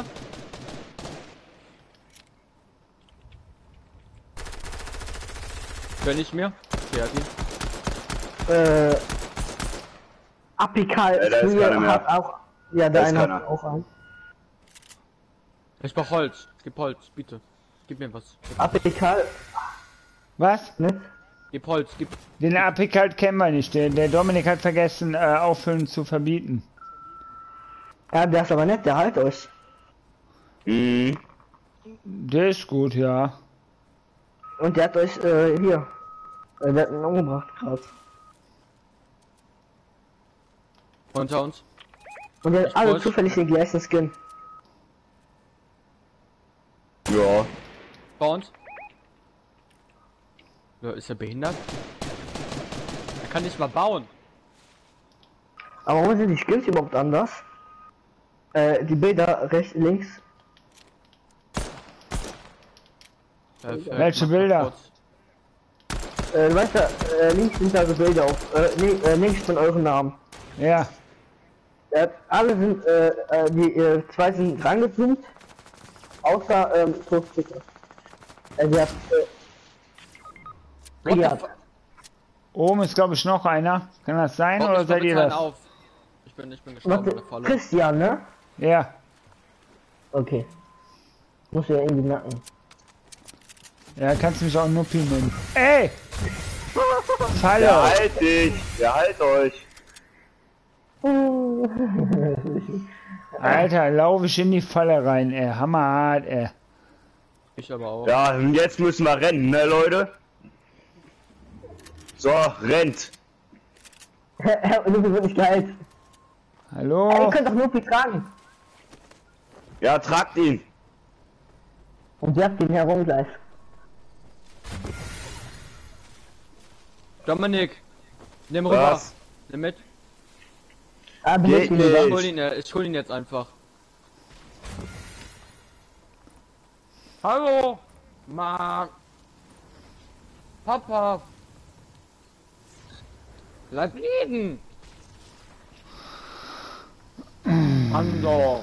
Gönn ich mir. Okay, hat ihn. Äh, Apikal Ja, da ist keiner mehr. hat auch. Ja, Da der ist eine hat keiner. auch einen. Ich brauch Holz. Gib Holz, bitte. Gib mir was. Apikal, Was? ne? Gib Holz, gib. Den Apicalt kennen wir nicht. Der, der Dominik hat vergessen, äh, auffüllen zu verbieten. Ja, der ist aber nett, der halt euch. Mhm. Der ist gut, ja. Und der hat euch, äh, hier. Äh, der hat ihn umgebracht gerade. Unter uns. Und der hat alle wollte- zufällig den gleichen Skin. Ja. Bei uns. Ja, ist er behindert? Er kann nicht mal bauen. Aber warum sind die Skins überhaupt anders? Äh, die Bilder rechts, links. Perfekt, Welche mach mal Bilder? kurz. Äh, weißt du, äh, links sind da so Bilder auf, äh, nee, äh, links von euren Namen. Ja. Äh, alle sind, äh, äh, die äh, zwei sind rangezoomt, außer, ähm, Toaststicker. Äh, der hat, äh, What the ja, fuck? Oben ist, glaube ich, noch einer. Kann das sein, Oh, oder ich mach seid ihr jetzt einen das? auf. Ich bin, ich bin gestorben in der warte, Falle. Christian, ne? Ja. Okay. Muss ja irgendwie nacken. Ja, kannst du mich auch Nuppi nennen. Ey! Falle! Ja, halt dich. Ja, halt euch. Alter, laufe ich in die Falle rein, ey. Hammerhart, ey. Ich aber auch. Ja, und jetzt müssen wir rennen, ne, Leute? So, rennt. Lupi wird nicht geheilt. Ey, Hallo? ihr könnt doch Lupi tragen. Ja, tragt ihn. Und werft ihn herum gleich. Dominik, nimm rüber. Was? Nimm mit. Ah, Geht benutzt ihn Ich wieder. hol ihn, äh, ich hol ihn jetzt einfach. Hallo, Mann. Papa. Bleib liegen. Ando.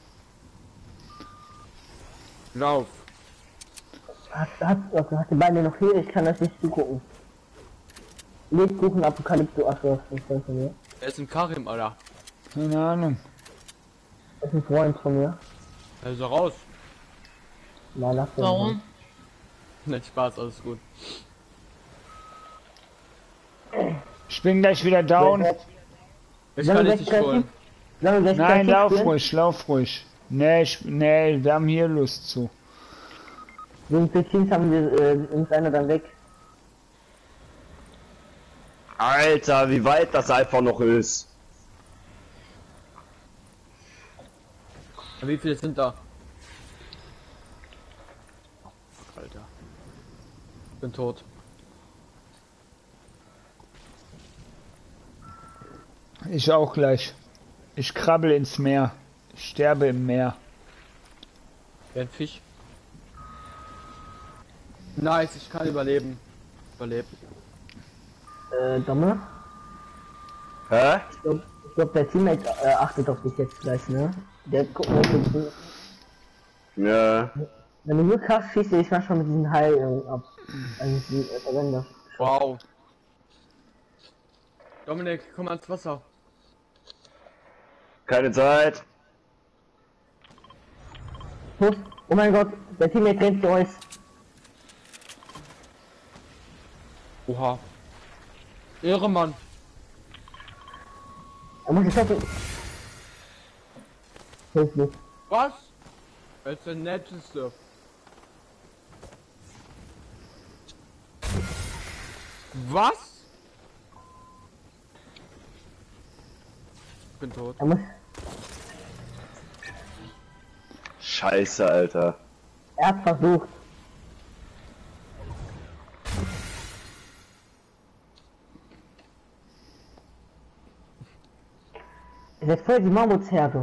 Lauf. Hat, hat, hat, hat die Beine noch hier? Ich kann das nicht zugucken. Lebkuchen Apokalypto, achso, das ist ein Freund von mir. Er ist ein Karim, Alter. Keine Ahnung. Das ist ein Freund von mir. Er ist raus. Na, lass den. Warum? Nein, Spaß, alles gut. Ich bin gleich wieder down. Ich Sollen kann wir dich nicht wegtreffen? holen. Sollen wir gleich Nein, Kreativ lauf spielen? ruhig, lauf ruhig. Nee, ich, nee, wir haben hier Lust zu. Wegen für Teams haben wir, äh, uns einer dann weg. Alter, wie weit das einfach noch ist. Wie viele sind da? Alter. Ich bin tot. Ich auch gleich. Ich krabbel ins Meer. Ich sterbe im Meer. Wie ein Fisch. Nice, ich kann überleben. Überlebt. Äh, Domme? Hä? Ich glaube, ich glaub, der Teammate äh, achtet auf dich jetzt gleich, ne? Der guckt mal, du- Ja. wenn du Glück hast, schießt er dich manchmal mit diesen Heil ab. Also, die äh, Verwender. Wow. Dominik, komm ans Wasser. Keine Zeit. Toast, Oh mein Gott, der Teammate rennt zu euch. Oha. Ehrenmann. Er muss die Schocke. Hilf mir. Was? Das ist der netteste. Was? Ich bin tot. Er muss. Scheiße, Alter. Er hat versucht. Ihr seid voll die Mammutherde.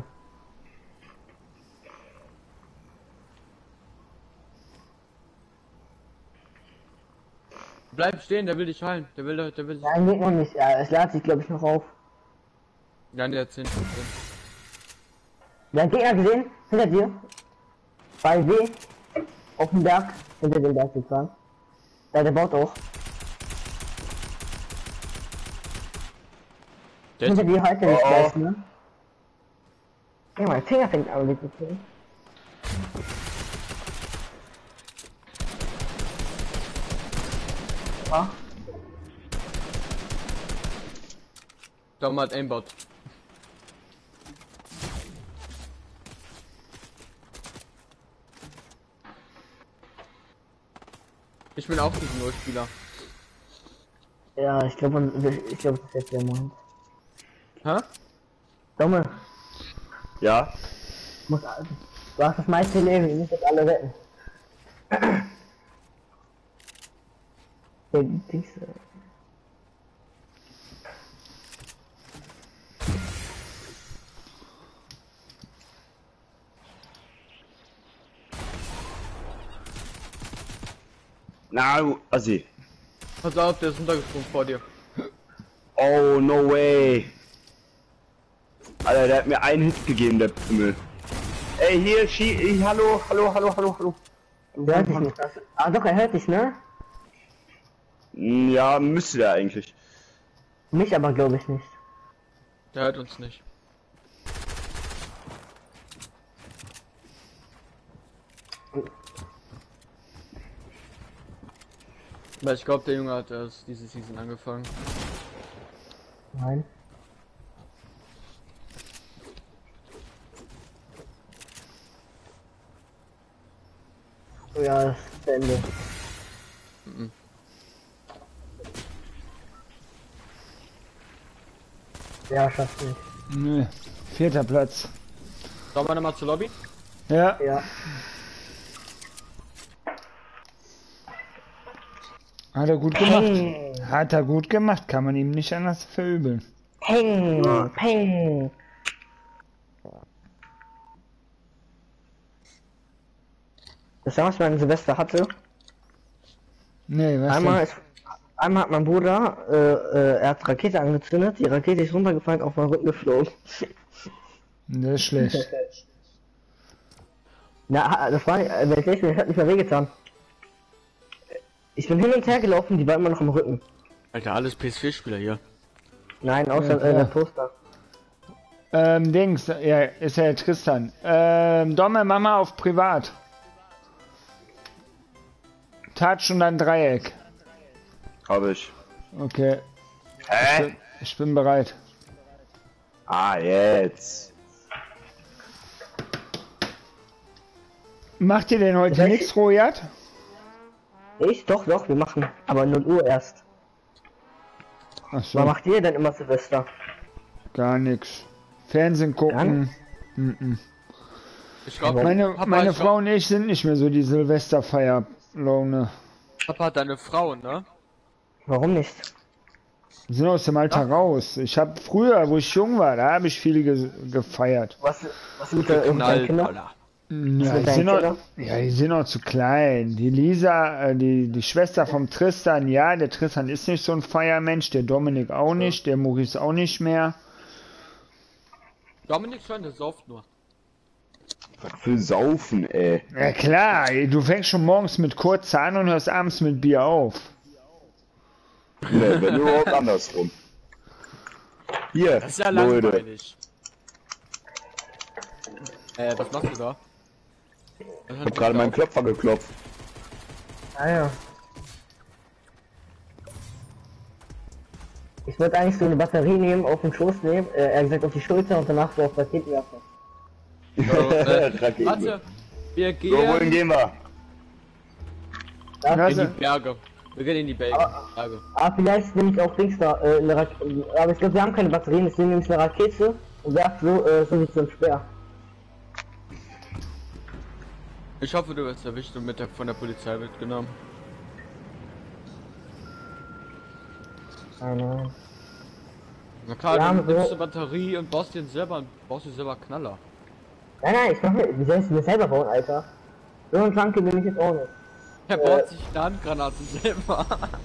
Bleib stehen, der will dich heilen. Der will, der will dich. Nein, geht noch nicht. Ja, es lädt sich, glaube ich, noch auf. Ja, der hat zehn Prozent. Der hat Gegner gesehen, hinter dir. Bei W. Auf dem Berg. Hinter dem Berg gefahren. Ja, der baut auch. Der Hinter ist, dir halt der nicht Oh. gleich, ne? Ja, mein Finger fängt an, mit zu kriegen. Ah, da mal Aimbot. Ich bin auch diesen Nullspieler. ja, ich glaube, ich glaube, das ist jetzt der Moment. Hä? Dumme, Ja? muss, du hast das meiste Leben, ihr müsst jetzt alle retten. Der Dings, äh, Na, du Assi. Pass auf, der ist runtergesprungen vor dir. Oh, no way. Alter, der hat mir einen Hit gegeben, der Pimmel. Ey, hier, Schie... Ey, hallo, hallo, hallo, hallo, hallo. der hört dich nicht. Das, ah doch, er hört dich, ne? Hm, ja, müsste der eigentlich. Mich aber glaube ich nicht. Der hört uns nicht. Weil ich glaube, der Junge hat erst diese Season angefangen. Nein. Oh ja, das ist zu Ende. Mhm. Ja, schafft nicht. Nö. Vierter Platz. Sollen wir nochmal zur Lobby? Ja. Ja. Hat er gut gemacht. Peng, Hat er gut gemacht. Kann man ihm nicht anders verübeln. peng, peng. Das war, was mein Silvester hatte. Nee, was Einmal, denn? ist, einmal hat mein Bruder, äh, äh, er hat Rakete angezündet, die Rakete ist runtergefallen, auf meinen Rücken geflogen. Das ist schlecht. Na, das war, äh, wenn ich ehrlich bin, das hat nicht mehr wehgetan. Ich bin hin und her gelaufen, die war immer noch am Rücken. Alter, alles P S vier Spieler hier. Nein, außer Ja, äh, klar. der Poster. Ähm, Dings, ja, ist ja Tristan. Ähm, Domme, Mama auf Privat. Touch und dann Dreieck. Hab ich. Okay, Hä? ich bin bereit. Ah, jetzt. Macht ihr denn heute Welche- nichts, Rojat? Ich? Doch, doch, wir machen. Aber null Uhr erst. Ach Was so, macht ihr denn immer Silvester? gar nichts. Fernsehen gucken. Mhm. Ich glaube, Meine, Papa, meine ich Frau glaub, und ich sind nicht mehr so die Silvesterfeier-Laune. Papa hat deine Frau, ne? Warum nicht? Wir sind aus dem Alter raus. Ich habe früher, wo ich jung war, da habe ich viele ge gefeiert. Was, was mit der irgendein Knall, Kinder? Alter. Ja, mit die deinen sind, noch, Kindern? ja, die sind noch zu klein. Die Lisa, äh, die, die Schwester vom Tristan, ja, der Tristan ist nicht so ein Feiermensch, der Dominik auch nicht, der Maurice auch nicht mehr. Dominik schon, der sauft nur. Was für Saufen, ey. Ja klar, du fängst schon morgens mit Kurze an und hörst abends mit Bier auf. Ne, wenn überhaupt andersrum. Hier, Das ist ja Leute. langweilig. Äh, was machst du da? Ich hab gerade meinen Klopfer geklopft. Ah ja. Ich wollte eigentlich so eine Batterie nehmen, auf den Schoß nehmen, äh, er gesagt auf die Schulter und danach so auf Raketenwerfer. So, äh, Raketen. warte, wir So, wohin gehen gehen wir? Da in Also, die Berge. Wir gehen in die Berge. Berge. Ah, vielleicht nehme ich auch Dings da, äh, eine Rak aber ich glaube, wir haben keine Batterien, deswegen nehme ich eine Rakete und werf so, äh, so wie zum Speer. Ich hoffe, du wirst erwischt und mit der, von der Polizei mitgenommen. Nein, nein. Na klar, Ja, dann so- nimmst du Batterie und baust dir selber, baust dir selber Knaller. Nein, nein, ich mach mir, wie soll ich mir selber bauen, Alter? So ein Junkie bin ich jetzt auch nicht. Er baut sich Handgranaten selber.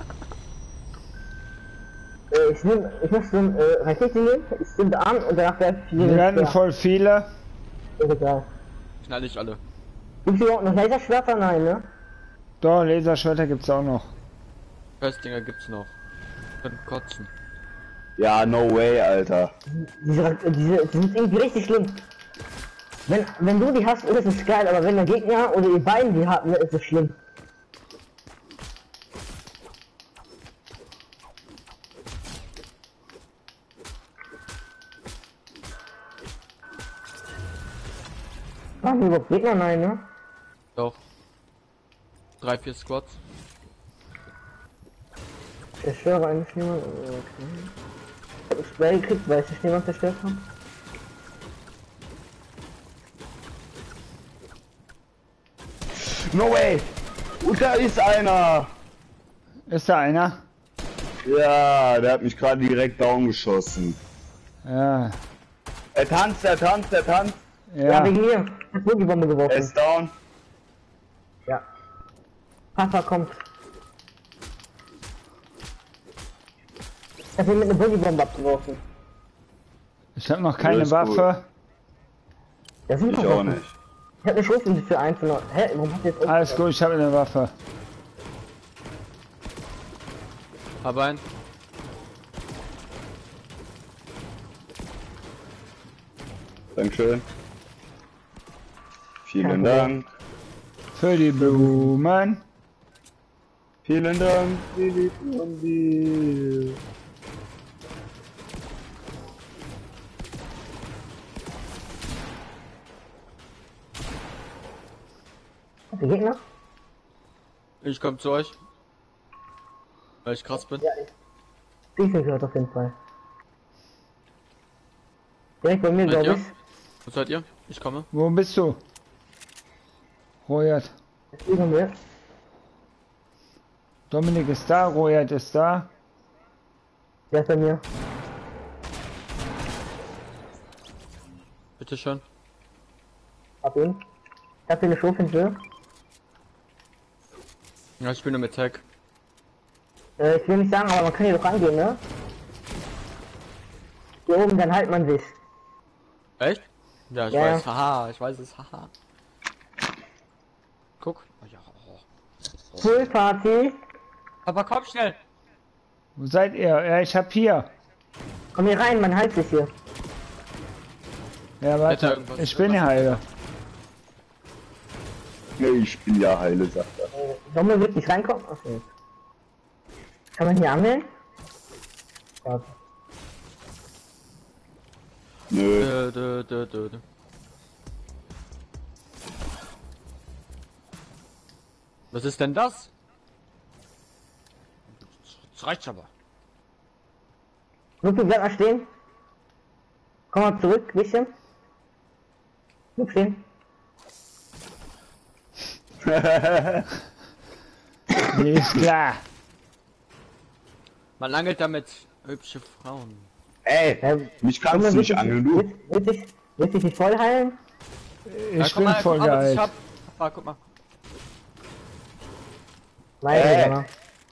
Äh, ich nehm, ich muss so eine äh, Rakete nehmen, ich zünde an und danach werf ich wir werden voll viele. Ist egal. Knall ich alle. Gibt's überhaupt noch Laserschwerter? Nein, ne? Doch, Laserschwerter gibt's auch noch. Festdinger gibt's noch. Können kotzen. Ja, no way, Alter. Diese, Rak- diese, die sind irgendwie richtig schlimm. Wenn, wenn du die hast, ist es geil, aber wenn der Gegner oder ihr beiden die haben, ist es schlimm. Waren die überhaupt Gegner? Nein, ne? Doch. Drei, vier Squads. Zerstörer einen Schneemann. Okay. Ich hab ein Spray gekriegt, weil ich den Schneemann zerstört habe. No way! Und da ist einer! Ist da einer? Ja, der hat mich gerade direkt down geschossen. Ja. Er tanzt, er tanzt, er tanzt. Ja, Ja. wegen mir. Ich hab die Bombe Er geworfen. ist down. Ja. Papa kommt. Ich hab ihn mit einer Boogiebombe abgeworfen. Ich habe noch keine Alles gut. Waffe. Das sind Ich doch auch Waffen. nicht. Ich hab eine Schrotflinte für eins von euch. Hä, warum habt ihr jetzt Alles gut, ich habe eine Waffe. Hab ein. Dankeschön. Vielen Kein Dank. Für die Blumen. Vielen Dank, Lili von dir. Die Gegner? Ich komm zu euch. Weil ich krass bin. Ja, ich. Die sind gehört auf jeden Fall. Direkt bei mir, Seid glaube ihr? ich. Wo seid ihr? Ich komme. Wo bist du? Royat. Ist über mir. Dominik ist da, Royat ist da. Der ist bei mir. Bitte schön. Hab ihn. Ich hab hier eine Schrotflinte. Ja, ich bin nur mit Tag. Äh, ich will nicht sagen, aber man kann hier doch rangehen, ne? Hier oben, dann halt man sich. Echt? Ja, ich Ja, weiß. ja. Haha, ich weiß es. Haha. Guck. Oh, ja. Oh. Full Party. Aber komm schnell. Wo seid ihr? Ja, ich hab hier. Komm hier rein, man halt sich hier. Ja, Hätte warte. irgendwas Ich bin hier heile. Nee, ich bin ja heile, sagt er. Äh, Sollen wir wirklich reinkommen? Achso. Kann man hier angeln? Ja. Nö. Dö, dö, dö, dö, dö. Was ist denn das? Das reicht aber. Lupi, bleib mal stehen. Komm mal zurück, bisschen. Bleib stehen. Nee, ist klar. Man angelt damit hübsche Frauen. Ey, Ja, mich kannst du nicht angeln, du. Willst, willst, dich, willst dich nicht voll heilen? Ich Ja, guck bin mal, voll guck mal, was ich geil. hab. Ah, guck mal. Nein, Äh. Digga.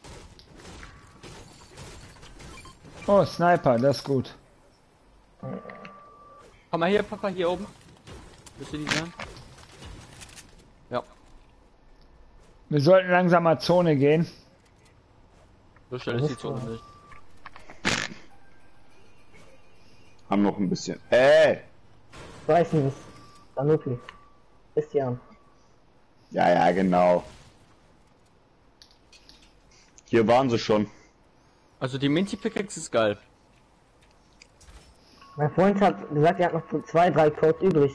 Oh, Sniper, das ist gut. Komm mal hier, Papa, hier oben. Willst du die sein? Ja. Wir sollten langsam mal Zone gehen. So schnell ist die Zone nicht. Haben noch ein bisschen. Ey, Ich weiß nicht. Dann Lupi. Christian. Ja, ja, genau. Hier waren sie schon. Also die Minty-Pickaxe ist geil. Mein Freund hat gesagt, er hat noch so zwei, drei Codes übrig.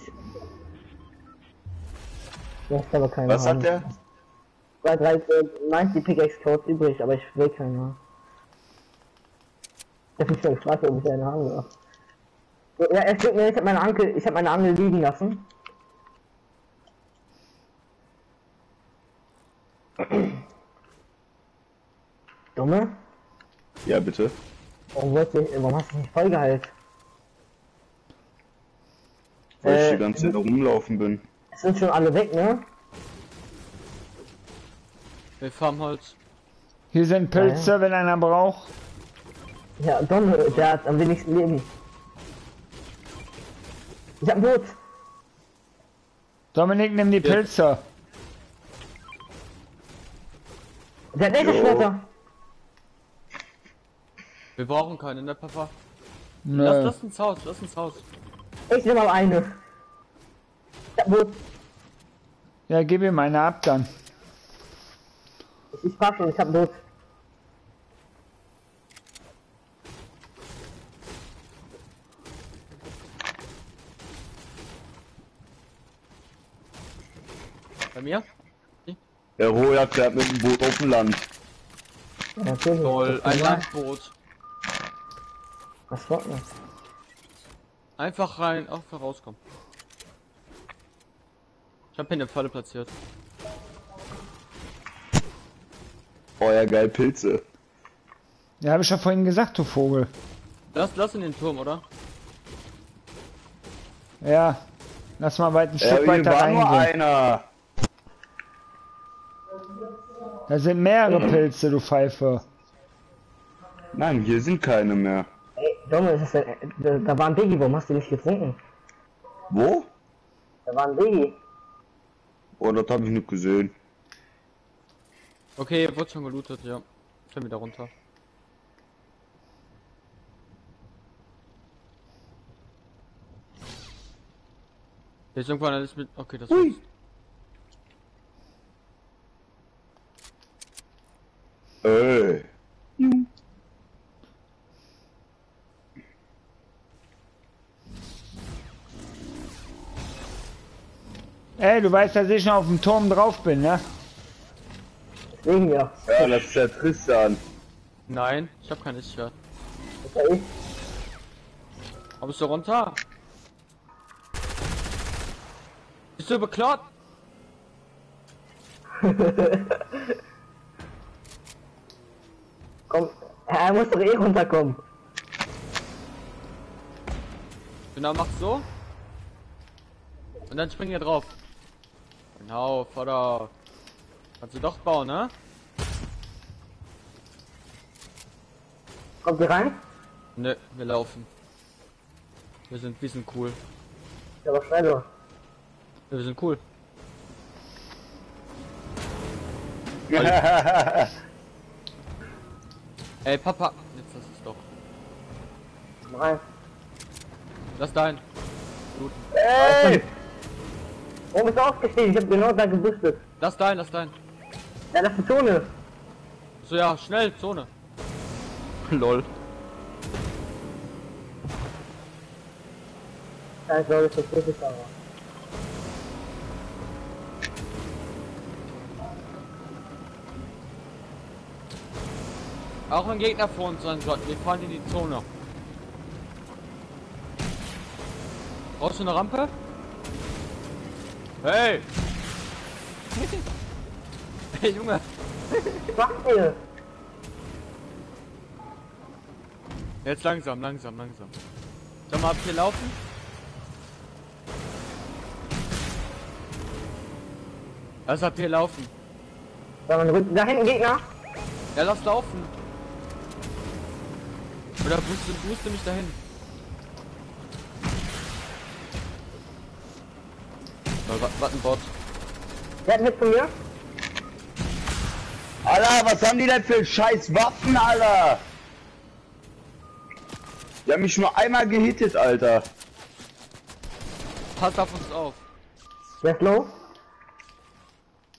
Das ist aber keine. Was hat der? Zwei, drei, neunzig Pickaxe Codes übrig, aber ich will keinen. Ich hab mich schon gefragt, ob ich eine haben darf. Ja, es tut mir, ich hab meine Ankel, ich hab meine Angel liegen lassen. Dumme? Ja, bitte. Warum, wollte ich, warum hast du mich voll geheilt? Weil Äh, ich die ganze Zeit rumlaufen bin. Es sind schon alle weg, ne? Wir farmen Holz. Hier sind Pilze, wenn einer braucht. Ja, Dumme, der hat am wenigsten Leben. Ich hab ein Boot. Dominik, nimm die Pilze. Der hat Laserschwerter. Wir brauchen keine, ne Papa? Nö. Lass, lass ins Haus, lass ins Haus. Ich nehme mal eine. Ich hab ein Boot. Ja, gib ihm eine ab dann. Ich passe, ich hab ein Boot. Bei mir? Der Roja fährt mit dem Boot auf dem Land. Ja, natürlich. Toll, ein Landboot. Was wollt ihr? Einfach rein, einfach rauskommen. Ich hab hier eine Falle platziert. Oh ja, geil, Pilze. Ja, habe ich ja vorhin gesagt, du Vogel. Lass, lass in den Turm, oder? Ja, lass mal weit ein Ja, Stück hier weiter war nur reingehen. einer. Da sind mehrere Pilze, du Pfeife. Nein, hier sind keine mehr. Ey, Dumme, ist das denn, da, da war ein Biggie, warum hast du nicht getrunken? Wo? Da war ein Biggie. Oh, das habe ich nicht gesehen. Okay, wurde schon gelootet, ja. Ich bin wieder runter. Hier ist irgendwann alles mit. Okay, das war's. Ey. Ey, du weißt, dass ich schon auf dem Turm drauf bin, ne? Deswegen ja. Ja, das ist der Tristan. Nein, ich hab kein Lichtschwert. Das war ich. Aber bist du runter? Bist du bekloppt? Komm, er muss doch eh runterkommen. Genau, mach so. Und dann spring hier drauf. Genau, Vater. Kannst du doch bauen, ne? Kommt ihr rein? Ne, wir laufen. Wir sind, wir sind cool. Ja, aber schneller. Wir sind cool. Ey, Papa. Jetzt lass es doch. Komm rein. Lass dein. Ey! Warum bist du ausgestiegen? Ich hab genau da gebüstet. Lass dein, lass dein. Ja, das ist die Zone. So, ja, schnell, Zone. Lol. Ja, ich glaube, ich das richtig aber. Auch ein Gegner vor uns sein sollten. Wir fahren in die Zone. Brauchst du eine Rampe? Hey! Hey Junge! Was macht ihr? Jetzt langsam, langsam, langsam. Sag mal, habt ihr laufen? Was habt ihr laufen? Da, man rückt- da hinten Gegner. Ja, lass laufen. Oder musst du, musst du mich dahin? Was ein Bot. Der hat mit zu mir. Alter, was haben die denn für scheiß Waffen, Alter? Die haben mich nur einmal gehittet, Alter. Pass auf uns auf. Der ist low.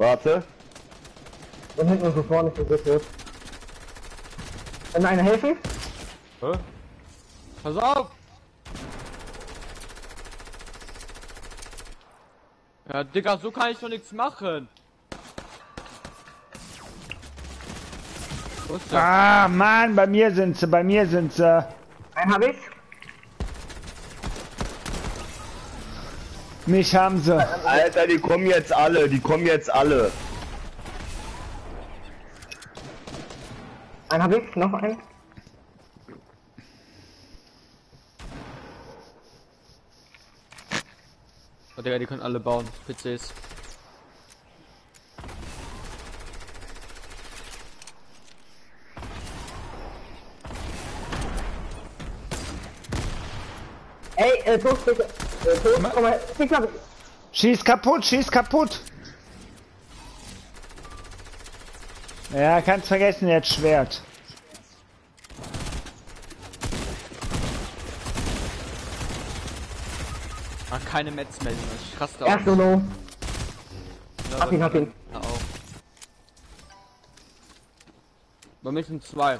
Warte. Und hinten und so vorne ist so tot. Kann mir einer helfen? Hä? Pass auf! Ja, Digga, so kann ich doch nichts machen. Wo ist der? Ah, Mann, bei mir sind sie, bei mir sind sie. Einen hab ich. Mich haben sie. Alter, die kommen jetzt alle, die kommen jetzt alle. Einen hab ich, noch einen. Oh, Digga, die können alle bauen. P Cs. Ey, äh, Toast bitte. Äh, Toast, komm mal, ich mal. Schieß kaputt, schieß kaputt. Ja, kannst vergessen, jetzt Schwert. Ah, keine Metz melden. Ich raste Erst Solo. Ja, Hab ihn, hab ihn. Ja, auch. Bei mir sind zwei.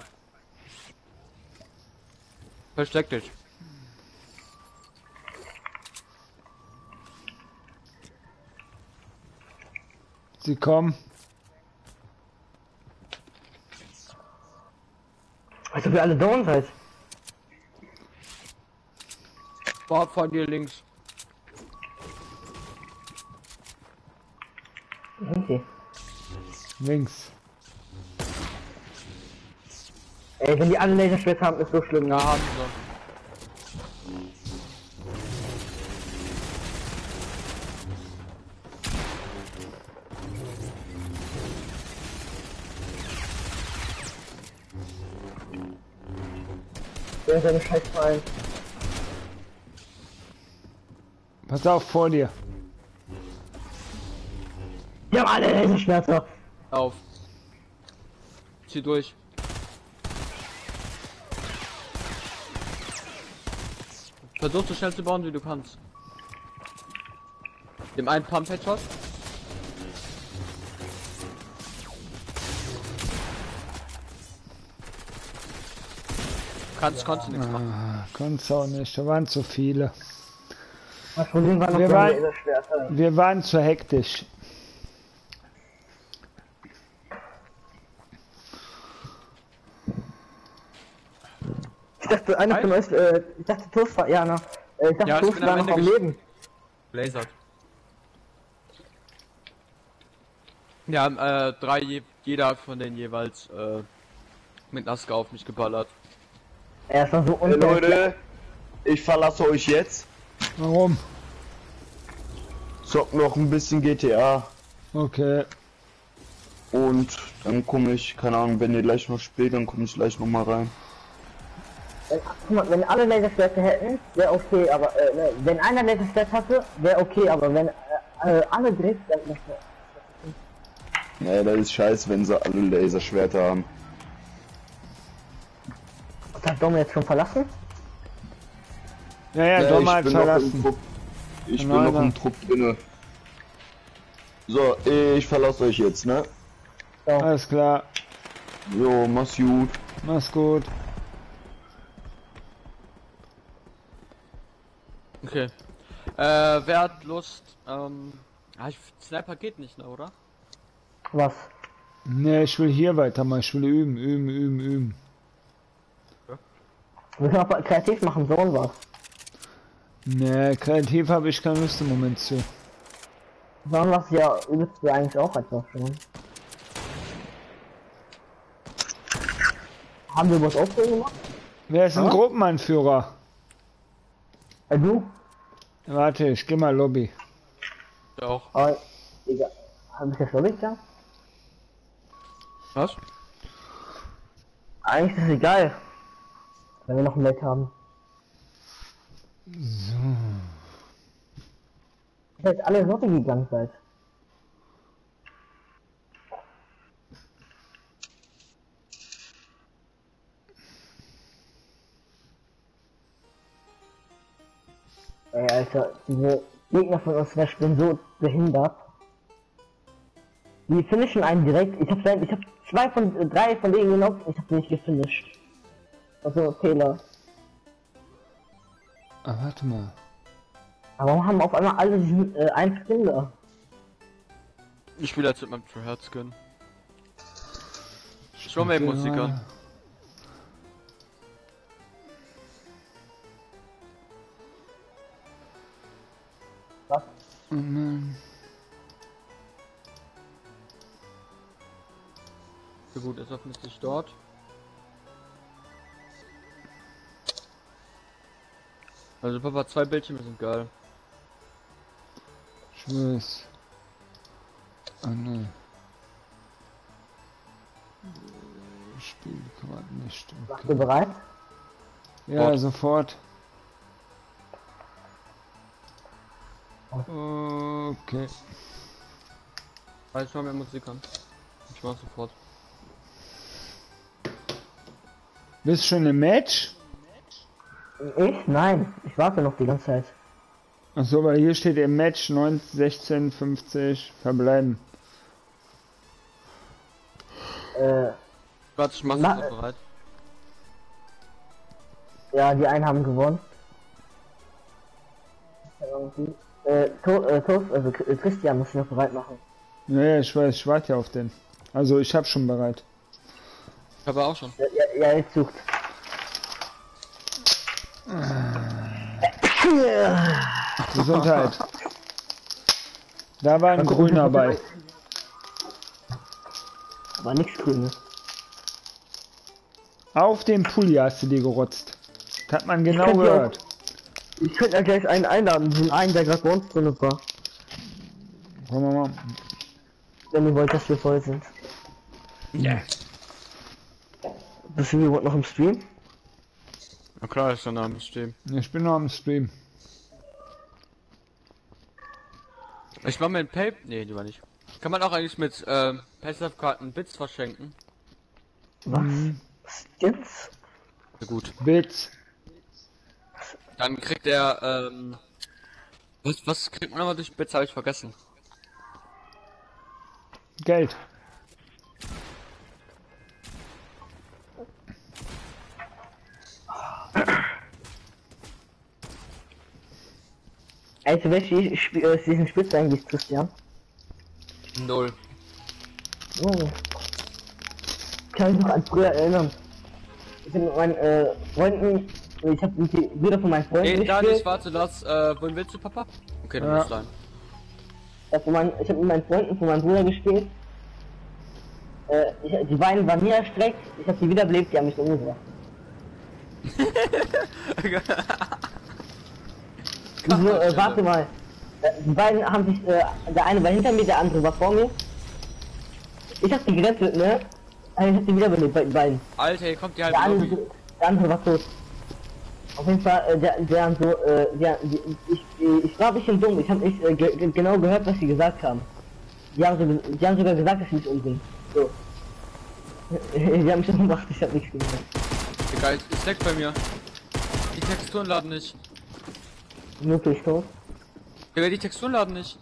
Versteck dich. Sie kommen. Als ob ihr alle down seid. Boah, vor dir links. Wo sind die? Links. Ey, wenn die alle Laserschwert haben, ist so schlimm. Ja, haben sie. Der ist eine Scheißfallen. Pass auf, vor dir. Die haben alle Laserschwerter. Auf. Zieh durch. Versuch so schnell zu bauen, wie du kannst. Dem einen Pump Headshot. Kannst, konntest du nichts machen. Ah, konntest auch nicht, da waren zu viele. Das Problem war noch Wir die waren- Laserschwerter. Wir waren zu hektisch. Ich dachte, einer von euch, äh, ich dachte, Toast war, ja, na, äh, ich dachte, Ja, ich Toast bin war am noch Ende am gesch- Leben. Lasert. Wir haben äh, drei, je jeder von denen jeweils äh, mit Naska auf mich geballert. Er ist doch so Hey unfair. Leute, ich verlasse euch jetzt. Warum? Zock noch ein bisschen G T A. Okay. Und dann komme ich, keine Ahnung, wenn ihr gleich noch spielt, dann komme ich gleich noch mal rein. Wenn, guck mal, wenn alle Laserschwerter hätten, wäre okay, aber, äh, ne, wenn einer Laserschwert hatte, wäre okay, aber wenn, äh, äh, alle direkt, dann, das wär- Naja, das ist scheiße, wenn sie alle Laserschwerter haben. hat Dom jetzt schon verlassen? Ja, ja, Dom hat ich bin noch im verlassen. Trupp. Ich bin Nein, noch nein. im Trupp drinne. So, ich verlasse euch jetzt, ne? Alles klar. Jo, mach's gut. Mach's gut. Okay. Äh, wer hat Lust? Ähm, ah, ich, Sniper geht nicht, ne, oder? Was? Ne, ich will hier weitermachen. Ich will üben, üben, üben, üben. Wir können auch kreativ machen, so und was. Ne, kreativ habe ich keine Lust im Moment zu. So und was ja übelst du eigentlich auch etwas schon. Haben wir was Aufgaben gemacht? Wer ist ein Ja? Gruppenanführer? Äh, du? Warte, ich geh mal Lobby. Ja auch. Aber, egal. Hab ich das schon nicht, ja? Was? Eigentlich ist es egal. Wenn wir noch ein Leck haben. So. Ihr seid alle Lobby gegangen seid. Ey, Alter, diese Gegner von uns, ich bin so behindert. Die finishen einen direkt. Ich hab, ich hab zwei von äh, drei von denen genockt. Ich hab die nicht gefinisht. Also Fehler. Ah, warte mal. Aber warum haben auf einmal alle diesen äh, einen Skin da? Ich spiele jetzt mit meinem True Heart Skin. Schau mal eben Musik an. Was? Oh nein. So gut, ist offensichtlich dort. Also Papa, zwei Bildschirme sind geil. Ich weiß. Oh nein. Ich spiele gerade nicht. Machst du bereit? Ja, Fort. sofort. Okay. Also schau mir Musik an. Ich mach sofort. Bist schon im Match? Ich? Nein. Ich warte noch die ganze Zeit. Achso, weil hier steht im Match neun, sechzehn, fünfzig verbleiben. Äh, Warte, ich mach Na- sofort bereit. ja, die einen haben gewonnen. Äh, to äh, Toast, also K- Christian muss sich noch bereit machen. Ja, ja, ich weiß, ich warte ja auf den. Also ich hab schon bereit. Ich habe auch schon. Ja, ja, ja, jetzt sucht. Gesundheit. Da war ein Grüner bei. Aber nichts Grünes. Auf dem Pulli hast du dir gerotzt. Das hat man genau könnte ja- gehört. Ich könnte ja gleich einen einladen, den einen, der gerade bei uns drin war. Komm mal. Wenn ihr wollt, dass wir voll sind. Ja. Bist du überhaupt noch im Stream? Na klar, ist der Name stehen. Ich bin noch am Stream. Ich mach mir ein Pay. Nee, lieber nicht. Kann man auch eigentlich mit ähm, Passive-Karten Bits verschenken? Was? Mhm. Was jetzt? Ja, gut. Bits. Dann kriegt er, ähm. Was, was kriegt man nochmal durch Bits? Habe ich vergessen. Geld. Also welche ich, ich, äh, diesen Spitze eigentlich, Christian? Null. Oh. Ich kann mich noch an früher erinnern. Ich bin mit meinen äh, Freunden, ich hab die Brüder von meinen Freunden Nee, da gespielt. nicht, warte, lass, äh, wohin willst du, Papa? Okay, du Ja. musst rein. Ich hab, von meinen, ich hab mit meinen Freunden von meinem Bruder gespielt. Äh, ich, die beiden waren mir erstreckt, ich hab die wiederbelebt, die haben mich umgebracht. So, äh, warte mal. Äh, Die beiden haben sich, äh, der eine war hinter mir, der andere war vor mir. Ich hab die gerettet, ne? Also ich hab die wiederbelebt bei den beiden. Alter, hier kommt die Der halbe andere, Lobby. der andere war tot. Auf jeden Fall, äh, der, der haben so, äh, der, die, ich, ich, ich war ein bisschen dumm, ich hab nicht äh, ge ge genau gehört, was sie gesagt haben. Die haben, so, die haben sogar gesagt, dass sie mich umbringen. So. Die haben mich umgebracht, ich hab nichts gemacht. Digga, ist leckt bei mir. Die Texturen laden nicht. Wirklich tot. Digga, die Texturen laden nicht.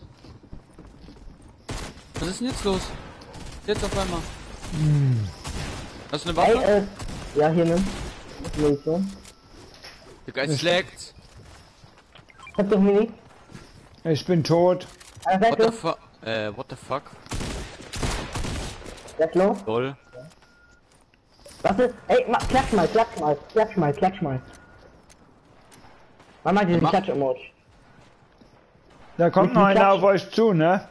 Was ist denn jetzt los? Jetzt auf einmal. Hast du eine Ey, Waffe? äh, ja, hier nimm. Munition. Digga, es laggt. Hab doch Mini. Ich bin tot. An der What the Seite. fuck? Äh, what the fuck? Der ist low. Lol. Warte, ey, ma, klatsch mal, klatsch mal, klatsch mal, klatsch mal. Mach mal diesen Mach. Klatsch-Emoji. Da kommt Mit noch dem einer Klatsch. auf euch zu, ne?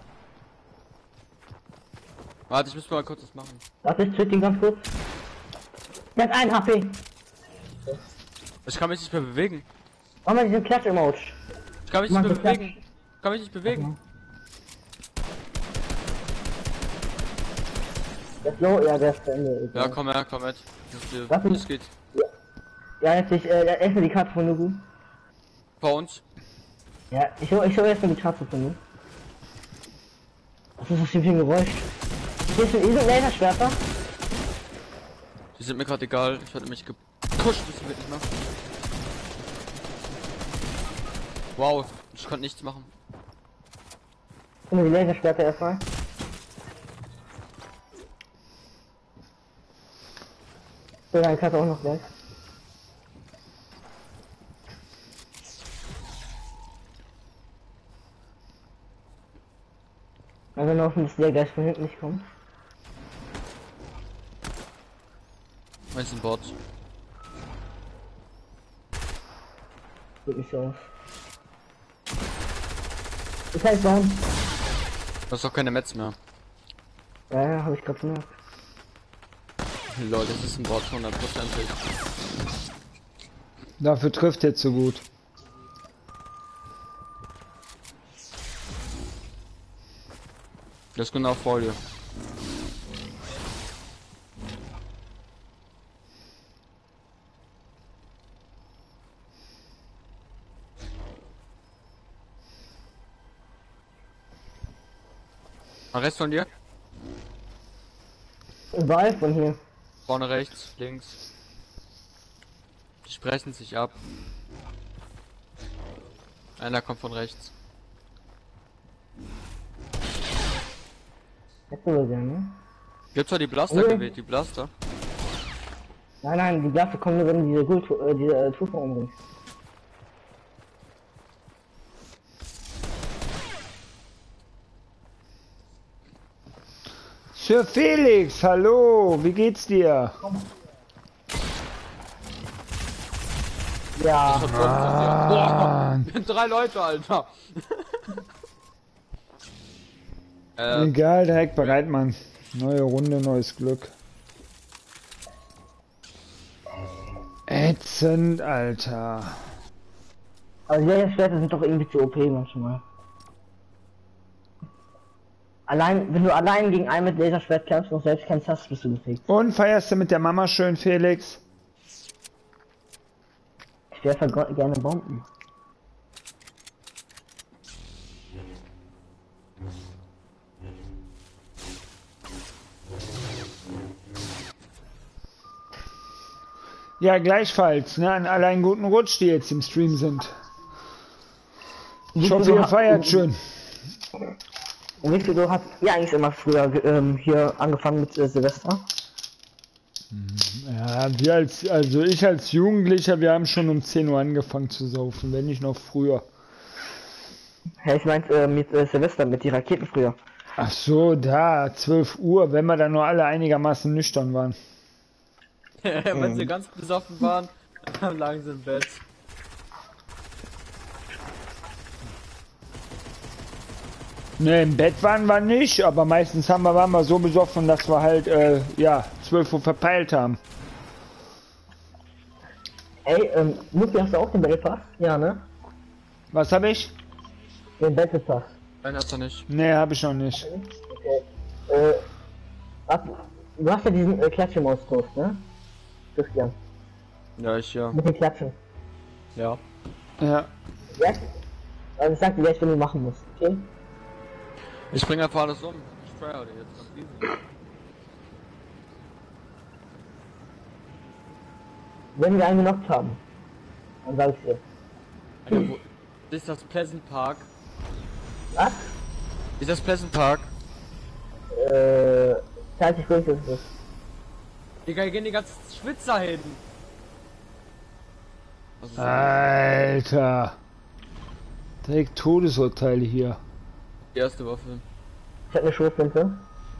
Warte, ich muss mal kurz was machen. Warte, ich tritt ihn ganz kurz. Der hat ein H P. Ich kann mich nicht mehr bewegen. Mach mal diesen Klatsch-Emoji. Ich kann mich Mach nicht mehr den Klatsch. bewegen. Ich kann mich nicht bewegen. Der ist low, ja, der ist zu Ende. Ja, komm her, komm mit. Das, Was denn? das geht. Ja, jetzt ich, äh, erstmal die Karte von Nugu. Bei uns. Ja, ich hol, ich hol erstmal die Karte von Nugu. Was ist das hier für ein Geräusch? Hier ist ein Laserschwerter. Die sind mir gerade egal. Ich hatte mich gepusht, das wird nicht machen. Wow, ich konnte nichts machen. Guck mal die Laserschwerter erstmal. So, dann kannst du auch noch gleich. Also wir hoffen, dass der gleich von hinten nicht kommt. Eins ein Bot. Sieht nicht so aus. Ich kann nicht bauen. Du hast doch keine Metz mehr. Ja, ja, hab ich grad gemerkt. Lol, das ist ein Bot, hundertprozentig. Dafür trifft er zu gut. Das ist genau vor dir. Nach rechts von dir? Überall von hier. Vorne rechts, links. Die sprechen sich ab. Einer kommt von rechts. Hättest du gesehen, ne? Gibt's doch die Blaster Nee. gewählt, die Blaster. Nein, nein, die Blaste kommen nur, wenn du diese Gult, äh, diese äh, Tufe umbringst. Sir Felix, hallo, wie geht's dir? Ja, Boah, drei Leute, Alter. äh, Egal, direkt bereit, Mann. Neue Runde, neues Glück. Ätzend, Alter. aber die Schwerter sind doch irgendwie zu O P manchmal. Allein, wenn du allein gegen einen mit Laserschwert kämpfst und selbst keinen hast, bist du gefegt. Und feierst du mit der Mama schön, Felix? Ich werfe go- gerne Bomben. Ja, gleichfalls, ne, an alle einen guten Rutsch, die jetzt im Stream sind. Ich hoffe, ihr feiert schön. Und wie viel du hast ihr eigentlich immer früher ähm, hier angefangen mit äh, Silvester? Ja, wir als, also ich als Jugendlicher, wir haben schon um zehn Uhr angefangen zu saufen, wenn nicht noch früher. Ja, ich meinte äh, mit äh, Silvester, mit die Raketen früher. Ach so, da, zwölf Uhr, wenn wir dann nur alle einigermaßen nüchtern waren. wenn sie ganz besoffen waren, dann lagen sie im Bett. Ne, im Bett waren wir nicht, aber meistens haben wir, waren wir so besoffen, dass wir halt, äh, ja, zwölf Uhr verpeilt haben. Ey, ähm, Luki, hast du auch den Battle Pass? Ja, ne? Was habe ich? Den Battle Pass. Nein, hast du nicht. Ne, habe ich noch nicht. Okay. Äh, was, du hast ja diesen äh, Klatschemaus-Toast, ne? Christian. Ja, ich ja. Mit den Klatschen. Ja. Ja. Jetzt? Also ich sag dir gleich, wenn du machen musst, okay? Ich bringe einfach alles um. Ich tryhard jetzt ganz easy. Wenn wir einen genockt haben, dann sag ich dir. Alter, wo ist das Pleasant Park? Was? Ist das Pleasant Park? Äh, zeig dich ruhig, dass es ist. Digga, hier gehen die ganzen Schwitzer hin. Was ist das? Alter. Direkt Todesurteile hier. Die erste Waffe. Ich hab eine Schrotflinte.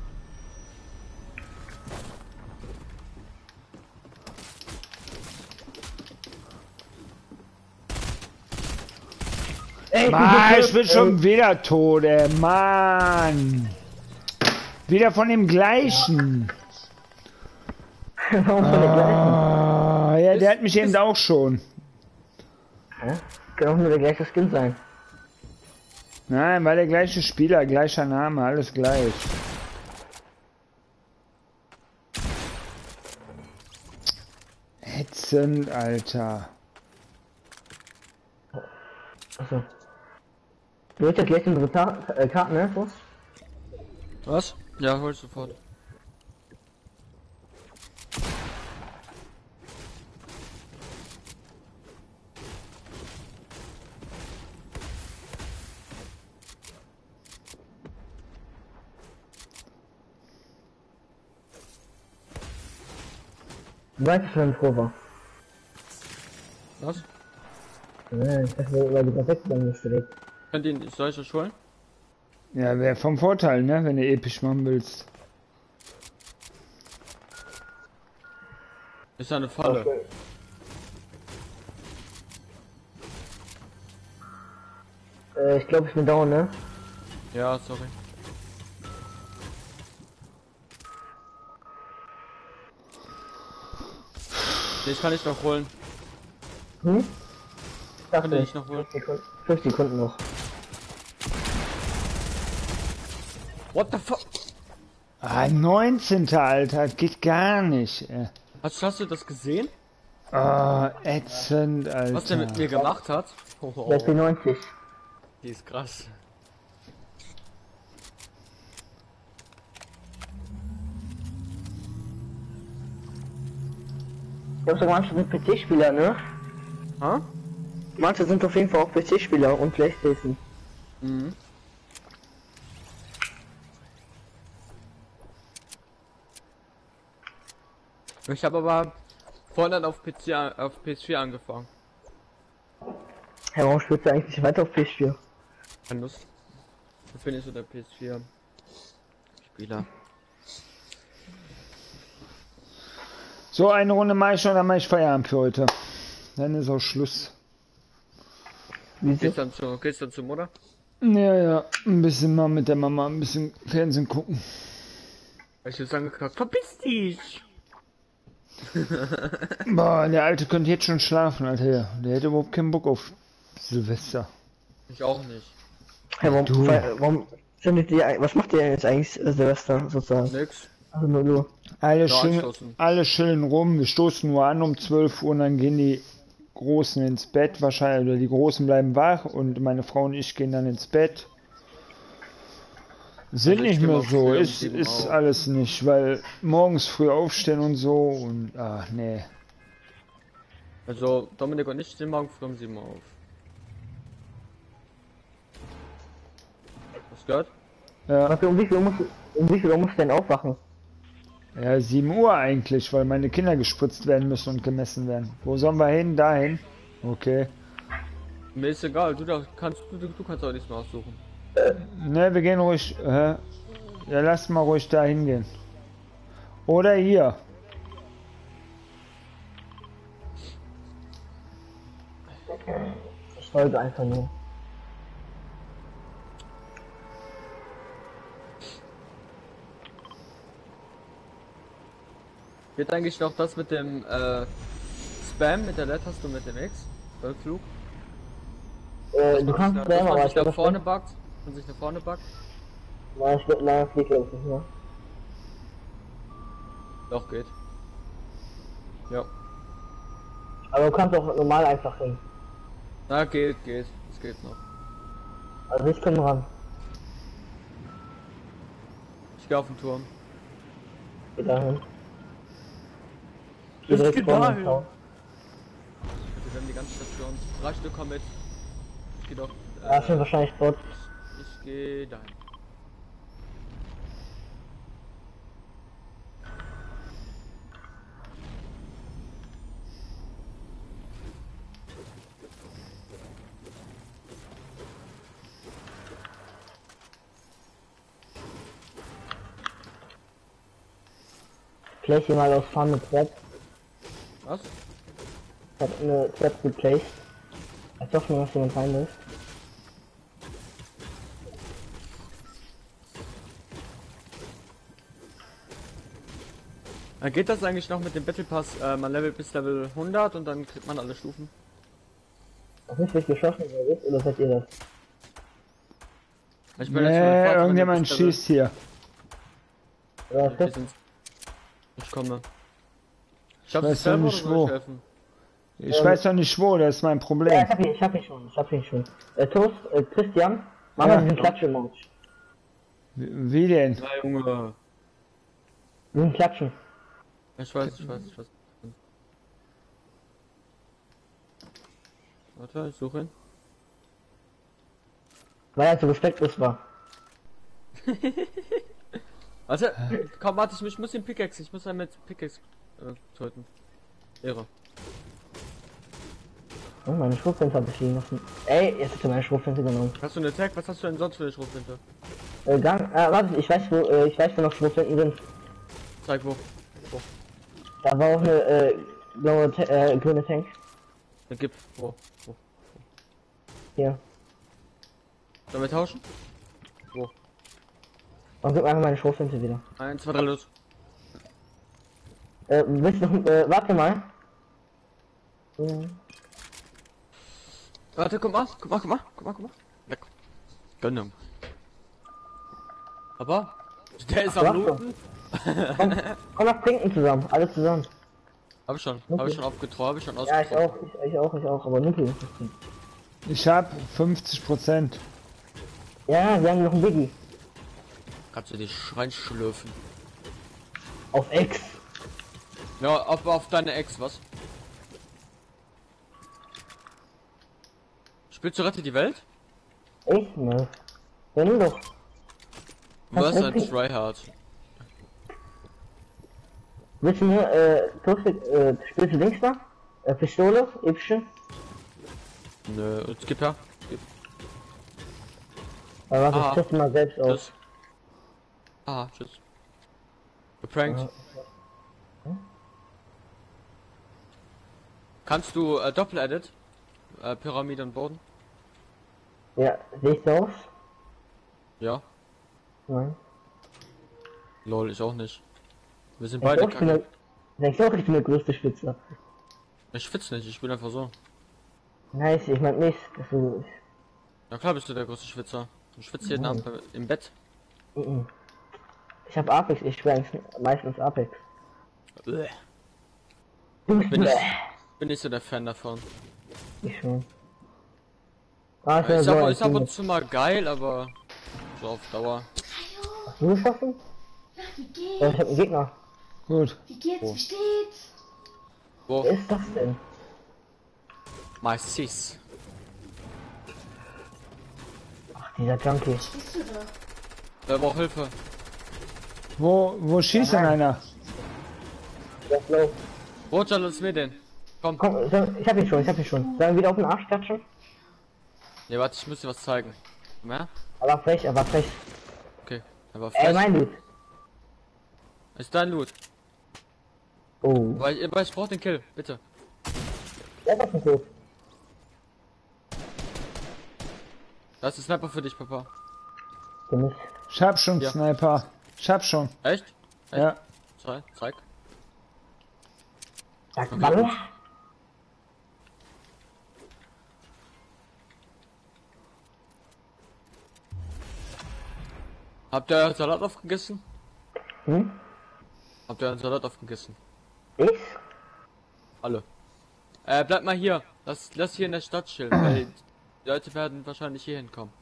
Ey, ich bin Mann, so ich bin tot, schon wieder tot, ey, Mann. Wieder von dem gleichen. ey. Warum von der gleichen? Ah, ja, der hat mich eben auch schon. Hä? Kann auch nur der gleiche Skin sein. Nein, war der gleiche Spieler, gleicher Name, alles gleich. Ätzend, Alter. Achso. Du willst ja gleich unsere Ta äh, Karten, ne? So? Was? Ja, hol ich sofort. weißt du schon, wo war? Was? Ja, ich dachte, weil die perfekt angestellt. Könnt ihr nicht solche holen? Ja, wäre vom Vorteil, ne, wenn du episch machen willst. Ist ja eine Falle. Okay. Äh, ich glaube, ich bin down, ne? Ja, sorry. Ich kann nicht noch holen. Hm? Ich Kann dachte, ich nicht noch holen. fünf Sekunden noch. What the fuck? Ah, neunzehnter Alter, geht gar nicht. Ey. Hast, hast du das gesehen? Ah, ätzend, Alter. Was der mit mir gemacht hat? Oh, oh, Das ist die oh. neunzig. Die ist krass. Ich glaube, so manche sind P C-Spieler, ne? Ha? Manche sind auf jeden Fall auch P C-Spieler und Playstation. Mhm. Ich habe aber vorhin dann auf P C, a- auf P S vier angefangen. Hey, warum spielst du eigentlich nicht weiter auf P S vier? Keine Lust. Jetzt bin ich so der P S vier Spieler. So, eine Runde mache ich schon, dann mache ich Feierabend für heute. Dann ist auch Schluss. Wieso? Geht's dann zu, geht's dann zur Mutter? Ja, ja, ein bisschen mal mit der Mama, ein bisschen Fernsehen gucken. Ich jetzt angekackt, verpiss dich! Boah, der Alte könnte jetzt schon schlafen, Alter. Der hätte überhaupt keinen Bock auf Silvester. Ich auch nicht. Hey, warum, Du. weil- warum findet ihr, was macht ihr jetzt eigentlich äh, Silvester sozusagen? Nix. Also nur du. Alle, Ja, chillen, anstoßen. alle chillen rum, wir stoßen nur an um zwölf Uhr und dann gehen die Großen ins Bett wahrscheinlich, oder die Großen bleiben wach und meine Frau und ich gehen dann ins Bett. Sind Also ich nicht geh mehr mal so, früh um ist, sieben ist auf. alles nicht, weil morgens früh aufstehen und so und ach nee. Also Dominik und ich stehen morgen früh um sieben Uhr auf. Was gehört? Ja, Warte, um wie viel Uhr musst du, um wie viel Uhr musst du denn aufwachen? ja, sieben Uhr eigentlich, weil meine Kinder gespritzt werden müssen und gemessen werden. Wo sollen wir hin? Dahin? Okay. Mir ist egal, du da kannst du, du kannst auch nichts mehr aussuchen. Ne, wir gehen ruhig. Äh, ja, lass mal ruhig da hingehen. Oder hier. Ich wollte einfach nur. Wird eigentlich noch das mit dem äh, Spam mit der Leertaste und mit dem X beim Flug? Äh, du kannst Dass spammen, man aber sich ich glaube, nach vorne backt und sich nach vorne backt? Nein, ich glaube, nein, das geht glaube ich nicht mehr. Doch, geht. Ja. Aber du kannst auch normal einfach hin. Na, geht, geht. Es geht noch. Also ich komme ran. Ich gehe auf den Turm. Geh dahin. Ich Geh direkt geh vor dahin. mir schauen. Wir haben die ganze Station. Drei Stück kommen mit. Ich geh doch. Ja, das sind wahrscheinlich Bots. Ich geh dahin. Place hier mal aus Fun mit Trap. Was? Ich hab eine Trap geplaced. Als Hoffnung, dass jemand rein ist. Dann geht das eigentlich noch mit dem Battle Pass? Äh, man levelt bis Level hundert und dann kriegt man alle Stufen. Auf mich wird geschossen, oder wisst, oder seid ihr das? Ich bin jetzt schon Nee, Vater, wenn irgendjemand du bis Level- schießt hier. Oder was ist Wir das? sind- Ich komme. Ich hab weiß es selber noch oder nicht, soll wo. ich helfen? Ich Ähm, weiß doch nicht wo, das ist mein Ja, Problem. ich hab ihn, ich hab ihn schon, ich hab ihn schon. Äh, Toast, äh, Christian, mach Ja. mal diesen Klatschen-Mode. Wie wie denn? Ja, Junge. Diesen Klatschen. Ich weiß, ich weiß, ich weiß. Warte, ich suche ihn. Weil er so respektlos war. Warte, komm, warte, ich, ich muss den Pickaxe, ich muss einen mit Pickaxe äh, töten. Ehre. Oh, meine Schrotflinte habe ich liegen lassen. Ey, jetzt hast du meine Schrotflinte genommen. Hast du eine Tag? Was hast du denn sonst für eine Schrotflinte? Äh, Gang, äh, warte, ich weiß wo, äh, ich weiß wo noch Schrotflinten sind. Zeig wo. Da war auch eine, äh, blaue, Ta äh, grüne Tank. Dann gib. Wo? Wo? Hier. Sollen wir tauschen? Wo? Und gib mir einfach meine Schrotflinte wieder. Eins, zwei, drei, los. Äh, willst du noch, äh, warte mal. Hm. Warte, guck mal, guck mal, guck mal, guck mal, guck mal. Leck. Gönnung. Aber, der ist am Warte. Looten. Komm, komm nach trinken zusammen, alle zusammen. Hab ich schon, Okay. hab ich schon aufgetragen, hab ich schon Ja, ich ausgetragen. auch, ich, ich auch, ich auch, aber Nuki muss das trinken. Ich hab fünfzig Prozent. Ja, wir haben noch einen Biggie. Kannst du dich reinschlürfen. Auf Ex. Ja, auf, auf deine Ex, was? Spielst du Rette die Welt? Ich? Ne. Ja, nimm doch. Was Kannst ein du- Tryhard. Willst du mir, äh, Toasted, äh, spielst du Dings da? Äh, Pistole? Epische? Nö, jetzt gib her. Gib. Aber warte, Ah. ich teste mal selbst aus. Tschüss. Ah, tschüss. Geprankt. Ja. Kannst du äh, Doppel-Edit? Äh, Pyramide und Boden? Ja, sehe ich so aus? Ja. Nein. Lol, ich auch nicht. Wir sind Denkst beide du auch, ich bin kacke. der, denkst du auch, ich bin der größte Spitzer? Ich schwitze nicht, ich bin einfach so. Nice, ich mein nicht, dass du... Na klar bist du der größte Schwitzer. Du schwitzt jeden Abend bei- im Bett. Mhm. Ich hab Apex, ich spiele eigentlich meistens Apex. Bleh. Du bist Bin ich, bleh. bin nicht so der Fan davon. Ich schon. Ah, ich bin Ist so aber ein ist ab Team. und zu mal geil, aber so auf Dauer. Hast du geschossen? Ja, wie Ja, geht's? ich hab einen Gegner. Gut. Wie geht's? Oh. Wie steht's? Wo? Wer ist das denn? My sis. Ach, dieser Junkie. Was bist du da? Wer braucht Hilfe? Wo, wo schießt denn einer? Der Flow. Roger, lass mir den. Komm. Komm, soll- ich hab ihn schon, ich hab ihn schon. Sollen wir wieder auf den Arsch klatschen? Ne, warte, ich muss dir was zeigen. Komm her. Er war frech, er war frech. Okay. Er war Ey, frech. mein Loot. Ist dein Loot. Oh. Weil ich, weil ich brauch den Kill, bitte. Der ist auf dem Kurs. Das ist Sniper für dich, Papa. Für mich. Ich hab schon Ja. Sniper. Ich hab schon. Echt? Ja. Zeig, zeig. Sag Okay, mal. gut. Habt ihr Salat aufgegessen? Hm? Habt ihr einen Salat aufgegessen? Ich? Alle. Äh, bleib mal hier. Lass, lass hier in der Stadt chillen, weil die Leute werden wahrscheinlich hier hinkommen.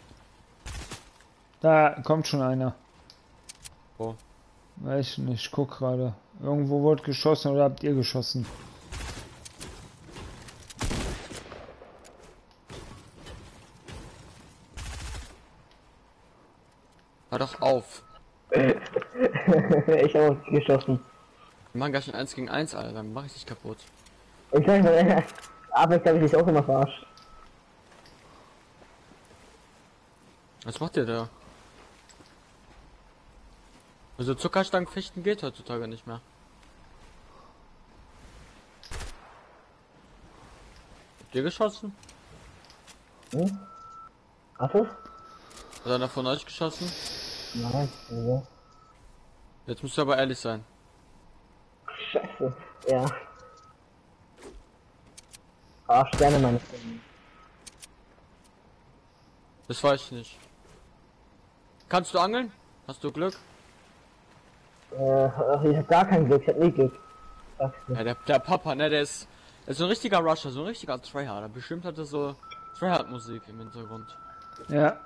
Da kommt schon einer. Wo? Weiß ich nicht, ich guck gerade. Irgendwo wurde geschossen oder habt ihr geschossen? Hör doch auf. Ich hab auch geschossen. Wir machen gar schon eins gegen eins, Alter. Dann mach ich dich kaputt. Ich sag mal, Apex hab ich dich auch immer verarscht. Was macht ihr da? Also Zuckerstangenfechten geht heutzutage nicht mehr. Habt ihr geschossen? Hm? Hast du's? Hat einer von euch geschossen? Nein. Wieso? Jetzt müsst ihr aber ehrlich sein. Scheiße. Ja. Arsch gerne meine Freunde. Das weiß ich nicht. Kannst du angeln? Hast du Glück? Äh, ich hab gar kein Glück, ich hab nie Glück. Sag's dir. Ja, der, der Papa, ne, der ist, der ist so ein richtiger Rusher, so ein richtiger Tryharder. Bestimmt hat er so Tryhard-Musik im Hintergrund. Ja.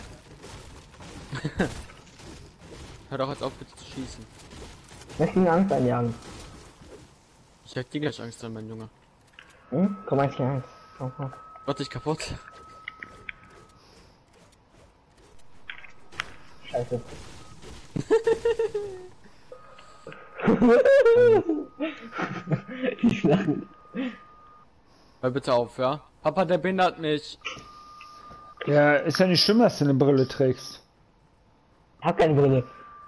Hör doch jetzt auf, bitte zu schießen. Möchtest du mir Angst einjagen? Ich hab dir gleich Angst an, mein Junge. Hm? Komm eins gegen eins. Komm, komm. Mach dich kaputt. Scheiße. Die Schlangen. Hör bitte auf, ja? Papa, der behindert mich. Ja, ist ja nicht schlimm, dass du eine Brille trägst. Ich hab keine Brille.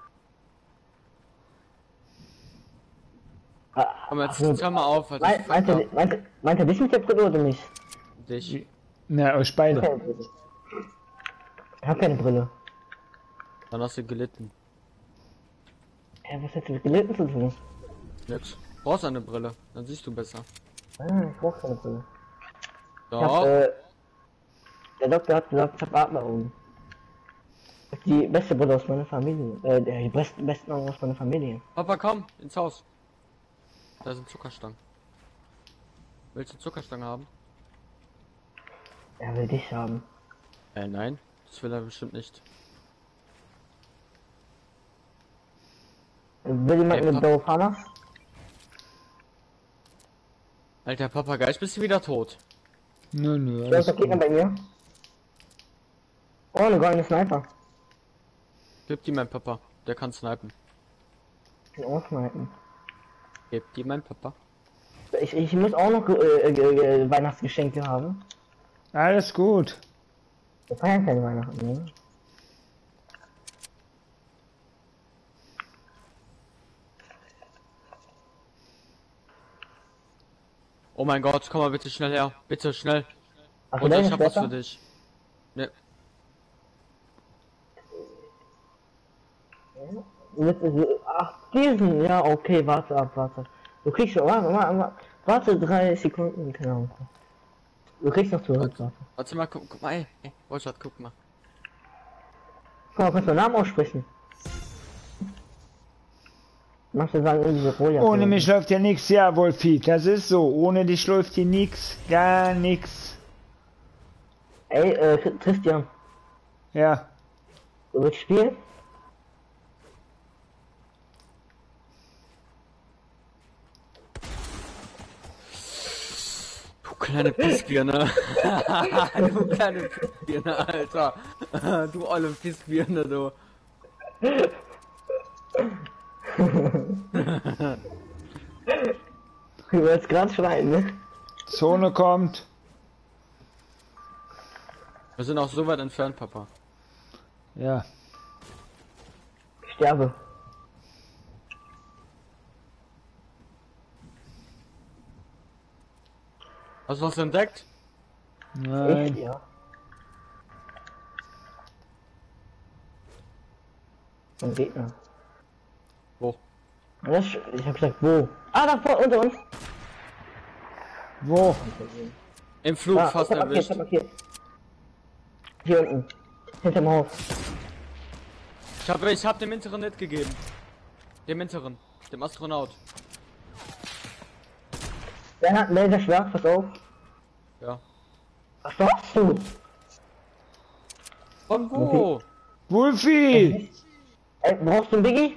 Ah, Komm, jetzt, ach, jetzt hör mal auf. Alter. Meint, meint, er, meint, er- meint er dich mit der Brille oder mich? Dich. Na, euch beide. Keine Brille. Ich hab keine Brille. Dann hast du gelitten. Ja, was hat mit gelitten zu tun? Nix. Brauchst eine Brille, dann siehst du besser. Ah, ich brauch keine Brille. Ich hab, Doch. äh, der Doktor hat gesagt, ich hab Adleraugen. Das ist die beste Brille aus meiner Familie. Äh, die besten, besten Augen aus meiner Familie. Papa, komm, ins Haus. Da sind Zuckerstangen. Willst du Zuckerstangen haben? Er will dich haben. Äh, nein. Das will er bestimmt nicht. Will jemand Ey, mit Pap- blaue Farmers? Alter Papagei, bist du wieder tot? Nö, nö, Da alles ist der Gegner gut. bei mir. Oh, eine goldene Sniper. Gib die mein Papa. Der kann snipen. Ich kann auch snipen. Gib die mein Papa. Ich, ich muss auch noch äh, äh, äh, Weihnachtsgeschenke haben. Alles gut. Wir feiern keine Weihnachten, ne? Oh mein Gott, komm mal bitte schnell her. Bitte schnell. Ach, Und ich deine hab was Schwester? für dich. Ne, Mit, äh, ach, diesen, ja, okay, warte ab, warte. Du kriegst schon, warte, warte, warte, warte drei Sekunden, genau. Du kriegst noch zurück, warte. warte mal, guck, guck mal, ey. Ey, Wolfschat, guck mal. Guck mal, kannst du deinen Namen aussprechen? Machst du sagen, irgendwie so Roja. Ohne mich läuft ja nix, ja, Wolfi. Das ist so. Ohne dich läuft hier nix. Gar nix. Ey, äh, Christian, Ja. du willst spielen? Du kleine Pissbirne. Du kleine Pissbirne, Alter. Du olle Pissbirne, du. Du wolltest gerade schreien, ne? Zone kommt. Wir sind auch so weit entfernt, Papa. Ja. Ich sterbe. Hast du was entdeckt? Echt, Nein. ja. Ein Gegner. Wo? Das, ich hab gesagt, wo? Ah, da vor, unter uns. Wo? Im Flug Ah, fast ich hab markiert, erwischt. ich hab markiert. Hier unten. Hinterm Haus. Ich hab, ich hab dem Hinteren nicht gegeben. Dem Hinteren. Dem Astronaut. Der hat ein Laserschwert, pass auf. Ja. Was hast du? Von wo? Wolfi! Ey, brauchst du einen Biggie?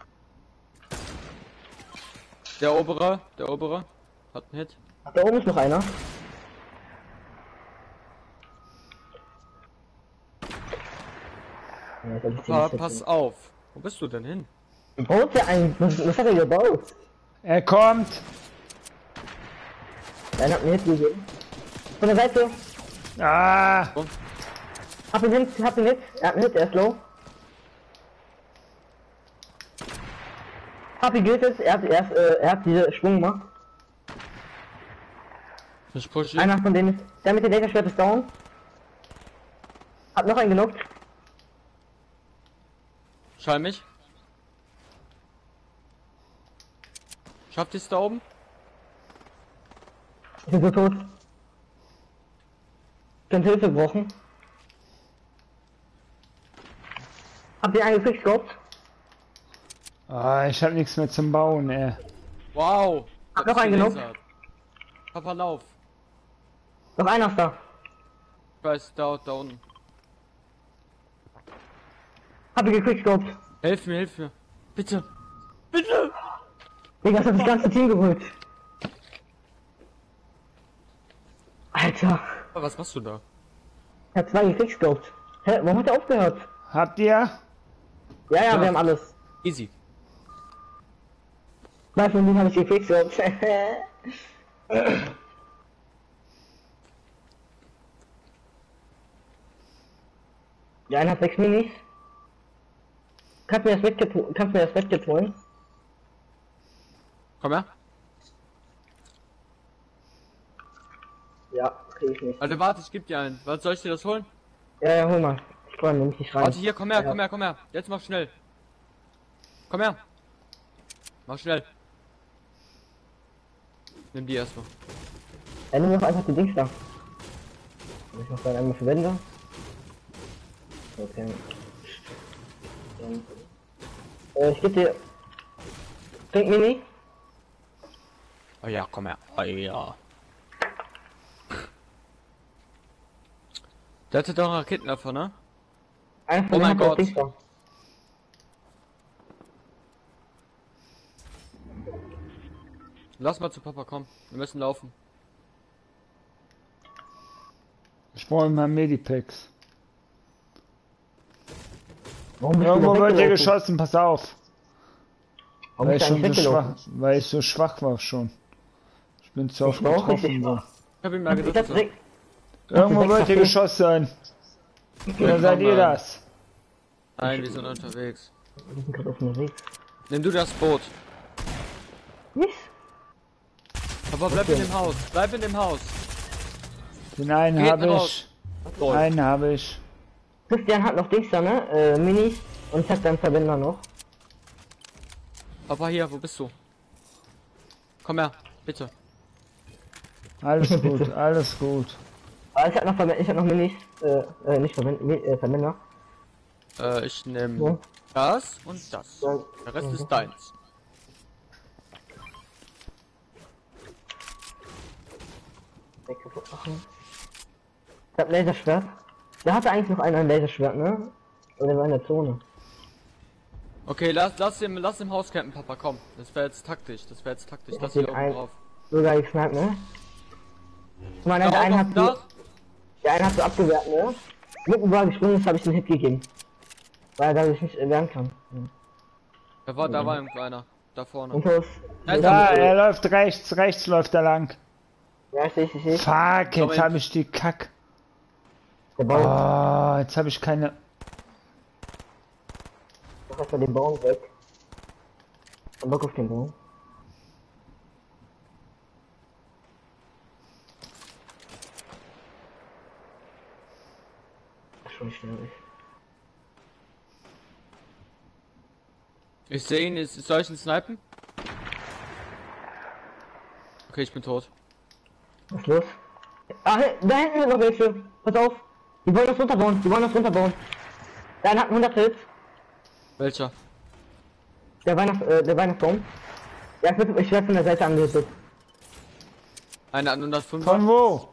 Der obere, der obere. Hat einen Hit. Ach, da oben ist noch einer. Ja, das ist Pa die pass Liste. auf. Wo bist du denn hin? Baut der ein, was, was hat er gebaut? Er kommt. Einer hat mir Hit gegeben. Von der Seite. Ah! Hab ihn Hit, hab ihn Hit. Er hat einen Hit, er ist low. Hab ihn gehittet, er hat, er, ist, äh, er hat diese Schwung gemacht. Ich push ihn. Einer von denen ist, der mit dem Laserschwert ist down. Hat noch einen genockt. Schall mich. Schafft ich's da oben? Ich bin so tot. Ich bin Hilfe gebrochen. Habt ihr einen gefixt gehabt? Ah, ich hab nichts mehr zum Bauen, ey. Wow. Hab noch einen genug. gelasert. Papa, lauf. Noch einer ist da. Ich weiß, da, da unten. Hab ich gefixt gehabt. Hilf mir, hilf mir. Bitte. Digga, das hat das ganze Team geholt. Alter. Was machst du da? Ich hab zwei gefixt gehabt. Hä, warum hat er aufgehört? Habt ihr? Ja, ja, Ja. wir haben alles. Easy. Zwei von denen habe ich gefixt. Der eine hat sechs Minis. Kannst du mir das Medkit, kannst du mir das Medkit holen? Komm her. Ja, krieg ich nicht. Warte, warte, ich geb dir einen. Was soll ich dir das holen? Ja, ja, hol mal. Ich kann nämlich nicht rein. Warte, hier, komm her, Ja. komm her, komm her. Jetzt mach schnell. Komm her. Mach schnell. Nimm die erstmal. Ja, nimm doch einfach die Dings da. Ich mach dann einmal Verwender. Okay. Dann, äh, ich geb dir... Trink Mini. Oh ja, komm her. Oh ja. Der hatte doch einen Raketenwerfer, ne? Einer von Oh denen mein hat das Gott. Dings da. Lass mal zu Papa kommen. Wir müssen laufen. Ich brauche mal Medipacks. Warum bist du Irgendwo da wird hier weggelaufen? geschossen, pass auf. Warum Weil bist ich du schon eigentlich so schwach, weggelaufen? weil ich so schwach war schon. Ich bin zu oft Ich war auch richtig getroffen worden. Ich hab ihn mal Ich gesagt. hab So. direkt... Irgendwo sechs wird hier Cafés. geschossen sein. Oder seid ihr das? Nein, wir sind unterwegs. Wir sind gerade auf dem Weg. Nimm du das Boot. Nicht? Papa, bleib in dem Haus. Bleib in dem Haus. Den einen Geht habe raus. ich. Einen habe ich. Christian hat noch Dings da, ne? Äh, Minis. Und ich hab dann Verwender noch. Papa, hier, wo bist du? Komm her, bitte. Alles gut, alles gut. Aber ich hab noch Verwender, ich hab noch Minis. Äh, äh nicht Verwender, Mi- äh, Verwender. Äh, ich nehm So. das und das. So. Der Rest ist deins. Weg kaputt machen. Ich hab Laserschwert. Da hatte eigentlich noch einer ein Laserschwert, ne? Oder der war in der Zone. Okay, lass, lass, im, lass im Haus campen, Papa, komm. Das wäre jetzt taktisch, das wäre jetzt taktisch. Lass Den hier oben ein- drauf. Sogar gesniped, ne? Ich meine, Darauf der eine auf hat dem so, Dach. der eine hat so abgewehrt, ne? Mitten wo er gesprungen ist, habe ich einen Hit gegeben. Weil er dadurch nicht wehren kann. Ja. Da war, da war irgendwo einer. Da vorne. Und los. Nein, Da, er läuft rechts, rechts läuft er lang. Ja, ich seh, ich seh. Fuck, jetzt Moment. habe ich die Kack. Der Baum. Oh, jetzt habe ich keine. Mach erstmal den Baum weg. Und Bock auf den Baum. Schon schwierig. Ich sehe ihn, ist, soll ich ihn snipen? Okay, ich bin tot. Was ist los? Ah, he- da hinten sind noch welche. Pass auf. Die wollen das runterbauen. Die wollen das runterbauen. Der eine hat hundert Hits. Welcher? Der Weihnachts, äh, der Weihnachtsbaum. Ja, ich, werd- ich werde von der Seite angehittet. Einer an hundertfünf. Von wo?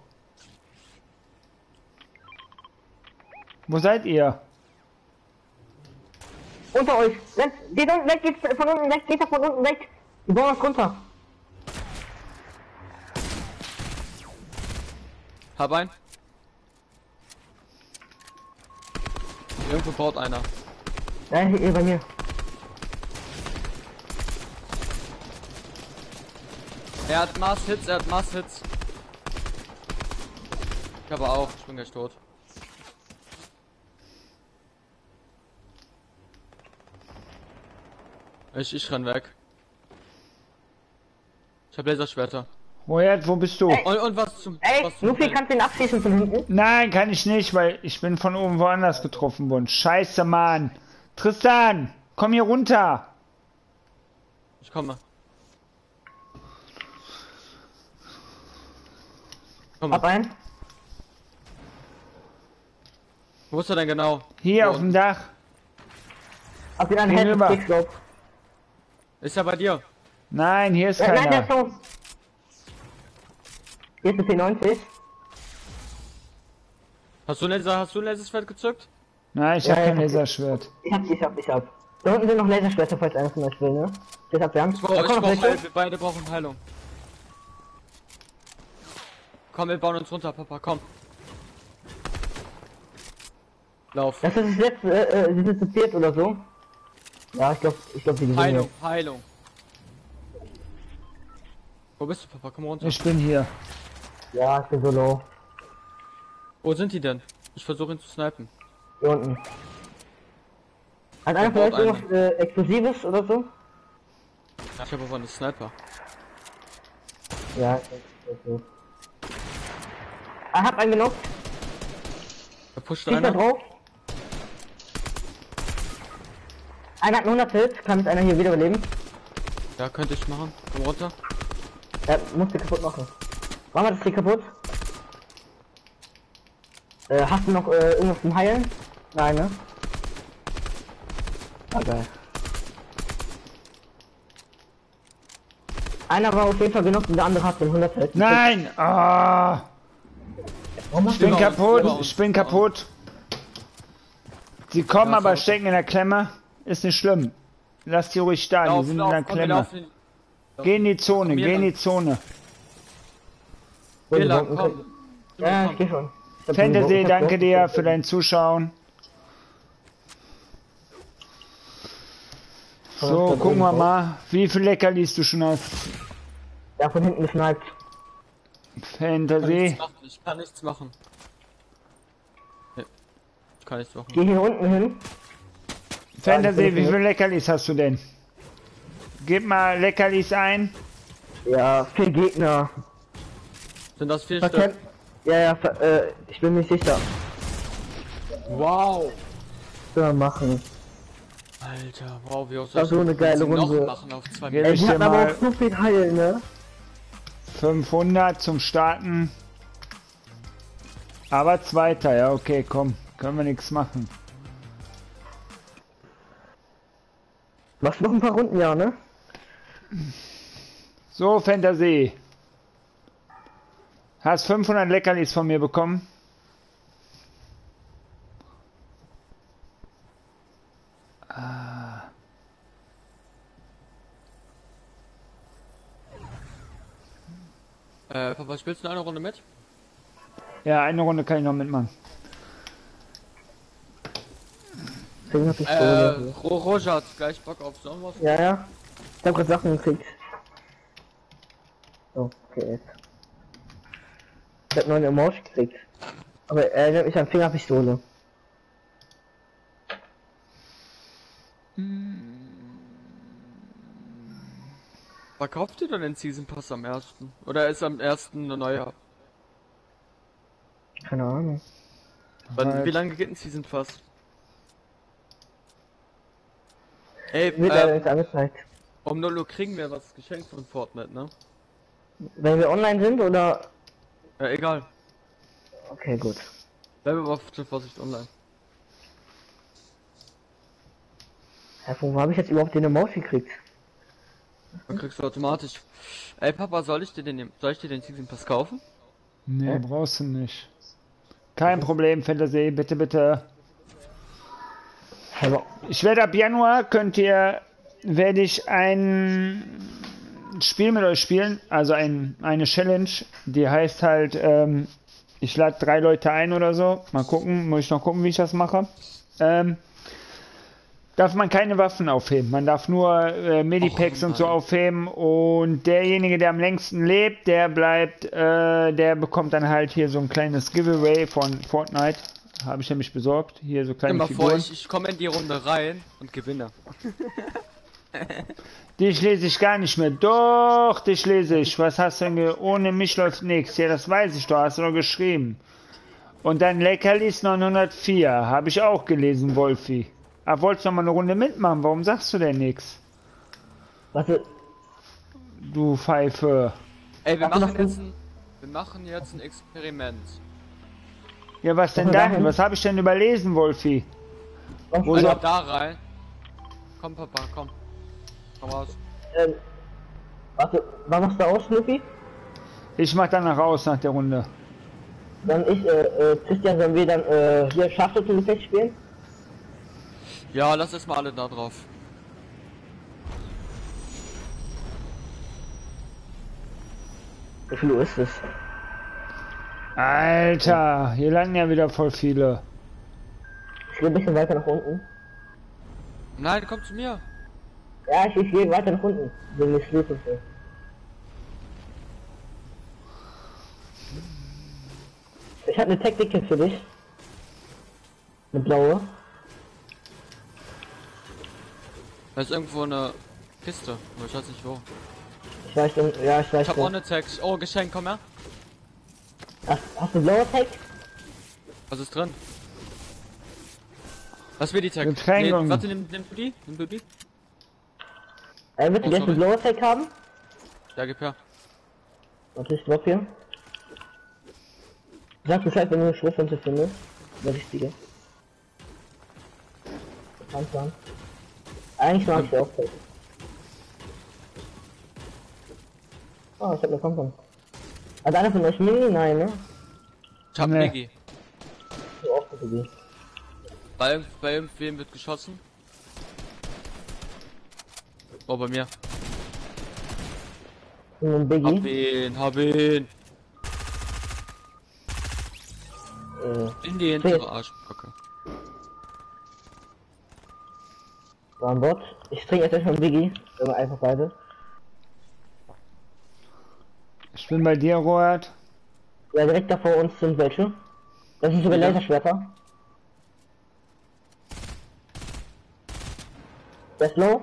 Wo seid ihr? Unter euch. Rennt, geht unten weg, geht von unten weg, geht da von unten weg. Die bauen das runter. Hab ein. Irgendwo baut einer. Ja, hier, hier bei mir. Er hat Mars Hits, er hat Mars Hits. Ich aber auch, ich bin gleich tot. Ich, ich renn weg. Ich hab Laserschwerter. Woher, wo bist du? Und, und was zum... Ey, was zum Luffy, kannst du ihn abschießen von hinten? Nein, kann ich nicht, weil ich bin von oben woanders getroffen worden. Scheiße, Mann. Tristan, komm hier runter. Ich komme. Komm Ab mal. ein. Wo ist er denn genau? Hier Wo auf dem unten? Dach. Ab den einen Head Gegenüber. Kickscope. Ist er bei dir? Nein, hier ist Äh, nein, der ist keiner. so. Hier ist eine P neunzig. Hast du ein Laser, hast du ein Laserschwert gezückt? Nein, ich Ja, hab kein ja. Laserschwert. Ich hab, ich hab, ich hab. Da unten sind noch Laserschwerter, falls einer von euch will, ne? Das habt ihr Angst. Ich brauch, Da ich kommt noch brauch Heil, welche. wir beide brauchen Heilung. Komm, wir bauen uns runter, Papa, komm. Lauf. Das ist das letzte, äh, äh, sie sind zu viert oder so. Ja, ich glaub, ich glaub, die gewinnen Heilung, jetzt. Heilung. Wo bist du, Papa? Komm runter. Ich bin hier. Ja, ich bin so low. Wo sind die denn? Ich versuche ihn zu snipen. Hier unten. Hat einer baut vielleicht irgendwas äh, Explosives oder so? Ich habe aber einen Sniper. Ja, ich denke, das ist gut. Ah, hab einen genug. Da pusht Schießt da einer. drauf. Einer hat einen hundert Hit. Kann jetzt einer hier wieder überleben? Ja, könnte ich machen. Komm runter. Er muss die kaputt machen. Machen wir das hier kaputt? Äh, hast du noch äh, irgendwas zum Heilen? Nein, ne? Ah, geil. Einer war auf jeden Fall genug und der andere hat den hundert Hit. Nein! Ah! Ich bin Über uns, kaputt, über uns, ich bin über uns. kaputt. Sie kommen Ja, aber voll. stecken in der Klemme. Ist nicht schlimm. Lass die ruhig da, die Lauf, sind lauf, in der komm, wir Klemme. laufen in- Geh in die Zone, Komm hier geh in lang. die Zone. Hier lang, Bomben komm. können- Du, Ja, komm. ich geh schon. Ich hab Fantasy, die Bomben- danke dir für dein Zuschauen. So, gucken wir mal, wie viel Leckerlis du schon hast. Ja, von hinten gesniped. Ich kann Fantasy. nichts machen. Ich kann nichts machen. Nee. Ich kann nichts machen. Geh hier unten hin. Fantasy, wie viel Leckerlis hast du denn? Gib mal Leckerlis ein. Ja, vier Gegner. Sind das vier Verkennt. Stück? Ja, ja, ver äh, ich bin mir nicht sicher. Wow. Was wir machen? Alter, wow, wie auch war so eine geile noch Runde. machen auf zwei Gib Ey, ich die dir hatten aber mal auch so viel Heil, ne? fünfhundert zum Starten. Aber zweiter, ja okay, komm, können wir nichts machen. Machst noch ein paar Runden, ja, ne? So, Fantasy. Hast fünfhundert Leckerlis von mir bekommen? Ah. Äh, Papa, spielst du eine Runde mit? Ja, eine Runde kann ich noch mitmachen. Deswegen hab ich Äh, so. Ro Roger hat gleich Bock auf sowas. Ja, ja. Ich hab grad Sachen gekriegt. So, okay, jetzt. Ich hab neuen Emoji gekriegt. Aber er erinnert mich an Fingerpistole. Verkauft ihr dann den Season Pass am ersten? Oder ist am ersten eine neue? Keine Ahnung. Wann, Halt. Wie lange geht ein Season Pass? Ey, Wird er äh, jetzt angezeigt. um null Uhr kriegen wir was geschenkt von Fortnite, ne? Wenn wir online sind oder. Ja, egal. Okay, gut. Bleiben wir auf zur Vorsicht online. Ja, wo habe ich jetzt überhaupt den Emoji gekriegt? Dann kriegst du automatisch. Ey Papa, soll ich dir den nehmen? Soll ich dir den Season Pass kaufen? Nee, Hä? brauchst du nicht. Kein Problem, Fantasy, bitte, bitte. Aber Ich werde ab Januar, könnt ihr, werde ich ein Spiel mit euch spielen, also ein, eine Challenge, die heißt halt, ähm, ich lade drei Leute ein oder so, mal gucken, muss ich noch gucken, wie ich das mache. Ähm, darf man keine Waffen aufheben, man darf nur äh, Medipacks Och, und so nein. aufheben und derjenige, der am längsten lebt, der bleibt, äh, der bekommt dann halt hier so ein kleines Giveaway von Fortnite. Habe ich nämlich besorgt. Hier so Stell kleine mal vor, Figuren. ich, ich komme in die Runde rein und gewinne. Dich lese ich gar nicht mehr. Doch, dich lese ich. Was hast du denn ge... Ohne mich läuft nichts. Ja, das weiß ich doch. Hast du doch geschrieben. Und dann Leckerlis neunhundertvier. Habe ich auch gelesen, Wolfi. Aber wolltest du noch mal eine Runde mitmachen? Warum sagst du denn nichts? warte, Du Pfeife. Ey, wir Ach, machen noch- jetzt ein, wir machen jetzt ein Experiment. Ja, was denn Wollen wir dann? dahin? Was habe ich denn überlesen, Wolfi? was Wo Also soll- da rein. Komm Papa, komm. Komm raus. ähm, warte, wann machst du aus, Luffy? Ich mach danach raus nach der Runde. Dann ich, äh, äh, Christian, sollen wir dann, äh, hier Scharfschützenfest spielen? Ja, lass erstmal alle da drauf. Wie viel Uhr ist es? Alter, hier landen ja wieder voll viele. Ich gehe ein bisschen weiter nach unten. Nein, komm zu mir. Ja, ich, ich gehe weiter nach unten. Wegen des Schlüssels. Ich habe eine Taktik für dich. Eine blaue. Da ist irgendwo eine Kiste, aber ich weiß nicht wo. Ich weiß nicht, ja, ich weiß Ich hab nicht. auch eine Text. Oh, Geschenk, komm her. Hast, hast du blaue Tag? Was ist drin? Was will die Tag? Getränke. warte, nimm, nimm du die? Nimm du die? Äh, willst du Oh, jetzt eine sorry. blaue Tag haben? Ja, gib her. Warte, ich glaub hier. Sag Bescheid, wenn du eine Schriftrente findest. Der richtige. Panzer. Eigentlich mag ich die auch Tag. Oh, ich hab eine Panzer. Hat einer von euch Mini? Nein, ne? Ich hab Nee. Megi. So auch bitte die. Bei, irgend- bei irgendwem wird geschossen. Oh, bei mir. Und ein Biggie. Hab ihn, hab ihn. Äh, In die hintere Arschbacke. war ein Bot. Ich trinke jetzt erstmal ein Biggie. Oder einfach beide. Ich bin bei dir, Robert. Ja, direkt da vor uns sind welche. Das sind sogar Ja. Laserschwerter. Der ist low.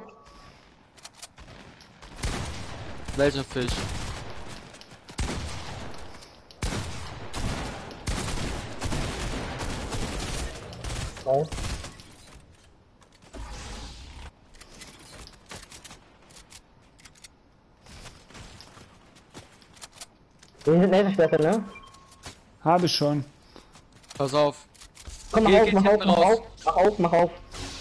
Welcher Fisch? Geil. Wir sind Laserschwerter, ne? Habe ich schon. Pass auf. Komm, mach Geh- auf, geht mach auf, hinten mach raus. auf, mach auf, mach auf.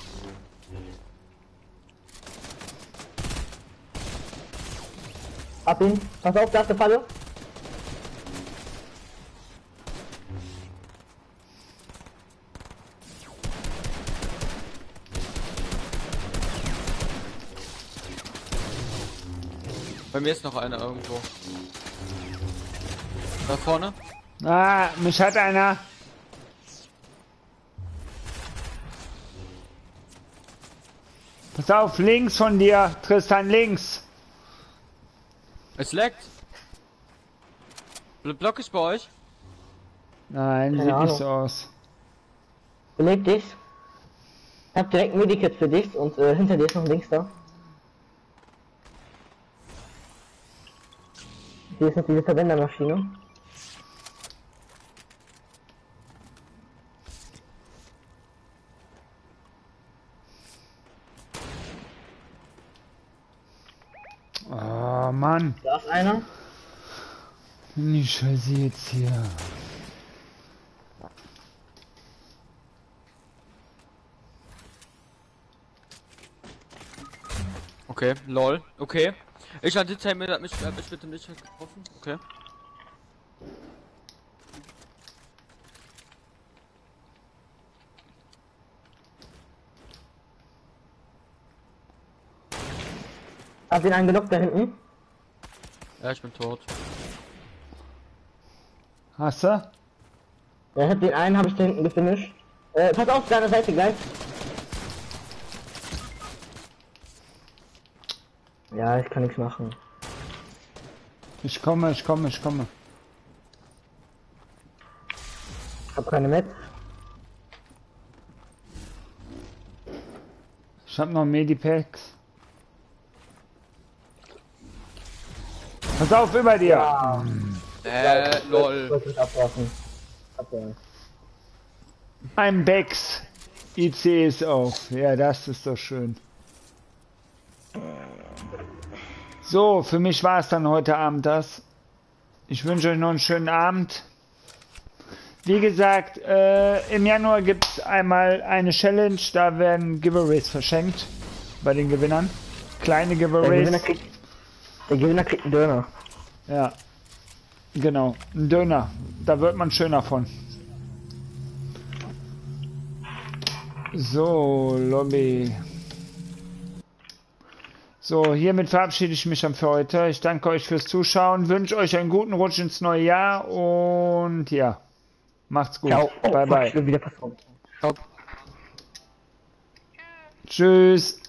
Ab ihn. Pass auf, da ist eine Falle. Bei mir ist noch einer irgendwo. Da vorne? Ah, mich hat einer. Pass auf, links von dir, Tristan, links. Es leckt. Bl- Block ist bei euch? Nein, Keine sieht Ahnung. nicht so aus. Belebt dich. Ich hab direkt ein Medikit für dich und äh, hinter dir ist noch links da. Hier ist noch diese Verwendermaschine. Oh Mann, Da ist einer. die Scheiße jetzt hier. Okay, lol. Okay. Ich hatte Time, hat mich, hat mich mit dem Licht getroffen. Okay. Hab den einen gelockt da hinten. Ja, ich bin tot. Hast du? Ja, ich hab den einen, hab ich da hinten gefinisht. Äh, pass auf, deiner Seite gleich. Ja, ich kann nichts machen. Ich komme, ich komme, ich komme. Hab keine Metz. Ich hab noch Medipacks. Pass auf, über dir. Ah, Äh, ich lol. wollte mich abwerfen. Abwehren. Ein Becks. I C ist auf. Ja, das ist doch schön. So, für mich war es dann heute Abend das. Ich wünsche euch noch einen schönen Abend. Wie gesagt, äh, im Januar gibt es einmal eine Challenge, da werden Giveaways verschenkt bei den Gewinnern. Kleine Der Gewinner Giveaways. kriegt, der Gewinner kriegt einen Döner. Ja, genau, ein Döner. Da wird man schöner von. So, Lobby. So, hiermit verabschiede ich mich dann für heute. Ich danke euch fürs Zuschauen, wünsche euch einen guten Rutsch ins neue Jahr und ja, macht's gut. Ciao. Oh, Bye, fuck, bye. ich bin wieder passiert. Ciao. Tschüss.